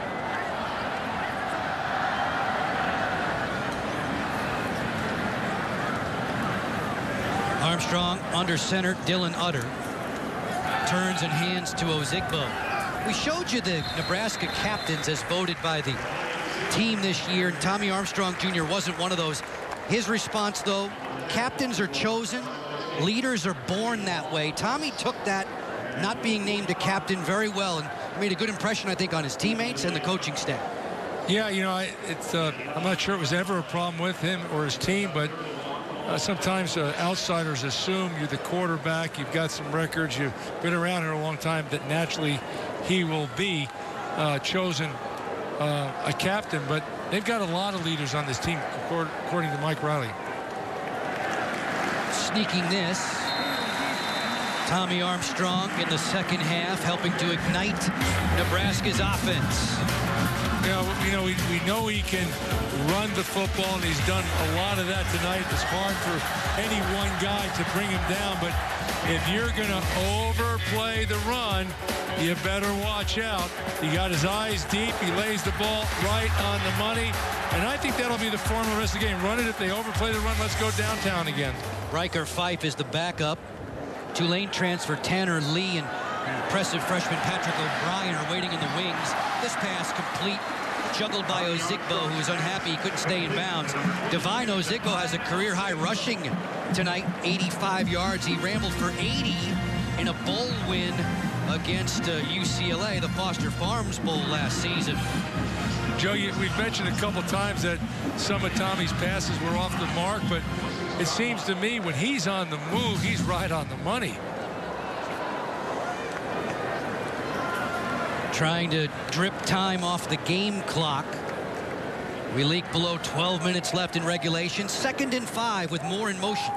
Armstrong under center, Dylan Utter. Turns and hands to Ozigbo. We showed you the Nebraska captains as voted by the team this year, and Tommy Armstrong Jr. wasn't one of those. His response, though, captains are chosen, leaders are born that way. Tommy took that not being named a captain very well and made a good impression, I think, on his teammates and the coaching staff. Yeah, you know, I'm not sure it was ever a problem with him or his team, but sometimes outsiders assume you're the quarterback, you've got some records, you've been around here a long time, that naturally he will be chosen a captain. But they've got a lot of leaders on this team, according to Mike Riley. Sneaking this. Tommy Armstrong in the 2nd half, helping to ignite Nebraska's offense. You know, we know he can run the football, and he's done a lot of that tonight. It's hard for any one guy to bring him down, but if you're going to overplay the run, you better watch out. He got his eyes deep. He lays the ball right on the money, and I think that'll be the form of the rest of the game. Run it. If they overplay the run, let's go downtown again. Riker Fife is the backup. Tulane transfer Tanner Lee and impressive freshman Patrick O'Brien are waiting in the wings. This pass complete, juggled by Ozigbo, who was unhappy he couldn't stay in bounds. Divine Ozigbo has a career-high rushing tonight, 85 yards. He rambled for 80 in a bowl win against UCLA, the Foster Farms Bowl last season. Joe, we've mentioned a couple times that some of Tommy's passes were off the mark, but it seems to me when he's on the move, he's right on the money. Trying to drip time off the game clock. We leak below 12 minutes left in regulation. 2nd and 5 with Moore in motion.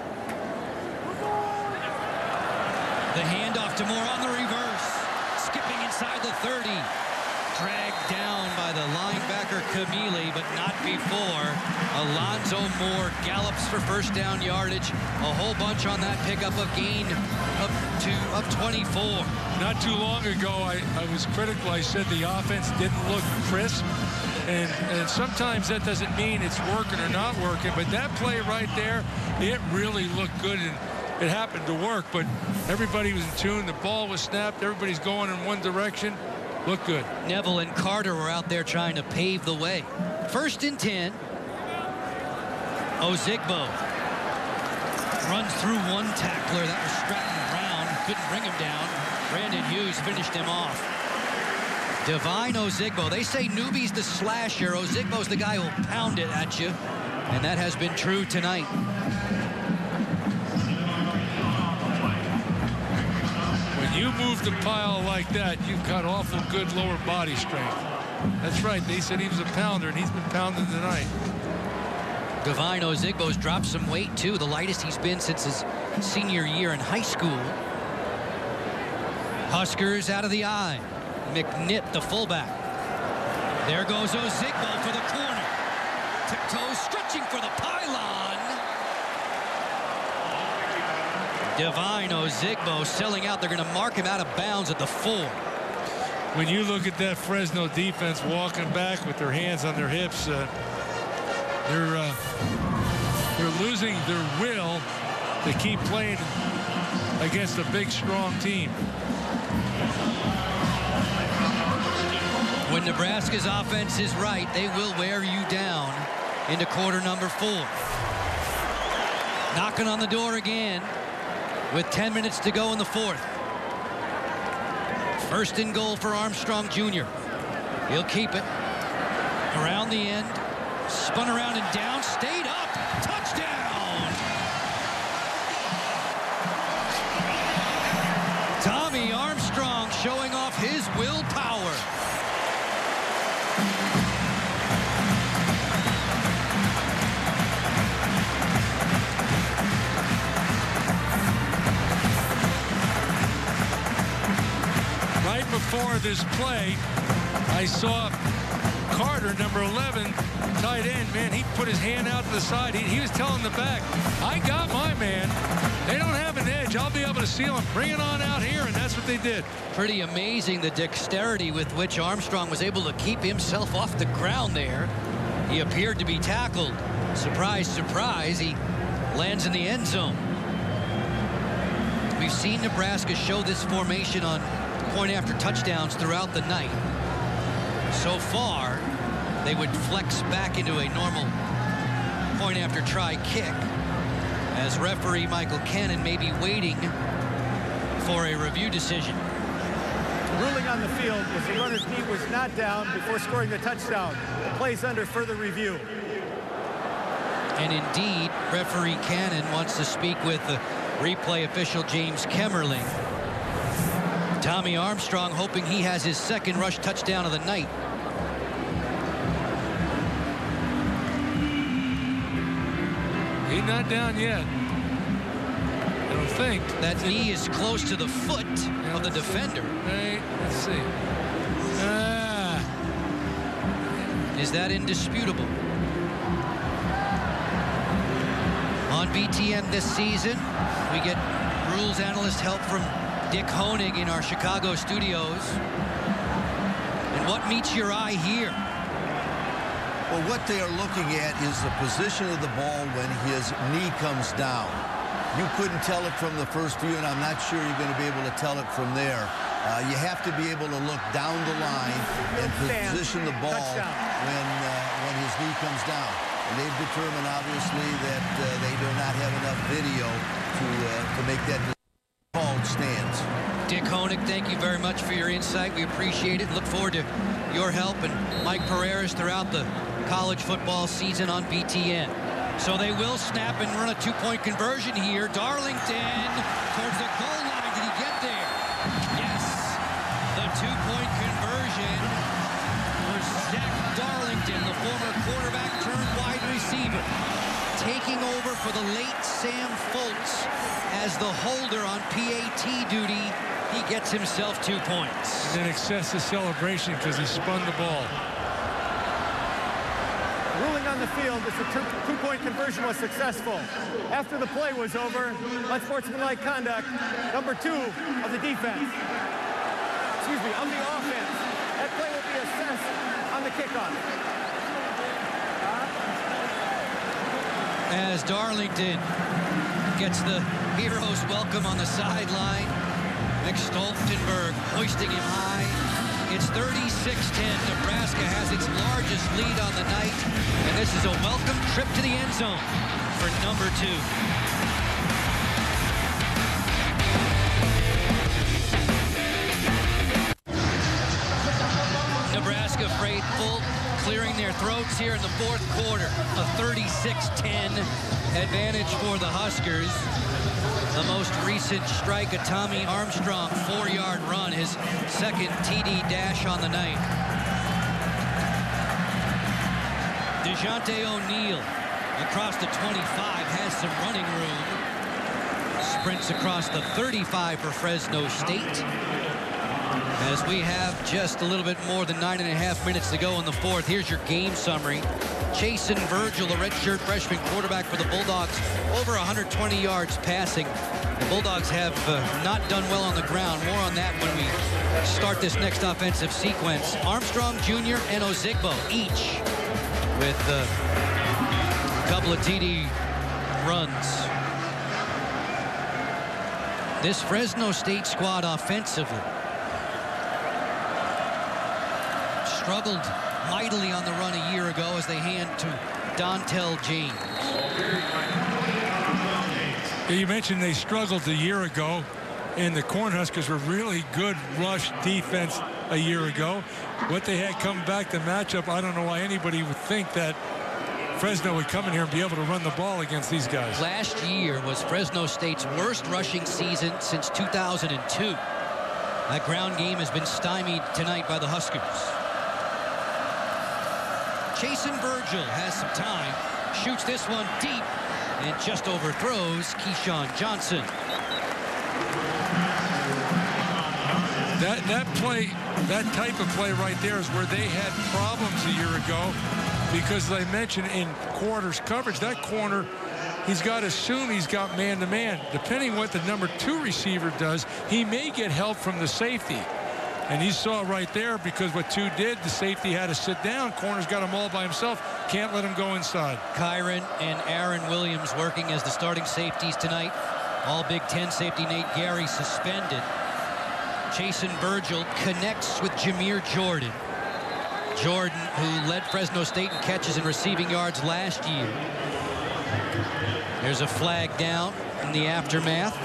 The handoff to Moore on the reverse. Skipping inside the 30. Dragged down by the linebacker Camille, but not before. Alonzo Moore gallops for first down yardage. A whole bunch on that pickup of gain of 24. Not too long ago, I was critical. I said the offense didn't look crisp. And sometimes that doesn't mean it's working or not working. But that play right there, it really looked good. And it happened to work. But everybody was in tune. The ball was snapped. Everybody's going in one direction. Looked good. Neville and Carter were out there trying to pave the way. 1st and 10. Ozigbo runs through one tackler. That was Stratton Brown. Couldn't bring him down. Brandon Hughes finished him off. Divine Ozigbo. They say Newby's the slasher. Ozigbo's the guy who'll pound it at you. And that has been true tonight. When you move the pile like that, you've got awful good lower body strength. That's right. They said he was a pounder, and he's been pounding tonight. Divine Ozigbo's dropped some weight, too. The lightest he's been since his senior year in high school. Huskers out of the eye. McNitt, the fullback. There goes Ozigbo for the corner. Tiptoes stretching for the pylon. Divine Ozigbo selling out. They're going to mark him out of bounds at the 4. When you look at that Fresno defense walking back with their hands on their hips, they're losing their will to keep playing against a big, strong team. When Nebraska's offense is right, they will wear you down into quarter number 4. Knocking on the door again with 10 minutes to go in the 4th. First and goal for Armstrong Jr. He'll keep it. Around the end. Spun around and down. Stayed up. Touchdown! Tommy Armstrong showing off his willpower. Right before this play, I saw Carter, number 11, tight end, man, he put his hand out to the side. He was telling the back, I got my man. They don't have an edge. I'll be able to seal him. Bring it on out here, and that's what they did. Pretty amazing the dexterity with which Armstrong was able to keep himself off the ground there. He appeared to be tackled. Surprise, surprise, he lands in the end zone. We've seen Nebraska show this formation on point after touchdowns throughout the night. So far, they would flex back into a normal point after try kick, as referee Michael Cannon may be waiting for a review decision. Ruling on the field was the runner's knee was not down before scoring the touchdown. The play's under further review. And indeed, referee Cannon wants to speak with the replay official James Kemmerling. Tommy Armstrong hoping he has his second rush touchdown of the night. He's not down yet. I don't think. That knee is close to the foot of the defender. Right, let's see. Is that indisputable? On BTN this season, we get rules analyst help from Dick Honig in our Chicago studios. And what meets your eye here? Well, what they are looking at is the position of the ball when his knee comes down. You couldn't tell it from the first view, and I'm not sure you're going to be able to tell it from there. You have to be able to look down the line and position the ball when his knee comes down. And they've determined, obviously, that they do not have enough video to make that called stands. Dick Honig, thank you very much for your insight. We appreciate it. Look forward to your help and Mike Pereira's throughout the college football season on BTN. So they will snap and run a two-point conversion here. Darlington towards the goal line. Did he get there? Yes. The two-point conversion for Zach Darlington, the former quarterback turned wide receiver, taking over for the late Sam Foltz as the holder on PAT duty. He gets himself 2 points. And then excessive celebration because he spun the ball. Ruling on the field is the two-point conversion was successful. After the play was over, unsportsmanlike conduct, number 2 of the defense. Excuse me, of the offense. That play will be assessed on the kickoff. As Darlington gets the hero's welcome on the sideline, Nick Stoltenberg hoisting him high. It's 36-10. Nebraska has its largest lead on the night, and this is a welcome trip to the end zone for number 2. clearing their throats here in the fourth quarter. A 36-10 advantage for the Huskers. The most recent strike, a Tommy Armstrong 4-yard run, his second TD dash on the night. DeJounte O'Neal across the 25 has some running room. Sprints across the 35 for Fresno State. As we have just a little bit more than 9.5 minutes to go in the fourth, here's your game summary. Chasen Virgil, a redshirt freshman quarterback for the Bulldogs, over 120 yards passing. The Bulldogs have not done well on the ground. More on that when we start this next offensive sequence. Armstrong Jr. and Ozigbo each with a couple of TD runs. This Fresno State squad offensively struggled mightily on the run a year ago as they hand to Dontel James. You mentioned they struggled a year ago, and the Cornhuskers were really good rush defense a year ago. What they had come back to match up, I don't know why anybody would think that Fresno would come in here and be able to run the ball against these guys. Last year was Fresno State's worst rushing season since 2002. That ground game has been stymied tonight by the Huskers. Chasen Virgil has some time, shoots this one deep, and just overthrows Keyshawn Johnson. That play, that type of play right there is where they had problems a year ago, because they mentioned in quarters coverage, that corner, he's got to assume he's got man-to-man. Depending what the number 2 receiver does, he may get help from the safety. And you saw right there, because what 2 did, the safety had to sit down. Corner's got him all by himself. Can't let him go inside. Kyron and Aaron Williams working as the starting safeties tonight. All Big Ten safety Nate Gary suspended. Chasen Virgil connects with Jameer Jordan. Jordan, who led Fresno State in catches and receiving yards last year. There's a flag down in the aftermath.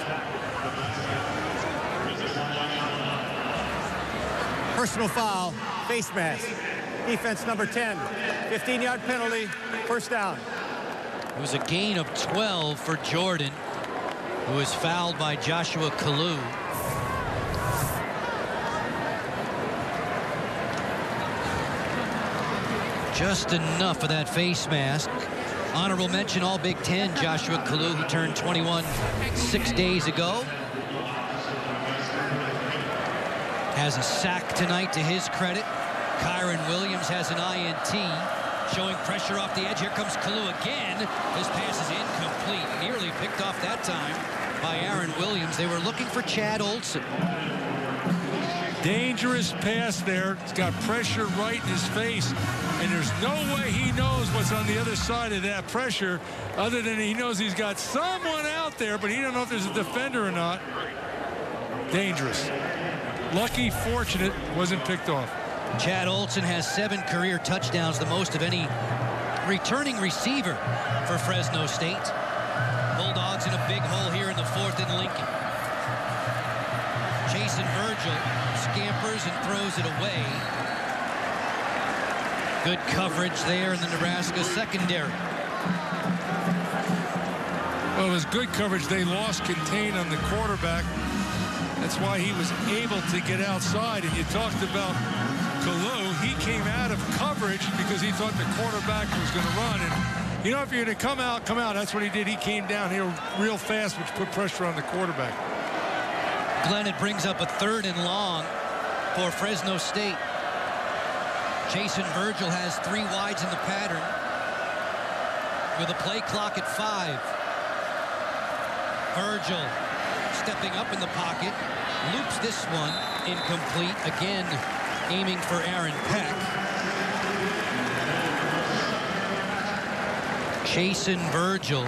Personal foul, face mask. Defense number 10. 15-yard penalty, first down. It was a gain of 12 for Jordan, who was fouled by Joshua Kalu. Just enough of that face mask. Honorable mention, all Big Ten, Joshua Kalu, who turned 21 6 days ago. Has a sack tonight to his credit. Kyron Williams has an INT, showing pressure off the edge. Here comes Kalu again. This pass is incomplete. Nearly picked off that time by Aaron Williams. They were looking for Chad Olson. Dangerous pass there. It's got pressure right in his face, and there's no way he knows what's on the other side of that pressure, other than he knows he's got someone out there, but he don't know if there's a defender or not. Dangerous. Lucky, fortunate, wasn't picked off. Chad Olson has 7 career touchdowns, the most of any returning receiver for Fresno State. Bulldogs in a big hole here in the fourth in Lincoln. Chasen Virgil scampers and throws it away. Good coverage there in the Nebraska secondary. Well, it was good coverage. They lost contain on the quarterback. That's why he was able to get outside. And you talked about Kalu. He came out of coverage because he thought the quarterback was going to run. And, you know, if you're going to come out, come out. That's what he did. He came down here real fast, which put pressure on the quarterback. Glenn, it brings up a 3rd and long for Fresno State. Chasen Virgil has 3 wides in the pattern with a play clock at 5. Virgil stepping up in the pocket, loops this one, incomplete. Again, aiming for Aaron Peck. Chasen Virgil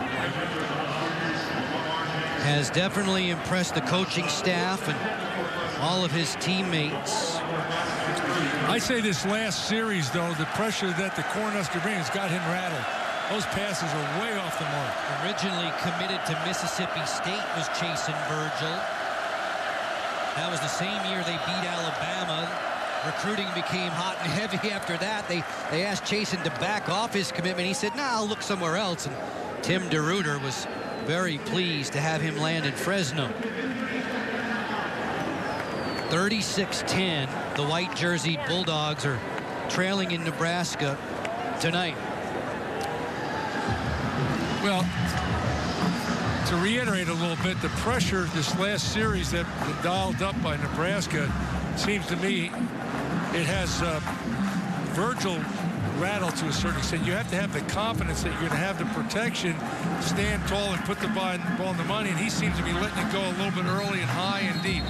has definitely impressed the coaching staff and all of his teammates. I say this last series, though, the pressure that the Cornhuskers bring has got him rattled. Those passes are way off the mark. Originally committed to Mississippi State was Chasen Virgil. That was the same year they beat Alabama. recruiting became hot and heavy after that. They asked Chasen to back off his commitment. He said, "Nah, I'll look somewhere else." And Tim DeRuyter was very pleased to have him land in Fresno. 36-10, the white jerseyed Bulldogs are trailing in Nebraska tonight. Well, to reiterate a little bit, the pressure this last series that dialed up by Nebraska, seems to me it has Virgil rattled to a certain extent. You have to have the confidence that you're going to have the protection, stand tall and put the ball in the money, and he seems to be letting it go a little bit early and high and deep.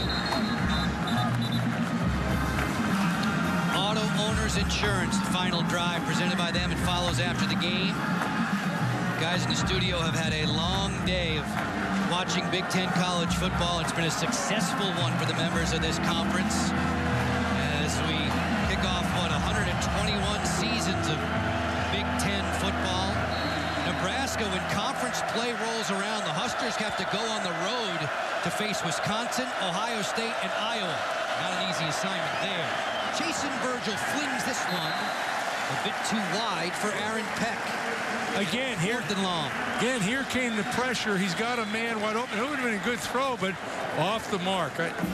Auto Owners Insurance, final drive presented by them. It follows after the game. Guys in the studio have had a long day of watching Big Ten college football. It's been a successful one for the members of this conference as we kick off, 121 seasons of Big Ten football. Nebraska, when conference play rolls around, the Huskers have to go on the road to face Wisconsin, Ohio State, and Iowa. Not an easy assignment there. Jason Virgil flings this one a bit too wide for Aaron Peck. Again, here came the pressure. He's got a man wide open. It would have been a good throw, but off the mark.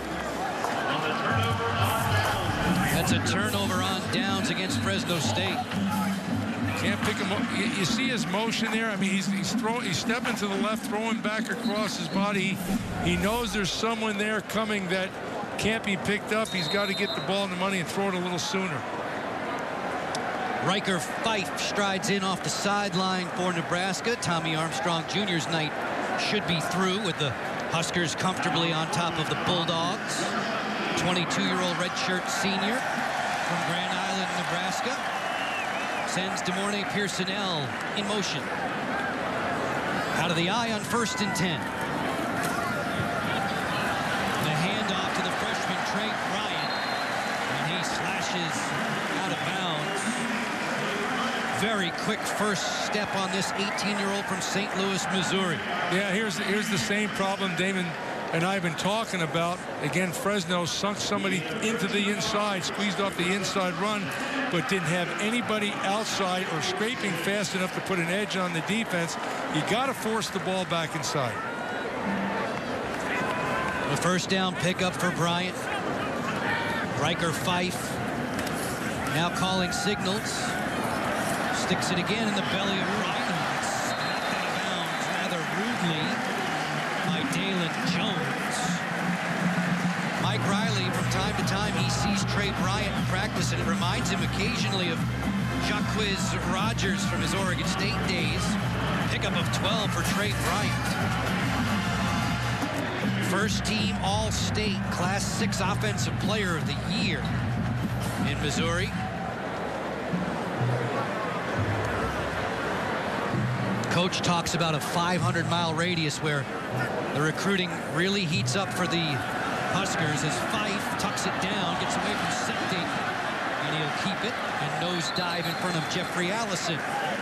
That's a turnover on downs against Fresno State. Can't pick him up. You see his motion there. I mean, he's stepping to the left, throwing back across his body. He knows there's someone there coming that can't be picked up. He's got to get the ball in the money and throw it a little sooner. Riker Fife strides in off the sideline for Nebraska. Tommy Armstrong Jr.'s night should be through with the Huskers comfortably on top of the Bulldogs. 22-year-old redshirt senior from Grand Island, Nebraska, sends DeMornay Pearsonell in motion. Out of the eye on 1st and 10. The handoff to the freshman Trey Bryant, and he slashes out of bounds. Very quick first step on this 18-year-old from St. Louis, Missouri. Yeah, here's the same problem Damon and I have been talking about. Again, Fresno sunk somebody into the inside, squeezed off the inside run, but didn't have anybody outside or scraping fast enough to put an edge on the defense. You got to force the ball back inside. The first down pickup for Bryant. Riker Fife now calling signals. Sticks it again in the belly of Bryant. It's knocked out of bounds rather rudely by Dalen Jones. Mike Riley, from time to time, he sees Trey Bryant practice, and it reminds him occasionally of Jacquizz Rodgers from his Oregon State days. Pickup of 12 for Trey Bryant. First team All-State Class 6 Offensive Player of the Year in Missouri. Coach talks about a 500-mile radius where the recruiting really heats up for the Huskers as Fife tucks it down, gets away from Septing, and he'll keep it and nose dive in front of Jeffrey Allison.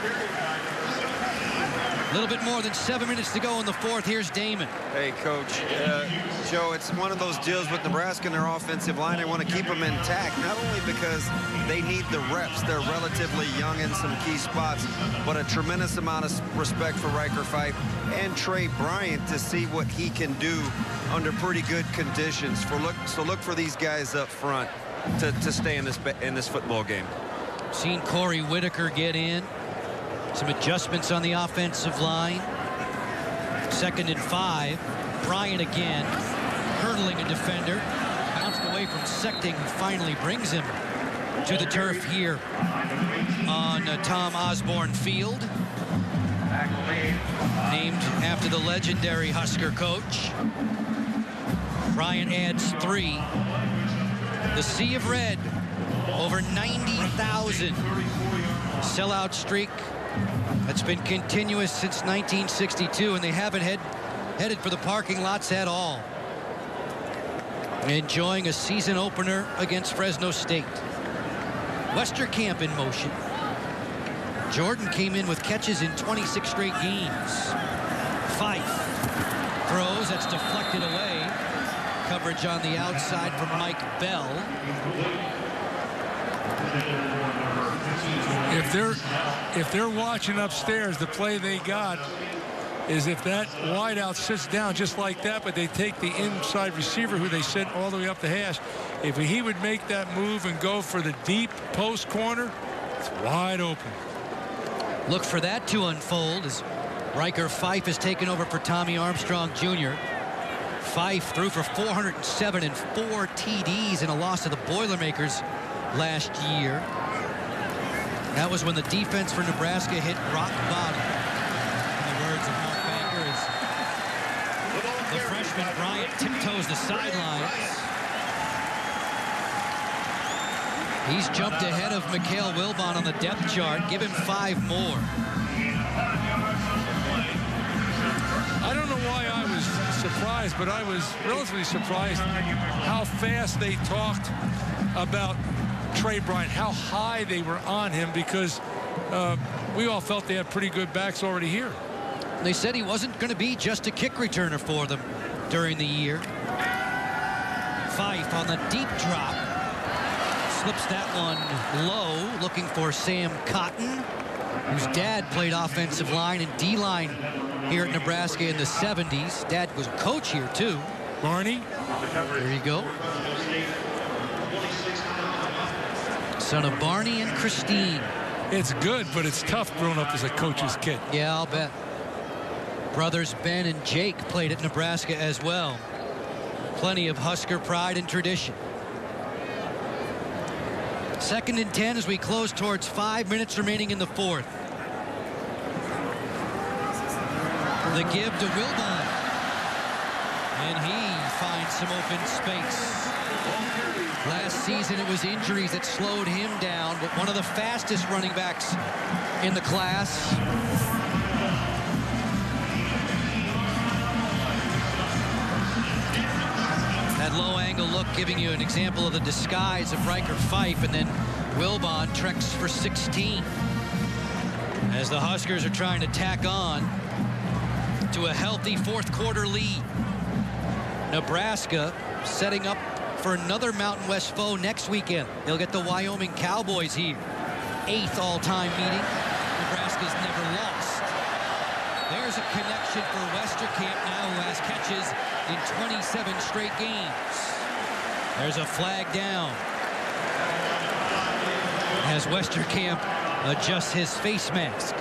A little bit more than 7 minutes to go in the fourth. Here's Damon. Hey, Coach. Joe, it's one of those deals with Nebraska and their offensive line. They want to keep them intact, not only because they need the reps. They're relatively young in some key spots, but a tremendous amount of respect for Riker Fife and Trey Bryant to see what he can do under pretty good conditions. So look for these guys up front to stay in this football game. Seen Corey Whitaker get in. Some adjustments on the offensive line. 2nd and 5. Bryant again, hurdling a defender. Bounced away from Septing, who finally brings him to the turf here on Tom Osborne Field. Named after the legendary Husker coach. Bryant adds 3. The Sea of Red, over 90,000. Sellout streak that's been continuous since 1962, and they haven't headed for the parking lots at all. Enjoying a season opener against Fresno State. Westerkamp in motion. Jordan came in with catches in 26 straight games. Fife throws, that's deflected away. Coverage on the outside from Mike Bell. If they're watching upstairs, the play they got is if that wideout sits down just like that, but they take the inside receiver who they sent all the way up the hash. If he would make that move and go for the deep post corner, it's wide open. Look for that to unfold as Riker Fife has taken over for Tommy Armstrong Jr. Fife threw for 407 and 4 TDs in a loss to the Boilermakers last year. That was when the defense for Nebraska hit rock bottom. In the words of Mark Banker, as the freshman Bryant tiptoes the sidelines. He's jumped ahead of Mikhail Wilbon on the depth chart. Give him 5 more. I don't know why I was surprised, but I was relatively surprised how fast they talked about Trey Bryant, how high they were on him, because we all felt they had pretty good backs already here. They said he wasn't going to be just a kick returner for them during the year. Fife on the deep drop. Slips that one low, looking for Sam Cotton, whose dad played offensive line and D-line here at Nebraska in the 70s. Dad was a coach here, too. Barney. There you go. Son of Barney and Christine. It's good, but it's tough growing up as a coach's kid. Yeah, I'll bet. Brothers Ben and Jake played at Nebraska as well. Plenty of Husker pride and tradition. 2nd and 10 as we close towards 5 minutes remaining in the 4th. The give to Wilbon. And he finds some open space. Last season it was injuries that slowed him down, but one of the fastest running backs in the class. That low angle look giving you an example of the disguise of Riker Fife, and then Wilbon treks for 16 as the Huskers are trying to tack on to a healthy 4th quarter lead. Nebraska setting up for another Mountain West foe next weekend. They'll get the Wyoming Cowboys here. 8th all-time meeting. Nebraska's never lost. There's a connection for Westerkamp now, who has catches in 27 straight games. There's a flag down as Westerkamp adjusts his face mask.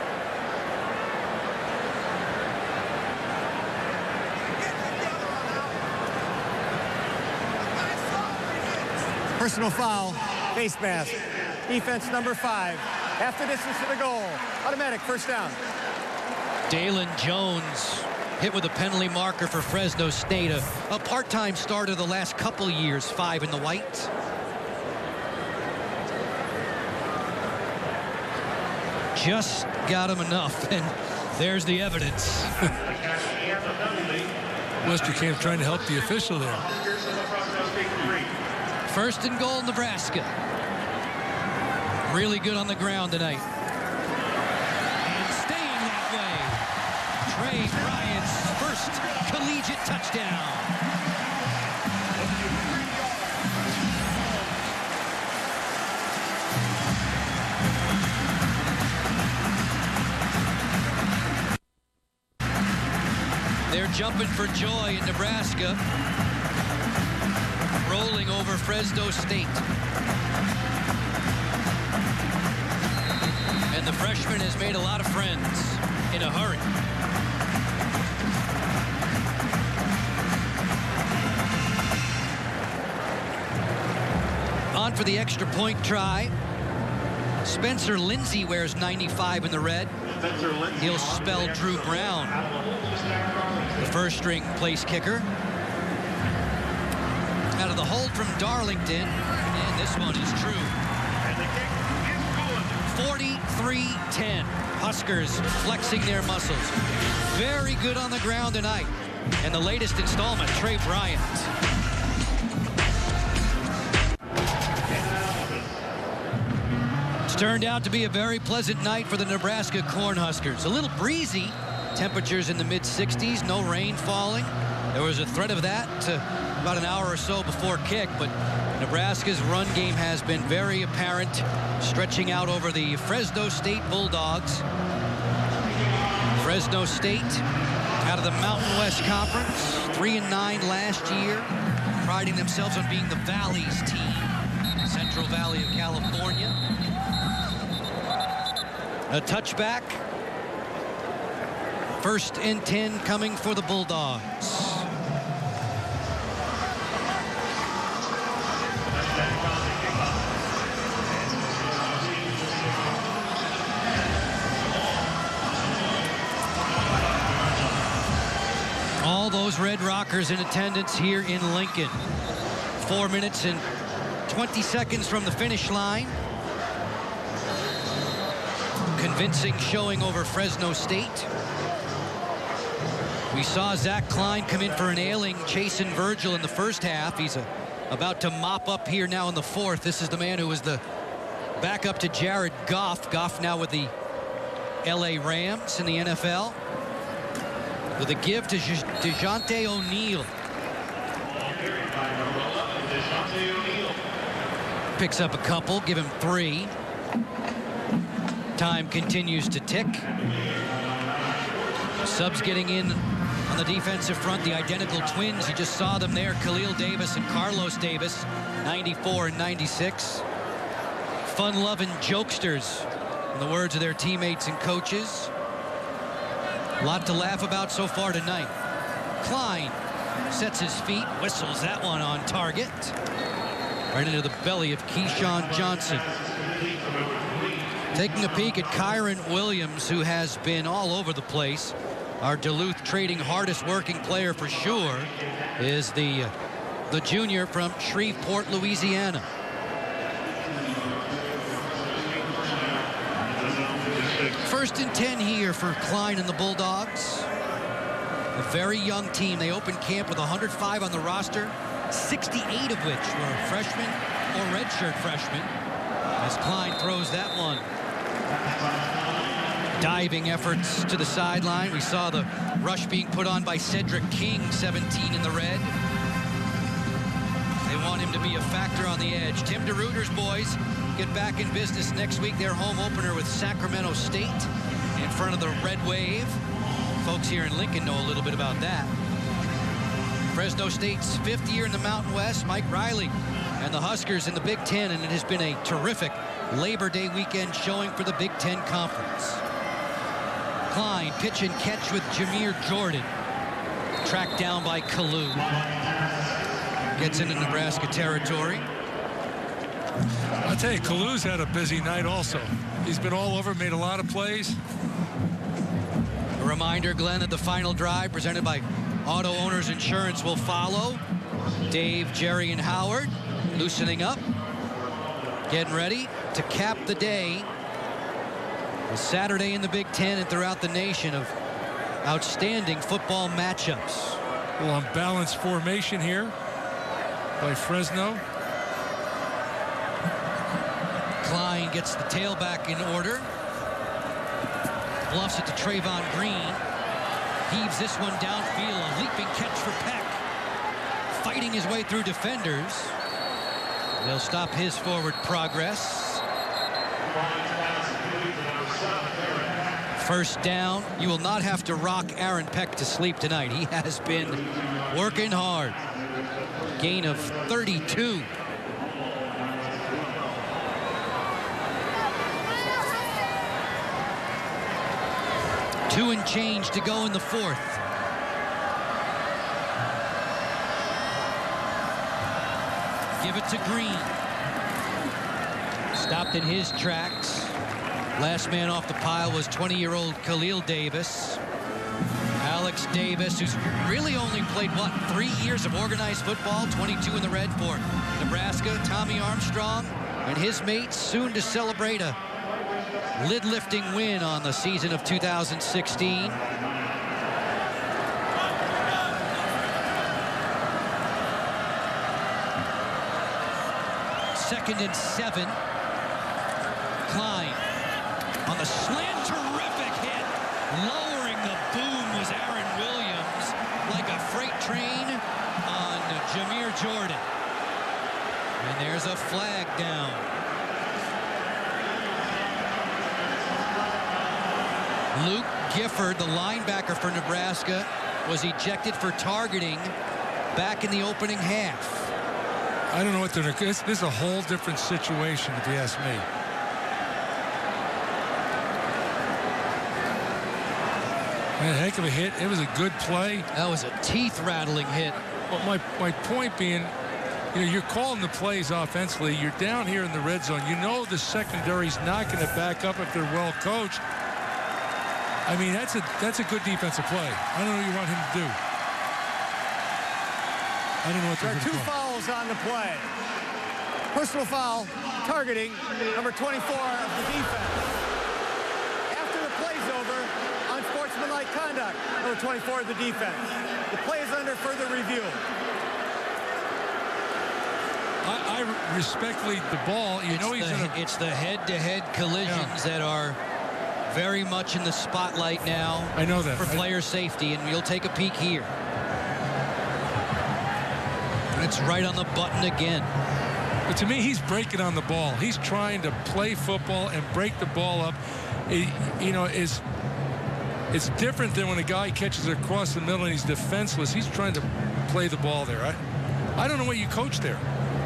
Personal foul, face mask. Defense number 5. Half the distance to the goal. Automatic first down. Dalen Jones hit with a penalty marker for Fresno State. A part-time starter the last couple years, 5 in the white. Just got him enough, and there's the evidence. Westerkamp trying to help the official there. 1st and goal, Nebraska. Really good on the ground tonight. And staying that way. Trey Bryant's first collegiate touchdown. They're jumping for joy in Nebraska. Rolling over Fresno State. And the freshman has made a lot of friends in a hurry. On for the extra point try. Spencer Lindsay wears 95 in the red. He'll spell Drew Brown, the first string place kicker. Out of the hold from Darlington, and this one is true. 43-10. Huskers flexing their muscles. Very good on the ground tonight. And the latest installment, Trey Bryant. It's turned out to be a very pleasant night for the Nebraska Cornhuskers. A little breezy. Temperatures in the mid-60s, no rain falling. There was a threat of that about an hour or so before kick, but Nebraska's run game has been very apparent, stretching out over the Fresno State Bulldogs. Fresno State out of the Mountain West Conference, 3-9 last year, priding themselves on being the Valley's team, Central Valley of California. A touchback. 1st and 10 coming for the Bulldogs. All those Red Rockers in attendance here in Lincoln. 4 minutes and 20 seconds from the finish line. Convincing showing over Fresno State. We saw Zach Klein come in for an ailing Chasen Virgil in the first half. He's about to mop up here now in the 4th. This is the man who was the backup to Jared Goff. Goff now with the LA Rams in the NFL. With a give to DeJounte O'Neal. Picks up a couple, give him 3. Time continues to tick. Subs getting in on the defensive front, the identical twins. You just saw them there, Khalil Davis and Carlos Davis, 94 and 96. Fun-loving jokesters, in the words of their teammates and coaches. A lot to laugh about so far tonight. Klein sets his feet, whistles that one on target. Right into the belly of Keyshawn Johnson. Taking a peek at Kyron Williams, who has been all over the place. Our Duluth Trading hardest working player for sure is the junior from Shreveport, Louisiana. First and 10 here for Klein and the Bulldogs. A very young team. They opened camp with 105 on the roster, 68 of which were freshmen or redshirt freshmen. As Klein throws that one. Diving efforts to the sideline. We saw the rush being put on by Cedric King, 17 in the red. They want him to be a factor on the edge. Tim DeRuyter's boys get back in business next week. Their home opener with Sacramento State in front of the Red Wave. Folks here in Lincoln know a little bit about that. Fresno State's 5th year in the Mountain West. Mike Riley and the Huskers in the Big Ten, and it has been a terrific Labor Day weekend showing for the Big Ten Conference. Klein, pitch and catch with Jameer Jordan. Tracked down by Kalu. Gets into Nebraska territory. I'll tell you, Kalu's had a busy night also. He's been all over, made a lot of plays. A reminder, Glenn, that the final drive presented by Auto Owners Insurance will follow. Dave, Jerry, and Howard loosening up. Getting ready to cap the day. A Saturday in the Big Ten and throughout the nation of outstanding football matchups. A little unbalanced formation here by Fresno. Klein gets the tailback in order. Bluffs it to Trayvon Green. Heaves this one downfield. A leaping catch for Peck. Fighting his way through defenders. They'll stop his forward progress. First down. You will not have to rock Aaron Peck to sleep tonight. He has been working hard. Gain of 32. Two and change to go in the 4th. Give it to Green. Stopped in his tracks. Last man off the pile was 20-year-old Khalil Davis. Alex Davis, who's really only played, 3 years of organized football, 22 in the red for Nebraska. Tommy Armstrong and his mates soon to celebrate a lid-lifting win on the season of 2016. Second and 7. Klein on the slant, terrific hit. Lowering the boom was Aaron Williams like a freight train on Jameer Jordan. And there's a flag down. Luke Gifford, the linebacker for Nebraska, was ejected for targeting back in the opening half. I don't know what they're doing. This is a whole different situation, if you ask me. Man, heck of a hit. It was a good play. That was a teeth-rattling hit. But my point being, you know, you're calling the plays offensively. You're down here in the red zone. You know the secondary's not going to back up if they're well coached. I mean, that's a good defensive play. I don't know what you want him to do. I don't know what there are 2 fouls on the play. Personal foul, targeting, number 24 of the defense. After the play's over, unsportsmanlike conduct, number 24 of the defense. The play is under further review. I respectfully the ball. You know he's going to. It's the head-to-head collisions that are very much in the spotlight now. I know that. For player safety, and you'll take a peek here. It's right on the button again. But to me, he's breaking on the ball. He's trying to play football and break the ball up. You know, it's different than when a guy catches it across the middle and he's defenseless. He's trying to play the ball there. I don't know what you coach there.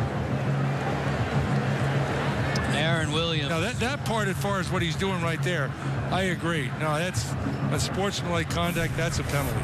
Aaron Williams. Now that part, as far as what he's doing right there, I agree. No, that's a sportsmanlike conduct. That's a penalty.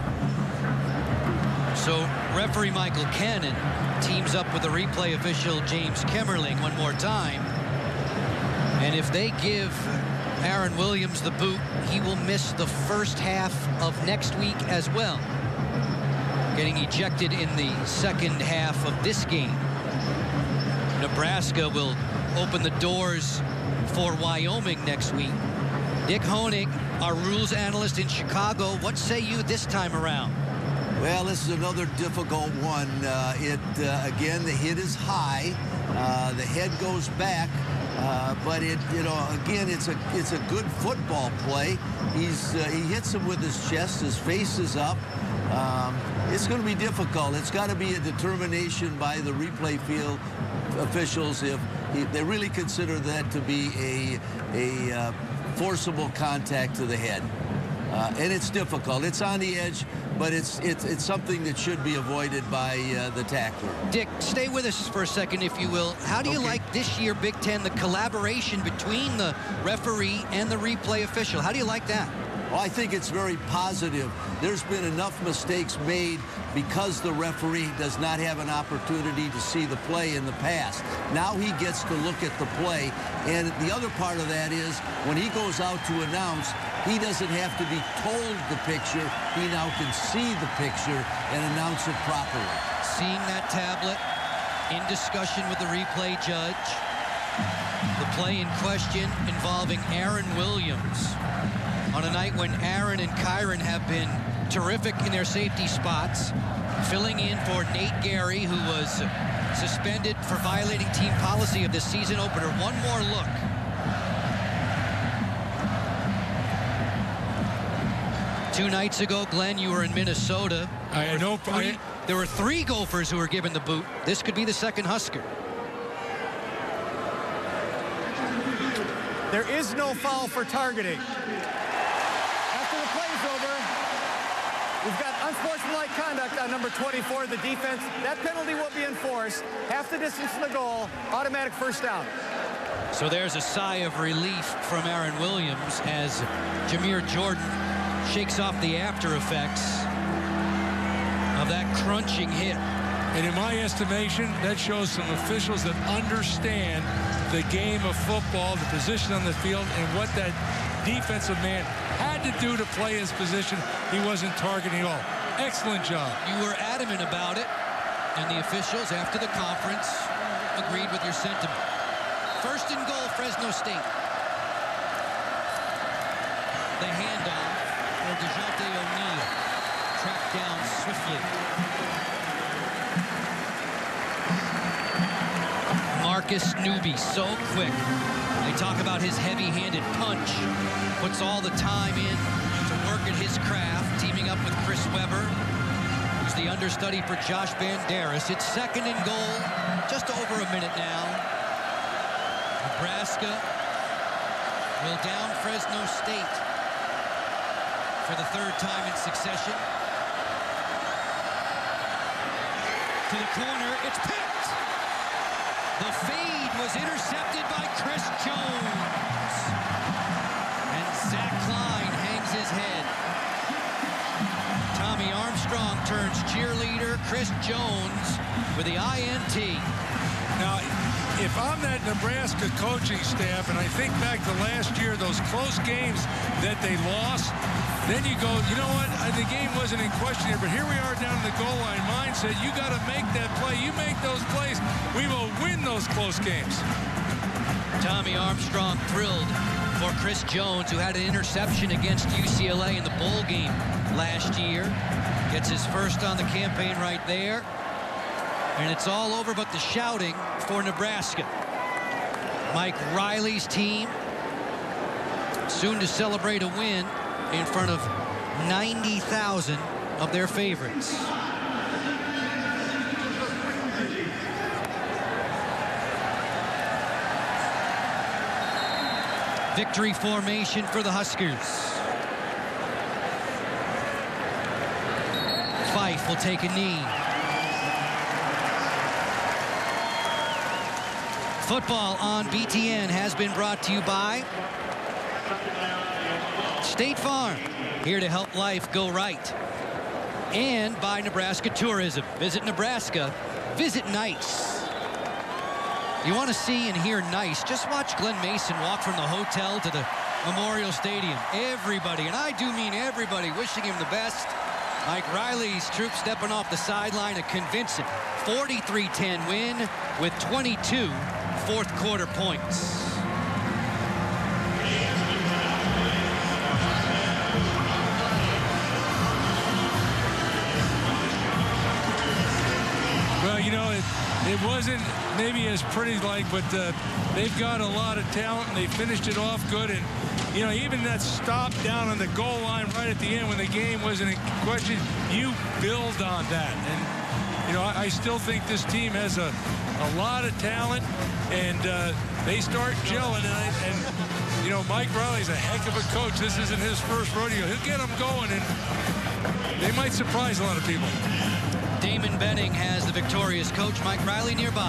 So referee Michael Cannon teams up with the replay official James Kemmerling one more time. And if they give Aaron Williams the boot, he will miss the first half of next week as well, getting ejected in the second half of this game. Nebraska will open the doors for Wyoming next week. Dick Honig, our rules analyst in Chicago, what say you this time around? Well, this is another difficult one. Again, the hit is high. The head goes back, but again, it's a good football play. He hits him with his chest. His face is up. It's going to be difficult. It's got to be a determination by the replay field officials if they really consider that to be a forcible contact to the head. And it's difficult. It's on the edge, but it's something that should be avoided by the tackler. Dick, stay with us for a second, if you will. How do you like this year, Big Ten, the collaboration between the referee and the replay official? How do you like that? Well, I think it's very positive. There's been enough mistakes made because the referee does not have an opportunity to see the play in the past. Now he gets to look at the play. And the other part of that is when he goes out to announce, he doesn't have to be told the picture. He now can see the picture and announce it properly. Seeing that tablet in discussion with the replay judge. The play in question involving Aaron Williams on a night when Aaron and Kyron have been terrific in their safety spots, filling in for Nate Gary, who was suspended for violating team policy of the season opener. One more look. Two nights ago, Glenn, you were in Minnesota. There were 3 Gophers who were given the boot. This could be the second Husker. There is no foul for targeting. After the play's over, we've got unsportsmanlike conduct on number 24, the defense. That penalty will be enforced. Half the distance to the goal, automatic first down. So there's a sigh of relief from Aaron Williams as Jameer Jordan shakes off the after effects of that crunching hit. And in my estimation, that shows some officials that understand the game of football, the position on the field, and what that defensive man had to do to play his position. He wasn't targeting at all. Excellent job. You were adamant about it, and the officials after the conference agreed with your sentiment. First and goal, Fresno State. The handoff for DeJounte O'Neal. Tracked down swiftly. Marcus Newby, so quick. They talk about his heavy-handed punch. Puts all the time in to work at his craft, teaming up with Chris Webber, who's the the understudy for Josh Banderas. It's 2nd and goal. Just over a minute now. Nebraska will down Fresno State for the 3rd time in succession. To the corner, it's picked. The fade was intercepted by Chris Jones. And Zach Klein hangs his head. Tommy Armstrong turns cheerleader. Chris Jones with the INT. Now, if I'm that Nebraska coaching staff, and I think back to last year, those close games that they lost, then you go, you know what, the game wasn't in question here, but here we are down in the goal line mindset. You got to make that play. You make those plays, we will win those close games. Tommy Armstrong thrilled for Chris Jones, who had an interception against UCLA in the bowl game last year. Gets his first on the campaign right there. And it's all over but the shouting for Nebraska. Mike Riley's team soon to celebrate a win in front of 90,000 of their favorites. Victory formation for the Huskers. Fife will take a knee. Football on BTN has been brought to you by State Farm, here to help life go right. And by Nebraska Tourism. Visit Nebraska, visit nice. You want to see and hear nice, just watch Glenn Mason walk from the hotel to the Memorial Stadium. Everybody, and I do mean everybody, wishing him the best. Mike Riley's troops stepping off the sideline, a convincing 43-10 win with 22 fourth-quarter points. Well, you know, it wasn't maybe as pretty like, but they've got a lot of talent, and they finished it off good. And, you know, even that stop down on the goal line right at the end when the game wasn't in question, you build on that. And, you know, I still think this team has a lot of talent, and they start gelling. And, you know, Mike Riley's a heck of a coach. This isn't his first rodeo. He'll get them going, and they might surprise a lot of people. Damon Benning has the victorious coach, Mike Riley, nearby.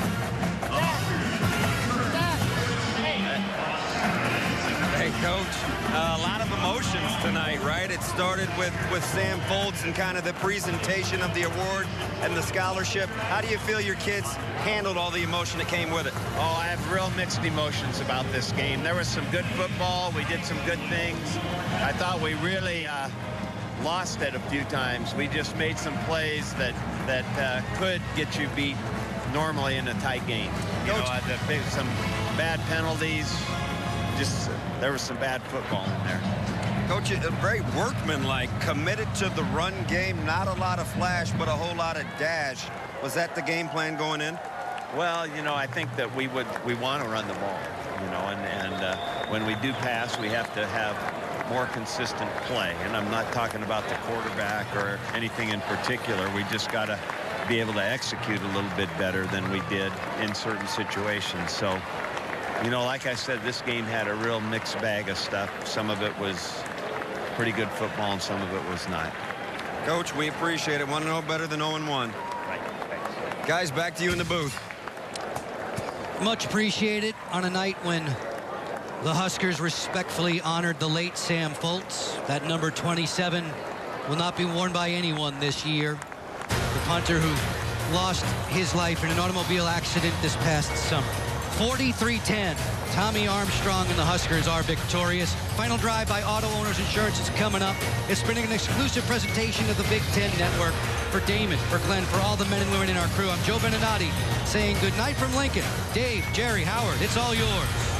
Hey, Coach, a lot of emotions tonight, right? It started with Sam Foltz and kind of the presentation of the award and the scholarship. How do you feel your kids handled all the emotion that came with it? Oh, I have real mixed emotions about this game. There was some good football. We did some good things. I thought we really lost it a few times. We just made some plays that could get you beat normally in a tight game. You know, some bad penalties. Just there was some bad football in there. Coach, very workmanlike, committed to the run game, not a lot of flash, but a whole lot of dash. Was that the game plan going in? Well, you know, I think that we want to run the ball, you know, and when we do pass, we have to have more consistent play. And I'm not talking about the quarterback or anything in particular. We just got to be able to execute a little bit better than we did in certain situations. So, you know, like I said, this game had a real mixed bag of stuff. Some of it was pretty good football, and some of it was not. Coach, we appreciate it. Want to know better than 0-1. Guys, back to you in the booth. Much appreciated on a night when the Huskers respectfully honored the late Sam Foltz. That number 27 will not be worn by anyone this year. The punter who lost his life in an automobile accident this past summer. 43-10. Tommy Armstrong and the Huskers are victorious. Final drive by Auto Owners Insurance is coming up. It's been an exclusive presentation of the Big Ten Network. For Damon, for Glenn, for all the men and women in our crew, I'm Joe Beninati saying good night from Lincoln. Dave, Jerry, Howard, it's all yours.